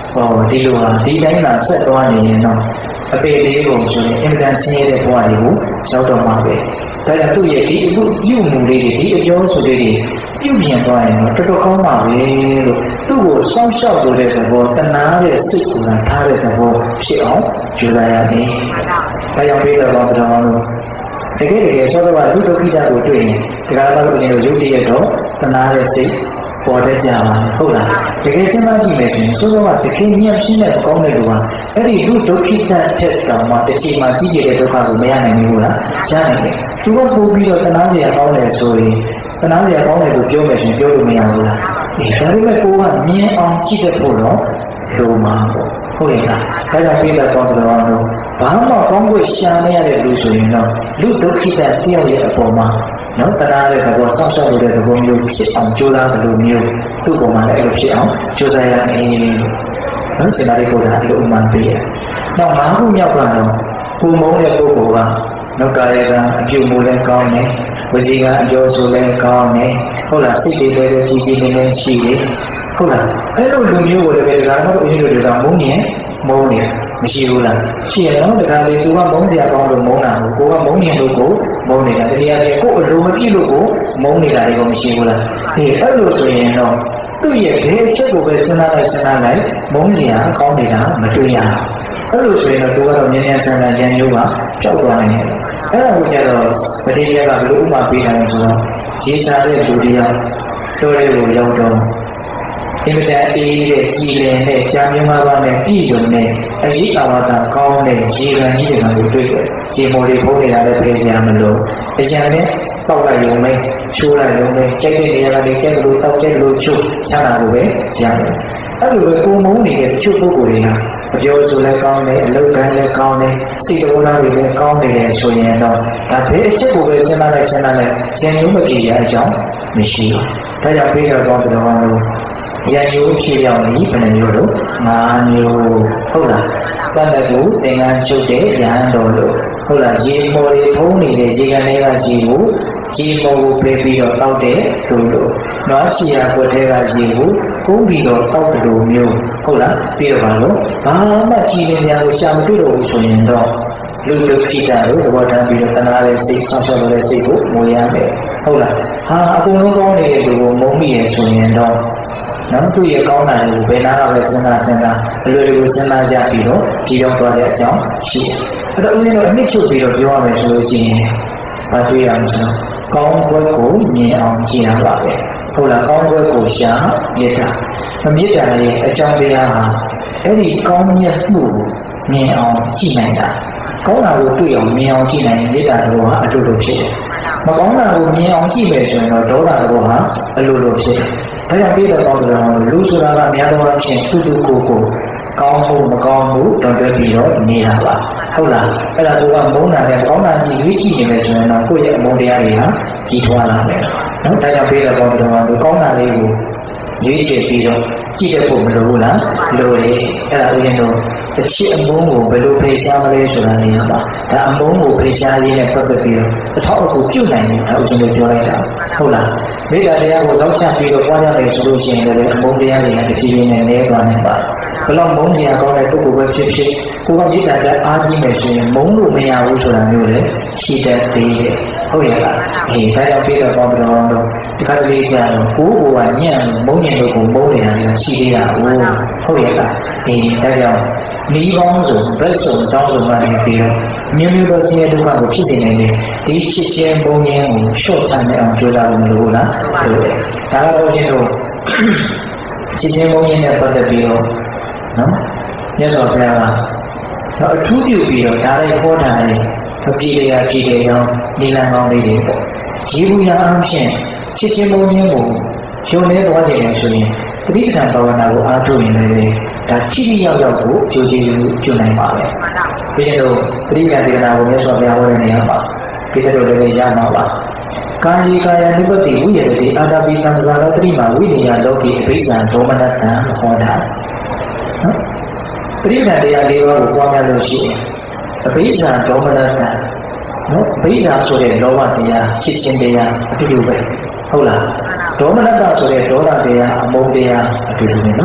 ဒီလိုဟာဒီတိုင်းလာဆက်သွားနေရင်တော့အပေလေးကိုဆိုရင်အင်မတန်ဆင်းရဲတဲ့ဘဝတွေကိုရောက်တော့မှာပဲဒါကြောင့်သူ့ရဲ့ဒီအခုပြုမှုလေးတွေဒီအပြောဆိုလေးတွေပြုပြင်သွားရင်တော့တော်တော်ကောင်းပါပဲလို့သူ့ကိုစောင့်ရှောက်လို့တဲ့သဘောတနာတဲ့စိတ်ကိုထားတဲ့သဘောဖြစ်အောင်ကြိုးစားရမယ်ဒါကြောင့်ပြေတော်တော်တော်လို့တကယ်စောစောကလူဒုက္ခိတကိုတွေ့ရင်တရားတော်ကိုရုပ်တရက်တော့တနာတဲ့စိတ်ပေါ်တတ်ကြပါဟုတ်လားတကယ်စဉ်းစားကြည့်မယ်ဆိုရင်ဆိုတော့တခင်ညံ့ရှင်းတဲ့ကောင်းတဲ့လူကအဲ့ဒီလူဒုက္ခိတထက်တောင်မှတစ်ချိန်မှာကြီးကျယ်တဲ့ဒုက္ခကိုမရနိုင်ဘူးလားရနိုင်တယ်သူကပို့ပြီးတော့တနာစရာကောင်းတယ်ဆိုရင်တနာစရာကောင်းတယ်လို့ပြောမယ်ဆိုရင်ပြောလို့မရဘူးလားဒါပေမဲ့ကိုကမြင်အောင်ကြည့်တတ်ဖို့တော့လိုမှာပေါ့ဟုတ်ရဲ့လားဒါကြောင့်ပြေးလာတော့တော်တော့ဘာမှကောင်းကိုရှာနေရတဲ့လူဆိုရင်တော့လူဒုက္ခိတတယောက်ရဲ့အပေါ်မှာနော်တနာတဲ့သဘောစောင့်ရှောက်လို့တဲ့သဘောမျိုးဖြစ်အောင်ကြိုးစားတယ်လို့မျိုးသူ့ပုံမှာလည်းအဲ့လိုဖြစ်အောင်ကြိုးစားရမယ်နော်စင်နာလေးကိုဒါအဲ့လိုဥမာပေးရနောက်၅ခုမြောက်ကတော့ကိုမုန်းတဲ့ပုဂ္ဂိုလ်ကနော်ကာယကအပြုမူလည်းကောင်းတယ်ဝစီကအကျော်ဆိုလည်းကောင်းတယ်ဟုတ်လားစိတ်တွေလည်းကြီးကြီးလေးလေးရှိတယ်ဟုတ်လားအဲ့လိုလူမျိုးကိုလည်းပဲဒါကတော့အင်းတို့တွေကမုန်းရင်မုန်းတယ်မရှိဘူးလားရှိရတော့ဒါကလေသူကမုန်းစရာကောင်းလို့မုန်းတာကိုကမုန်းရင်လို့ကိုမုန်းနေတာတရားကြီးကိုအလိုမပြည့်လို့ကိုမုန်းနေတာလည်းမရှိဘူးလားအဲ့လိုဆိုရင်တော့သူ့ရဲ့ဘယ်အချက်ကိုပဲစဉ်းစားလိုက်မုန်းစရာကောင်းနေတာမတွေ့ရဘူးအဲ့လိုဆိုရင်တော့သူကတော့မြဲမြဲဆန်းဆန်းရန်ရိုးကပျောက်သွားနိုင်တယ်အဲ့ဒါကိုကျတော့ပတိယကဘယ်လိုဥပမာပေးတယ်ဆိုတော့ရေးစားတဲ့လူတရားတော်ရဲကိုရောက်တော့အင်မတန်အေးတဲ့ကြည်လင်တဲ့ကြာမြင့်မားပါနဲ့ပြည်စုံတဲ့အရေးအာဝါဒကောင်းတဲ့ရေကန်ကြီးတွေကိုတွေ့တယ်။ရေမော်လေးဖုံးနေတာလည်းပြေးစရာမလို။အရန်နဲ့တောက်လိုက်ရုံပဲချိုးလိုက်ရုံပဲကြိုက်တဲ့နေရာကနေကြိုက်လို့တောက်ကြိုက်လို့ချိုးချတာကိုပဲရတယ်။အဲ့လိုပဲကိုမုန်းနေတဲ့တချို့ပုဂ္ဂိုလ်တွေကအပြောဆိုလည်းကောင်းတယ်အလုပ်ကမ်းလည်းကောင်းတယ်စိတ်တော်သားတွေလည်းကောင်းနေတယ်ဆိုရင်တော့ဒါဘယ်အချက်ကိုပဲစဉ်းစားလိုက်ရင်ရုံမကြည့်ရအကြောင်းမရှိဘူး။ဒါကြောင့်ပြေးတော့တော်လို့ရန်ရိုးဖြစ်ရောက်နေဘယ်နှမျိုးလို့၅မျိုးဟုတ်လားတန်တကူသင်္ကန်းချုပ်တဲ့ရဟန်းတော်လို့ဟုတ်လားရေမော်တွေဖုံးနေတဲ့ရေကန်တွေကရေကိုရေမော်ကိုပေးပြီးတော့တောက်တဲ့လူလို့နွားချီယာကွက်ထဲကရေကိုဖုံးပြီးတော့တောက်တဲ့လူမျိုးဟုတ်လားပြီးတော့ဘာလို့ဘာမှကြည်လင်များကိုရှာမတွေ့တော့ဘူးဆိုရင်တော့လူဒုက္ခိတလို့သဘောထားပြီးတော့တနာတဲ့စိတ်ဆောင်းရှောက်တဲ့စိတ်ကိုငိုရမယ်ဟုတ်လားဟာအကုန်လုံးကောင်းနေတဲ့လူကိုမုန်းမိရဆိုရင်တော့နော်သူ့ရဲ့ကောင်းတာတွေကိုဘယ်နာတော့လဲစဉ်းစားအလွယ်တကူစဉ်းစားကြပြီးတော့ပြည်ရောက်သွားတဲ့အကြောင်းရှိတယ်အဲ့တော့ဦးဇင်းတို့အနှစ်ချုပ်ပြီးတော့ပြောရမယ်ဆိုလို့ရှိရင်ဘာတွေ့ရမလဲဆိုတော့ကောင်းဘက်ကိုမြင်အောင်ကြည့်ရပါပဲဟုတ်လားကောင်းဘက်ကိုရှာမေတ္တာမေတ္တာရဲ့အကြောင်းတရားဟာအဲ့ဒီကောင်းမြတ်မှုကိုမြင်အောင်ကြည့်နိုင်တာကောင်းတာကိုတွေ့အောင်မြင်အောင်ကြည့်နိုင်ရင်မေတ္တာတော်ဟာအလိုလိုဖြစ်တယ်မကောင်းတာကိုမြင်အောင်ကြည့်မယ်ဆိုရင်တော့ဒေါသတော်ဟာအလိုလိုဖြစ်တယ်ဒါကြောင့်ပြီးတော့ကောင်းတယ်လူဆိုတာကများသောအားဖြင့်သူ့ကိုယ်ကောင်းမှုမကောင်းမှုတော်တော်ပြီးတော့နေတာပါဟုတ်လားအဲ့ဒါကမုန်းတာနဲ့ကောင်းတာကြီးရွေးကြည့်နေမယ်ဆိုရင်တော့ကိုယ့်ရဲ့အမုန်းတရားတွေဟာကြီးထွားလာမယ်နော်ဒါကြောင့်ပြီးတော့ကောင်းတယ်ကောင်းတာလေးကိုရွေးချယ်ပြီးတော့ကြည့်တတ်ဖို့မလိုဘူးလားလိုတယ်အဲ့ဒါဦးရင်တို့အချစ်အမုန်းကိုဘယ်လိုဖေရှားမလဲဆိုတာနေရာမှာဒါအမုန်းကိုဖေရှားရင်းနဲ့ပတ်သက်ပြီးတော့အထောက်အကူပြုနိုင်တယ်ဒါဦးဇင်းတို့ပြောလိုက်တာဟုတ်လားမေတ္တာတရားကိုစောင့်ချပြီးတော့ပွားကြတယ်ဆိုလို့ရှိရင်လည်းအမုန်းတရားတွေကတဖြည်းဖြည်းနဲ့နည်းသွားနိုင်ပါဘယ်လောက်မုန်းစရာကောင်းတဲ့ပုဂ္ဂိုလ်ပဲဖြစ်ဖြစ်ကိုယ်ကမေတ္တာတရားအားကြီးမယ်ဆိုရင်မုန်းလို့မရဘူးဆိုတာမျိုးလည်းရှိတတ်သေးတယ်ဟုတ်ရဲ့လားအေးဒါကြောင့်ပြီးတော့ပေါ့တော့ဒီခါလေးကြာတော့ကိုယ်ကညံ့မုန်းညံ့လို့ကိုမုန်းနေတာလည်းရှိသေးတာဟုတ်ရဲ့လားအေးဒါကြောင့်နီးပေါင်းစုံဘက်စုံတောင်းစုံကနေပြီးတော့မျိုးမျိုးသောဆင်းရဲဒုက္ခကိုဖြစ်စေနိုင်တယ်ဒီချစ်ချင်းပုံရင်းကိုရှော့ချနိုင်အောင်ကြိုးစားလို့မလိုဘူးလားဟုတ်တယ်ဒါကတော့ကျတော့ချစ်ချင်းပုံရင်းနဲ့ပတ်သက်ပြီးတော့နော်မြတ်စွာဘုရားကတော့အထူးပြုပြီးတော့ဒါလည်းဟောတာလေအပြည့်တရားကြည့်တယ်ကြောင်းဒီလန်ကောင်းလေးတွေပေါ့ရေဘူးရအောင်ဖြင့်ချစ်ချင်းပုံရင်းကိုရုံနေသွားတယ်ဆိုရင်တတိပဌာန်ဘာဝနာကိုအားထုတ်ရင်လည်းဒါထိထိရောက်ရောက်ကိုကြိုးကြည့်ပြုနိုင်ပါပဲ။ဘုရားတို့တတိယဒေသနာကိုမြတ်စွာဘုရားဟောတဲ့နေရာမှာဒီလိုလည်းရမှာပါ။ကာယကာယနိပတိဝိရတိအာတပိတံဇာရတိမှာဝိနည်းလောကိအဘိဇံဒေါမနတံဟောတာ။နော်။တတိယတရား၄ပါးကိုပွားများလို့ရှိရင်အဘိဇံဒေါမနတံနော်အဘိဇံဆိုတဲ့လောဘတရားချစ်ခြင်းတရားအတူတူပဲဟုတ်လားဒေါမနတဆိုတဲ့ဒေါသတရားအမုန်းတရားအတူတူပဲနော်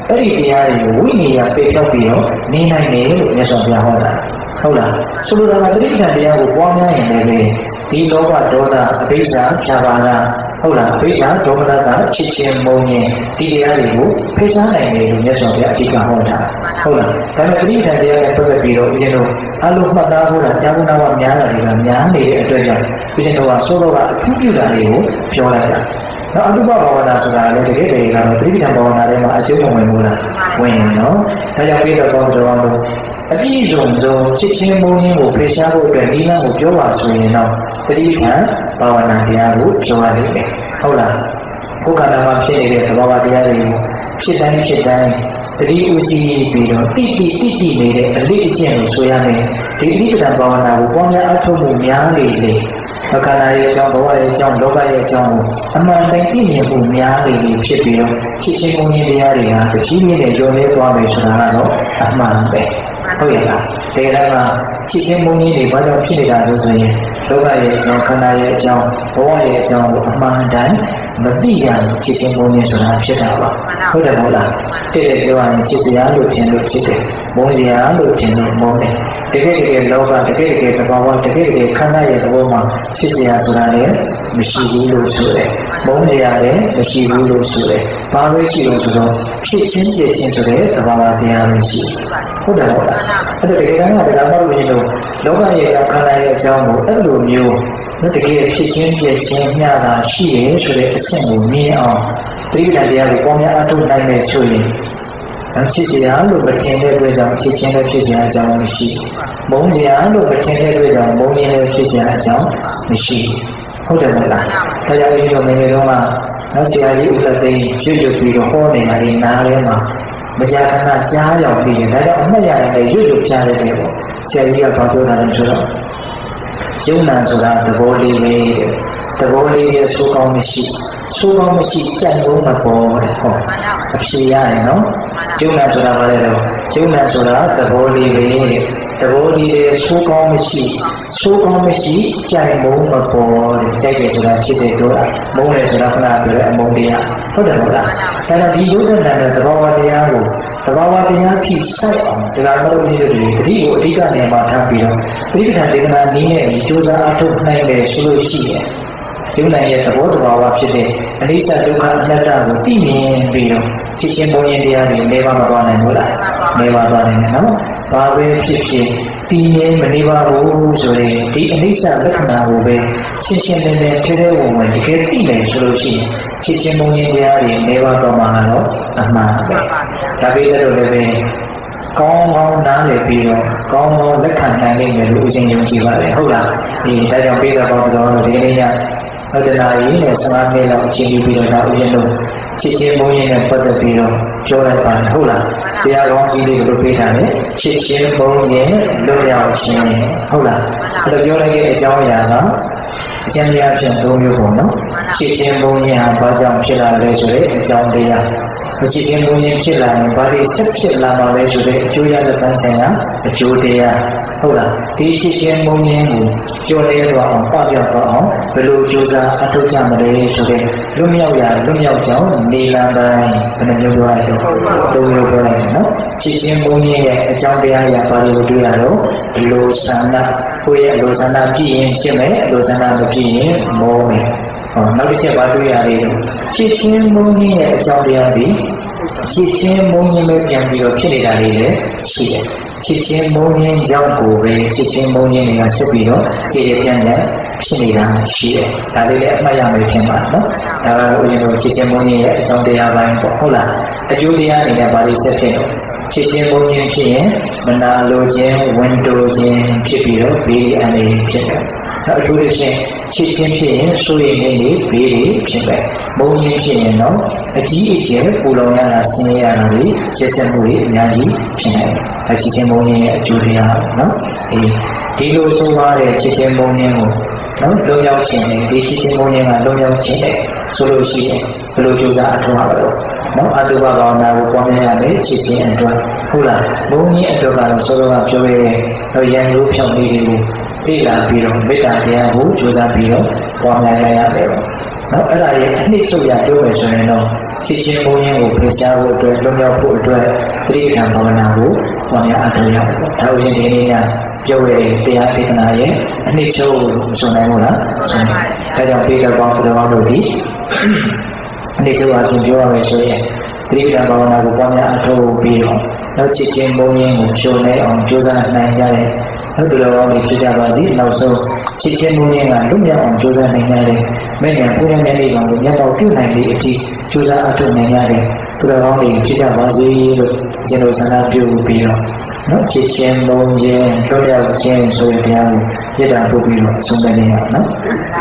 အဲ့ဒီတရားတွေကိုဝိနည်းရပေဖြောက်ပြီးတော့နေနိုင်တယ်လို့မြတ်စွာဘုရားဟောတာဟုတ်လားဆိုလိုတာကတတိပဋ္ဌာန်တရားကိုပွားများရင်လည်းဒီလောဘဒေါသအဘိဓါဖြာပါဒဟုတ်လားအဘိဓါဒေါမနတာချစ်ချင်းမုန်းခြင်းဒီတရားတွေကိုဖိတ်ရှားနိုင်တယ်လို့မြတ်စွာဘုရားအဓိကဟောတာဟုတ်လားဒါပေမဲ့တတိပဋ္ဌာန်တရားနဲ့ပတ်သက်ပြီးတော့ဦးဇင်းတို့အလုံးမှတ်သားဖို့တာဇာဝနာဝများတာတွေကများနေတဲ့အတွက်ကြောင့်ဦးဇင်းတို့ကသို့တော့အထူးပြုတာတွေကိုပြောလိုက်တာနော်အတုပဘာဝနာဆိုတာလည်းတကယ်တည်းကတော့တတိပဋ္ဌာန်ဘာဝနာထဲမှာအကျုံးဝင်မှုလားဝင်ရင်နော်ဒါကြောင့်ပြီးတော့တော်တော်လို့အပြည့်စုံစုံချစ်ချင်းမုန်းခြင်းကိုဖိရှားဖို့အတွက်ဒီလမ်းကိုပြောပါဆိုရင်တော့တတိပဋ္ဌာန်ဘာဝနာတရားကိုပြောရလိမ့်မယ်ဟုတ်လားကိုယ်ခန္ဓာမှာဖြစ်နေတဲ့သဘာဝတရားတွေကိုဖြစ်တိုင်းဖြစ်တိုင်းတတိဥစည်းပြီးတော့တိနေတဲ့အလေးအကျင့်ကိုဆိုရမယ်ဒီတတိပဋ္ဌာန်ဘာဝနာကိုပေါင်းများအထောက်မှုများလေလေခန္ဓာရဲ့အကြောင်းဘဝရဲ့အကြောင်းလောကရဲ့အကြောင်းကိုအမှန်တိုင်းသိမြင်မှုများလေလေဖြစ်ပြီးတော့ချစ်ချင်းမုန်းခြင်းတရားတွေဟာတဖြည်းဖြည်းနဲ့ကျော်လဲသွားမယ်ဆိုတာကတော့အမှန်ပဲဟုတ်ရဲ့လားတကယ်တော့ချစ်ချင်းမုန်းခြင်းတွေဘာကြောင့်ဖြစ်နေတာလို့ဆိုရင်လောကရဲ့အကြောင်းခန္ဓာရဲ့အကြောင်းဘဝရဲ့အကြောင်းကိုအမှန်တိုင်းမသိရချစ်ချင်းမုန်းခြင်းဆိုတာဖြစ်တာပါဟုတ်တယ်မဟုတ်လားတဲ့ပြောရရင်ချစ်စရာလို့ထင်လို့ချစ်တယ်မုန်းစရာလို့ထင်လို့မုန်းတယ်တကယ်လောကတကယ်သဘာဝတကယ်ခန္ဓာရဲ့သဘောမှာချစ်စရာဆိုတာလည်းမရှိဘူးလို့ဆိုတယ်မုန်းစရာလည်းမရှိဘူးလို့ဆိုတယ်ဘာလို့ရှိလို့ဆိုတော့ဖြစ်ချင်းပြည့်ချင်းဆိုတဲ့သဘာဝတရားပဲရှိဟုတ်တယ်ဟုတ်လားအဲ့ဒါတကယ်တမ်းကဒါမှမဟုတ်ရင်တော့လောကရဲ့ခန္ဓာရဲ့အကြောင်းကိုအဲ့လိုမျိုးတကယ်ဖြစ်ချင်းပြည့်ချင်းမျှတာရှိတယ်ဆိုတဲ့အဆင့်ကိုမြင်အောင်တိဋ္ဌာန်တရားကိုပေါင်းများအထုတ်နိုင်မယ်ဆိုရင်ချစ်စရာလို့မထင်တဲ့အတွက်ကြောင့်ချစ်ချင်းနဲ့ဖြစ်စရာအကြောင်းမရှိမုန်းစရာလို့မထင်တဲ့အတွက်ကြောင့်မုန်းရင်းနဲ့ဖြစ်စရာအကြောင်းမရှိဟုတ်တယ်မလားဒါကြောင့်ဒီလိုငယ်ငယ်တုန်းကဆရာကြီးဦးလက်သိန်းရွတ်ပြီးတော့ဟောနေတာဒီနားထဲမှာမကြာခဏကြားရောက်ပြီးရင်ဒါကြောင့်အမှတ်ရတယ်လေရွတ်ကြားရတယ်ပေါ့ဆရာကြီးကဘာပြောတာလဲဆိုတော့ယုံနာဆိုတာသဘောလေးပဲသဘောလေးရဲ့ဆိုးကောင်းမရှိဆိုးကောင်းမရှိကြိုက်လို့မပေါ်တဲ့ဟောအဖြေရရင်နော်ယုံနာဆိုတာဘာလဲတော့ယုံနာဆိုတာသဘောလေးပဲသဘောလေးရဲ့ဆိုးကောင်းမရှိကြိုက်လို့မပေါ်တဲ့ကြိုက်တယ်ဆိုတာချစ်တယ်တို့လားမုန်းတယ်ဆိုတာခဏပြောတဲ့အမုန်းတရားဟုတ်တယ်မဟုတ်လားဒါကြောင့်ဒီယုံနာနဲ့သဘောတရားကိုသဘောတရားထိဆိုင်အောင်ဒါကမလို့ဒီလိုတတိကိုအဓိကနေမှာထားပြီးတော့တတိပဋ္ဌာန်ဒေသနာနည်းနဲ့ကြိုးစားအထုတ်နိုင်တယ်ဆိုလို့ရှိရင်ယုံနာရဲ့သဘောတဘာဝဖြစ်တဲ့အနိစ္စဒုက္ခအနတ္တကိုသိမြင်ပြီးတော့ချစ်ချင်းမုန်းခြင်းတရားတွေနေပါမသွားနိုင်ဘူးလားနေပါသွားနိုင်တယ်နော်ဘာပဲဖြစ်ဖြစ်တည်ငြိမ်မနေပါဘူးဆိုရင်ဒီအနိစ္စလက္ခဏာကိုပဲရှင်းရှင်းလင်းလင်းထဲထဲဝင်တကယ်သိနိုင်ဆိုလို့ရှိရင်ချစ်ချင်းမုန်းခြင်းတရားတွေနေပါတော့မှာတော့အမှန်ပဲဒါပေမဲ့လည်းပဲကောင်းကောင်းနားလည်ပြီးတော့ကောင်းကောင်းလက်ခံနိုင်နိုင်မယ်လို့ဦးဇင်းယုံကြည်ပါတယ်ဟုတ်လားဒီဒါကြောင့်ပြေးတော့တော့ဒီနေ့ညဟုတ်တယ်လားဒီနဲ့15မိနစ်လောက်အချိန်ယူပြီးတော့ဦးဇင်းတို့ချစ်ချင်းမုန်းခြင်းနဲ့ပတ်သက်ပြီးတော့ပြောလိုက်ပါတယ်ဟုတ်လားတရားကောင်းစီးလေးကိုပေးထားတယ်ချစ်ချင်းမုန်းခြင်းလွတ်မြောက်ခြင်းဟုတ်လားအဲ့လိုပြောလိုက်တဲ့အကြောင်းအရာကအကျဉ်းတရားဖြင့်၃မျိုးပေါ့နော်ချစ်ချင်းမုန်းခြင်းဟာဘာကြောင့်ဖြစ်လာလဲဆိုတဲ့အကြောင်းတရားချစ်ချင်းမုန်းခြင်းဖြစ်လာရင်ဘာတွေဆက်ဖြစ်လာမှာလဲဆိုတဲ့အကျိုးရတဲ့ပန်းဆိုင်ရာအကျိုးတရားဟုတ်လားဒီချစ်ချင်းမုန်းခြင်းကိုကျော်လဲသွားအောင်ပပြောက်သွားအောင်ဘယ်လိုကြိုးစားအထောက်ကြမလဲဆိုတဲ့လွတ်မြောက်ကြောင်းနေလမ်းပိုင်းဘယ်နှမျိုးပြောရလဲ၃မျိုးပြောလိုက်တယ်နော်ချစ်ချင်းမုန်းခြင်းရဲ့အကြောင်းတရားရာဘာတွေကိုတွေ့ရတော့အလိုဆန္ဒကိုယ့်ရဲ့အလိုဆန္ဒပြည့်ရင်ချစ်မယ်အလိုဆန္ဒမပြည့်ရင်မောမယ်နောက်တစ်ချက်ဘာတွေ့ရလဲချစ်ချင်းမုန်းခြင်းရဲ့အကြောင်းတရားဒီချစ်ချင်းမုန်းခြင်းပဲပြန်ပြီးတော့ဖြစ်နေတာလေးလည်းရှိတယ်ချစ်ချင်းမုန်းခြင်းကြောင့်ကိုပဲချစ်ချင်းမုန်းခြင်းတွေကဆက်ပြီးတော့ကြည်ရပြန်ဖြစ်နေတာရှိတယ်ဒါလေးလည်းအမှတ်ရမယ်ထင်ပါနော်ဒါကဦးဇင်းတို့ချစ်ချင်းမုန်းခြင်းရဲ့အကြောင်းတရားပိုင်းပေါ့ဟုတ်လားအကျိုးတရားအနေနဲ့ဘာလို့ဆက်ဖြစ်လဲချစ်ချင်းမုန်းခြင်းဖြစ်ရင်မနာလိုခြင်းဝန်တိုခြင်းဖြစ်ပြီးတော့ဘေးအန္တရာယ်ဖြစ်တယ်အထူးသဖြင့်ချစ်ချင်းဖြစ်ရင်ဆိုရင်လည်းဘေးတွေဖြစ်ပဲမုန်းခြင်းဖြစ်ရင်တော့အကြီးအကျယ်ပူလောင်ရတာဆင်းရဲရတာတွေရက်စက်မှုတွေအများကြီးဖြစ်နေတယ်။ချစ်ချင်းမုန်းခြင်းရဲ့အကျိုးတရားနော်ဒီလိုဆိုရတဲ့ချစ်ချင်းမုန်းခြင်းကိုနော်လုံရောက်ခြင်းနဲ့ဒီချစ်ချင်းမုန်းခြင်းကလုံရောက်ခြင်းနဲ့ဆိုလို့ရှိရင်ဘယ်လိုကြိုးစားအထောက်အပံ့လို့နော်အတုပဘာဝနာကိုပွားများရမယ်ချစ်ချင်းအတွက်ဟုတ်လားမုန်းခြင်းအတွက်ကတော့စောစောကပြောခဲ့တဲ့ရန်ရိုးဖြောင်းလေးတွေကိုသိလာပြီးတော့မေတ္တာတရားကိုကြိုးစားပြီးတော့ပွားများရရတယ်ပေါ့နော်အဲ့ဒါရဲ့အနှစ်ချုပ်ရပြောမယ်ဆိုရင်တော့ချစ်ချင်းဘုန်းကြီးကိုဖျက်ရှားဖို့အတွက်လွန်မြောက်ဖို့အတွက်သတိပဋ္ဌာန်ဘာဝနာကိုပွားများအထောက်ရတယ်ပေါ့ဒါဥစဉ်ဒီနေ့ညပြောရတဲ့တရားဒေသနာရဲ့အနှစ်ချုပ်လို့ဆိုနိုင်မို့လားဆိုနိုင်ဒါကြောင့်ပေတော်ကောင်းတော်ကောင်းတို့ဒီအနှစ်ချုပ်အပြင်ပြောရမယ်ဆိုရင်သတိပဋ္ဌာန်ဘာဝနာကိုပွားများအထောက်ပြီးတော့နောက်ချစ်ချင်းဘုန်းကြီးကိုရှုံနေအောင်ကြိုးစားနိုင်ကြတဲ့နောက်သူတော်ကောင်းတွေဖြစ်ကြပါစေနောက်ဆုံးချစ်ချင်းဘုန်းကြီးကလွတ်မြောက်အောင်ကြိုးစားနိုင်ကြတဲ့မဲ့ညာဘုရားမြတ်လေးကောင်ကိုညတ်တော်ပြုနိုင်တဲ့အထိကြိုးစားအထောက်နိုင်ကြတဲ့သူတော်ကောင်းတွေဖြစ်ကြပါစေလို့ကျွန်တော်ဆန္ဒပြုပြီးတော့နော်ချစ်ချင်းဘုန်းကြီးလွတ်မြောက်ခြင်းဆိုတဲ့တရားကိုရည်တာပို့ပြီးတော့ဆုံးဖြတ်နေရအောင်နော်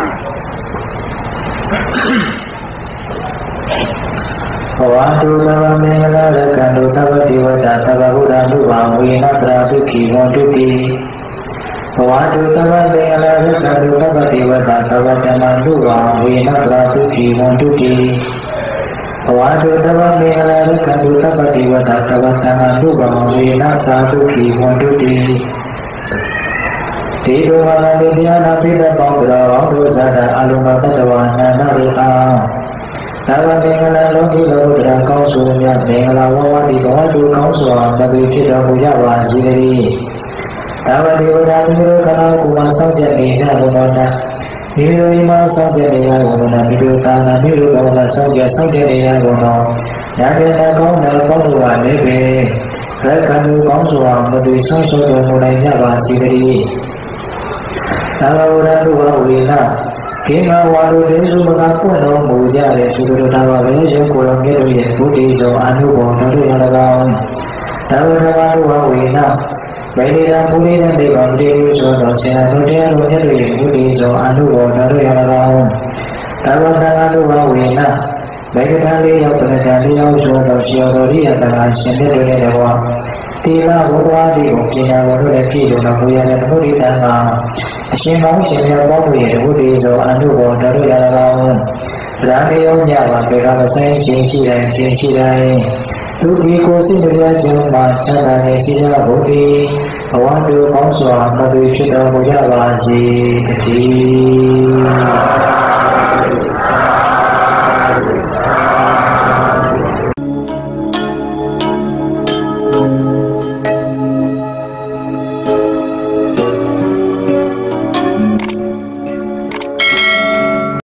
ဘဝတုသဗ္ဗမင်္ဂလာရကံတုသဗ္ဗတိဝတ္တသဗ္ဗဗုဒ္ဓ ानु ဘာဝေနတရာဒုက္ခိဝန္တုတိဘဝတုသဗ္ဗမင်္ဂလာရကံတုသဗ္ဗတိဝတ္တသဗ္ဗဓမ္မ ानु ဘာဝေနတရာဒုက္ခိဝန္တုတိဘဝတုသဗ္ဗမင်္ဂလာရကံတုသဗ္ဗတိဝတ္တသဗ္ဗဓမ္မ ानु ဘာဝေနတရာဒုက္ခိဝန္တုတိဒေဝဝါလေတရားနာပိသပေါင်းတော်တို့ဇာတာအလုံးစုံတတ္တဝါနန္ဒရုအာသာဝမင်္ဂလာလောကီလောကဓာတ်ကောင်းစွာမြတ်မင်္ဂလာဝဝတိဘဝတုကောင်းစွာမသွေဖြစ်တော်မူကြပါစေတည်းသာဝတိဝဒမိတို့ခနာကိုမဆောက်ကြနေကြဘုရားနာမိတို့အိမ်မှာဆောက်ကြနေရဘုရားမိတို့တာနာမိတို့ဘဝမှာဆောက်ကြနေရဘုရားညာပြေနာကောင်းတဲ့ပေါင်းတို့ကလည်းပဲရက္ခဏုကောင်းစွာမသွေဆုံးရှုံးတော်မူနိုင်ကြပါစေတည်းသာဝရတုဝဝေနကိမဝါရုတေစုမကပွင့်တော်မူကြတဲ့သုတ္တတော်ပဲရုပ်ကိုယ်တော်မြတ်တို့ရဲ့ဘုဒ္ဓဇောအနုဘောတော်တို့ရ၎င်းသာဝရဝါရုဝဝေနဗေဒိတာမူလေးတဲ့နေပါမတေဟုဆိုတော်ဆရာတို့တရားတော်မြတ်တို့ရဲ့ဘုဒ္ဓဇောအနုဘောတော်တို့ရ၎င်းသာဝရဝါရုဝဝေနဗေဒတာလေးရောက်ပဏ္ဍာလေးရောက်ဆိုတော်ဆရာတော်ရိယတနာရှင်တဲ့တို့နဲ့တော့တိလဘုရားဒီကိုပညာတော်တို့နဲ့ပြည့်စုံတော်မူရတဲ့ဘုဒ္ဓတန်ခါအရှင်ကောင်းရှင်မြတ်ပေါင်းရဲ့ဘုဒ္ဓဇောအနုဘောတော်တို့ရ၎င်းတရားတရားညပါပေကမဆိုင်ခြင်းရှိတိုင်းသူဒီကိုစိတ်တရားခြင်းမှာချမ်းသာနေရှိကြဘုဒ္ဓဘဝတူကောင်းစွာမသွေဖြစ်တော်မူကြပါစေတည်း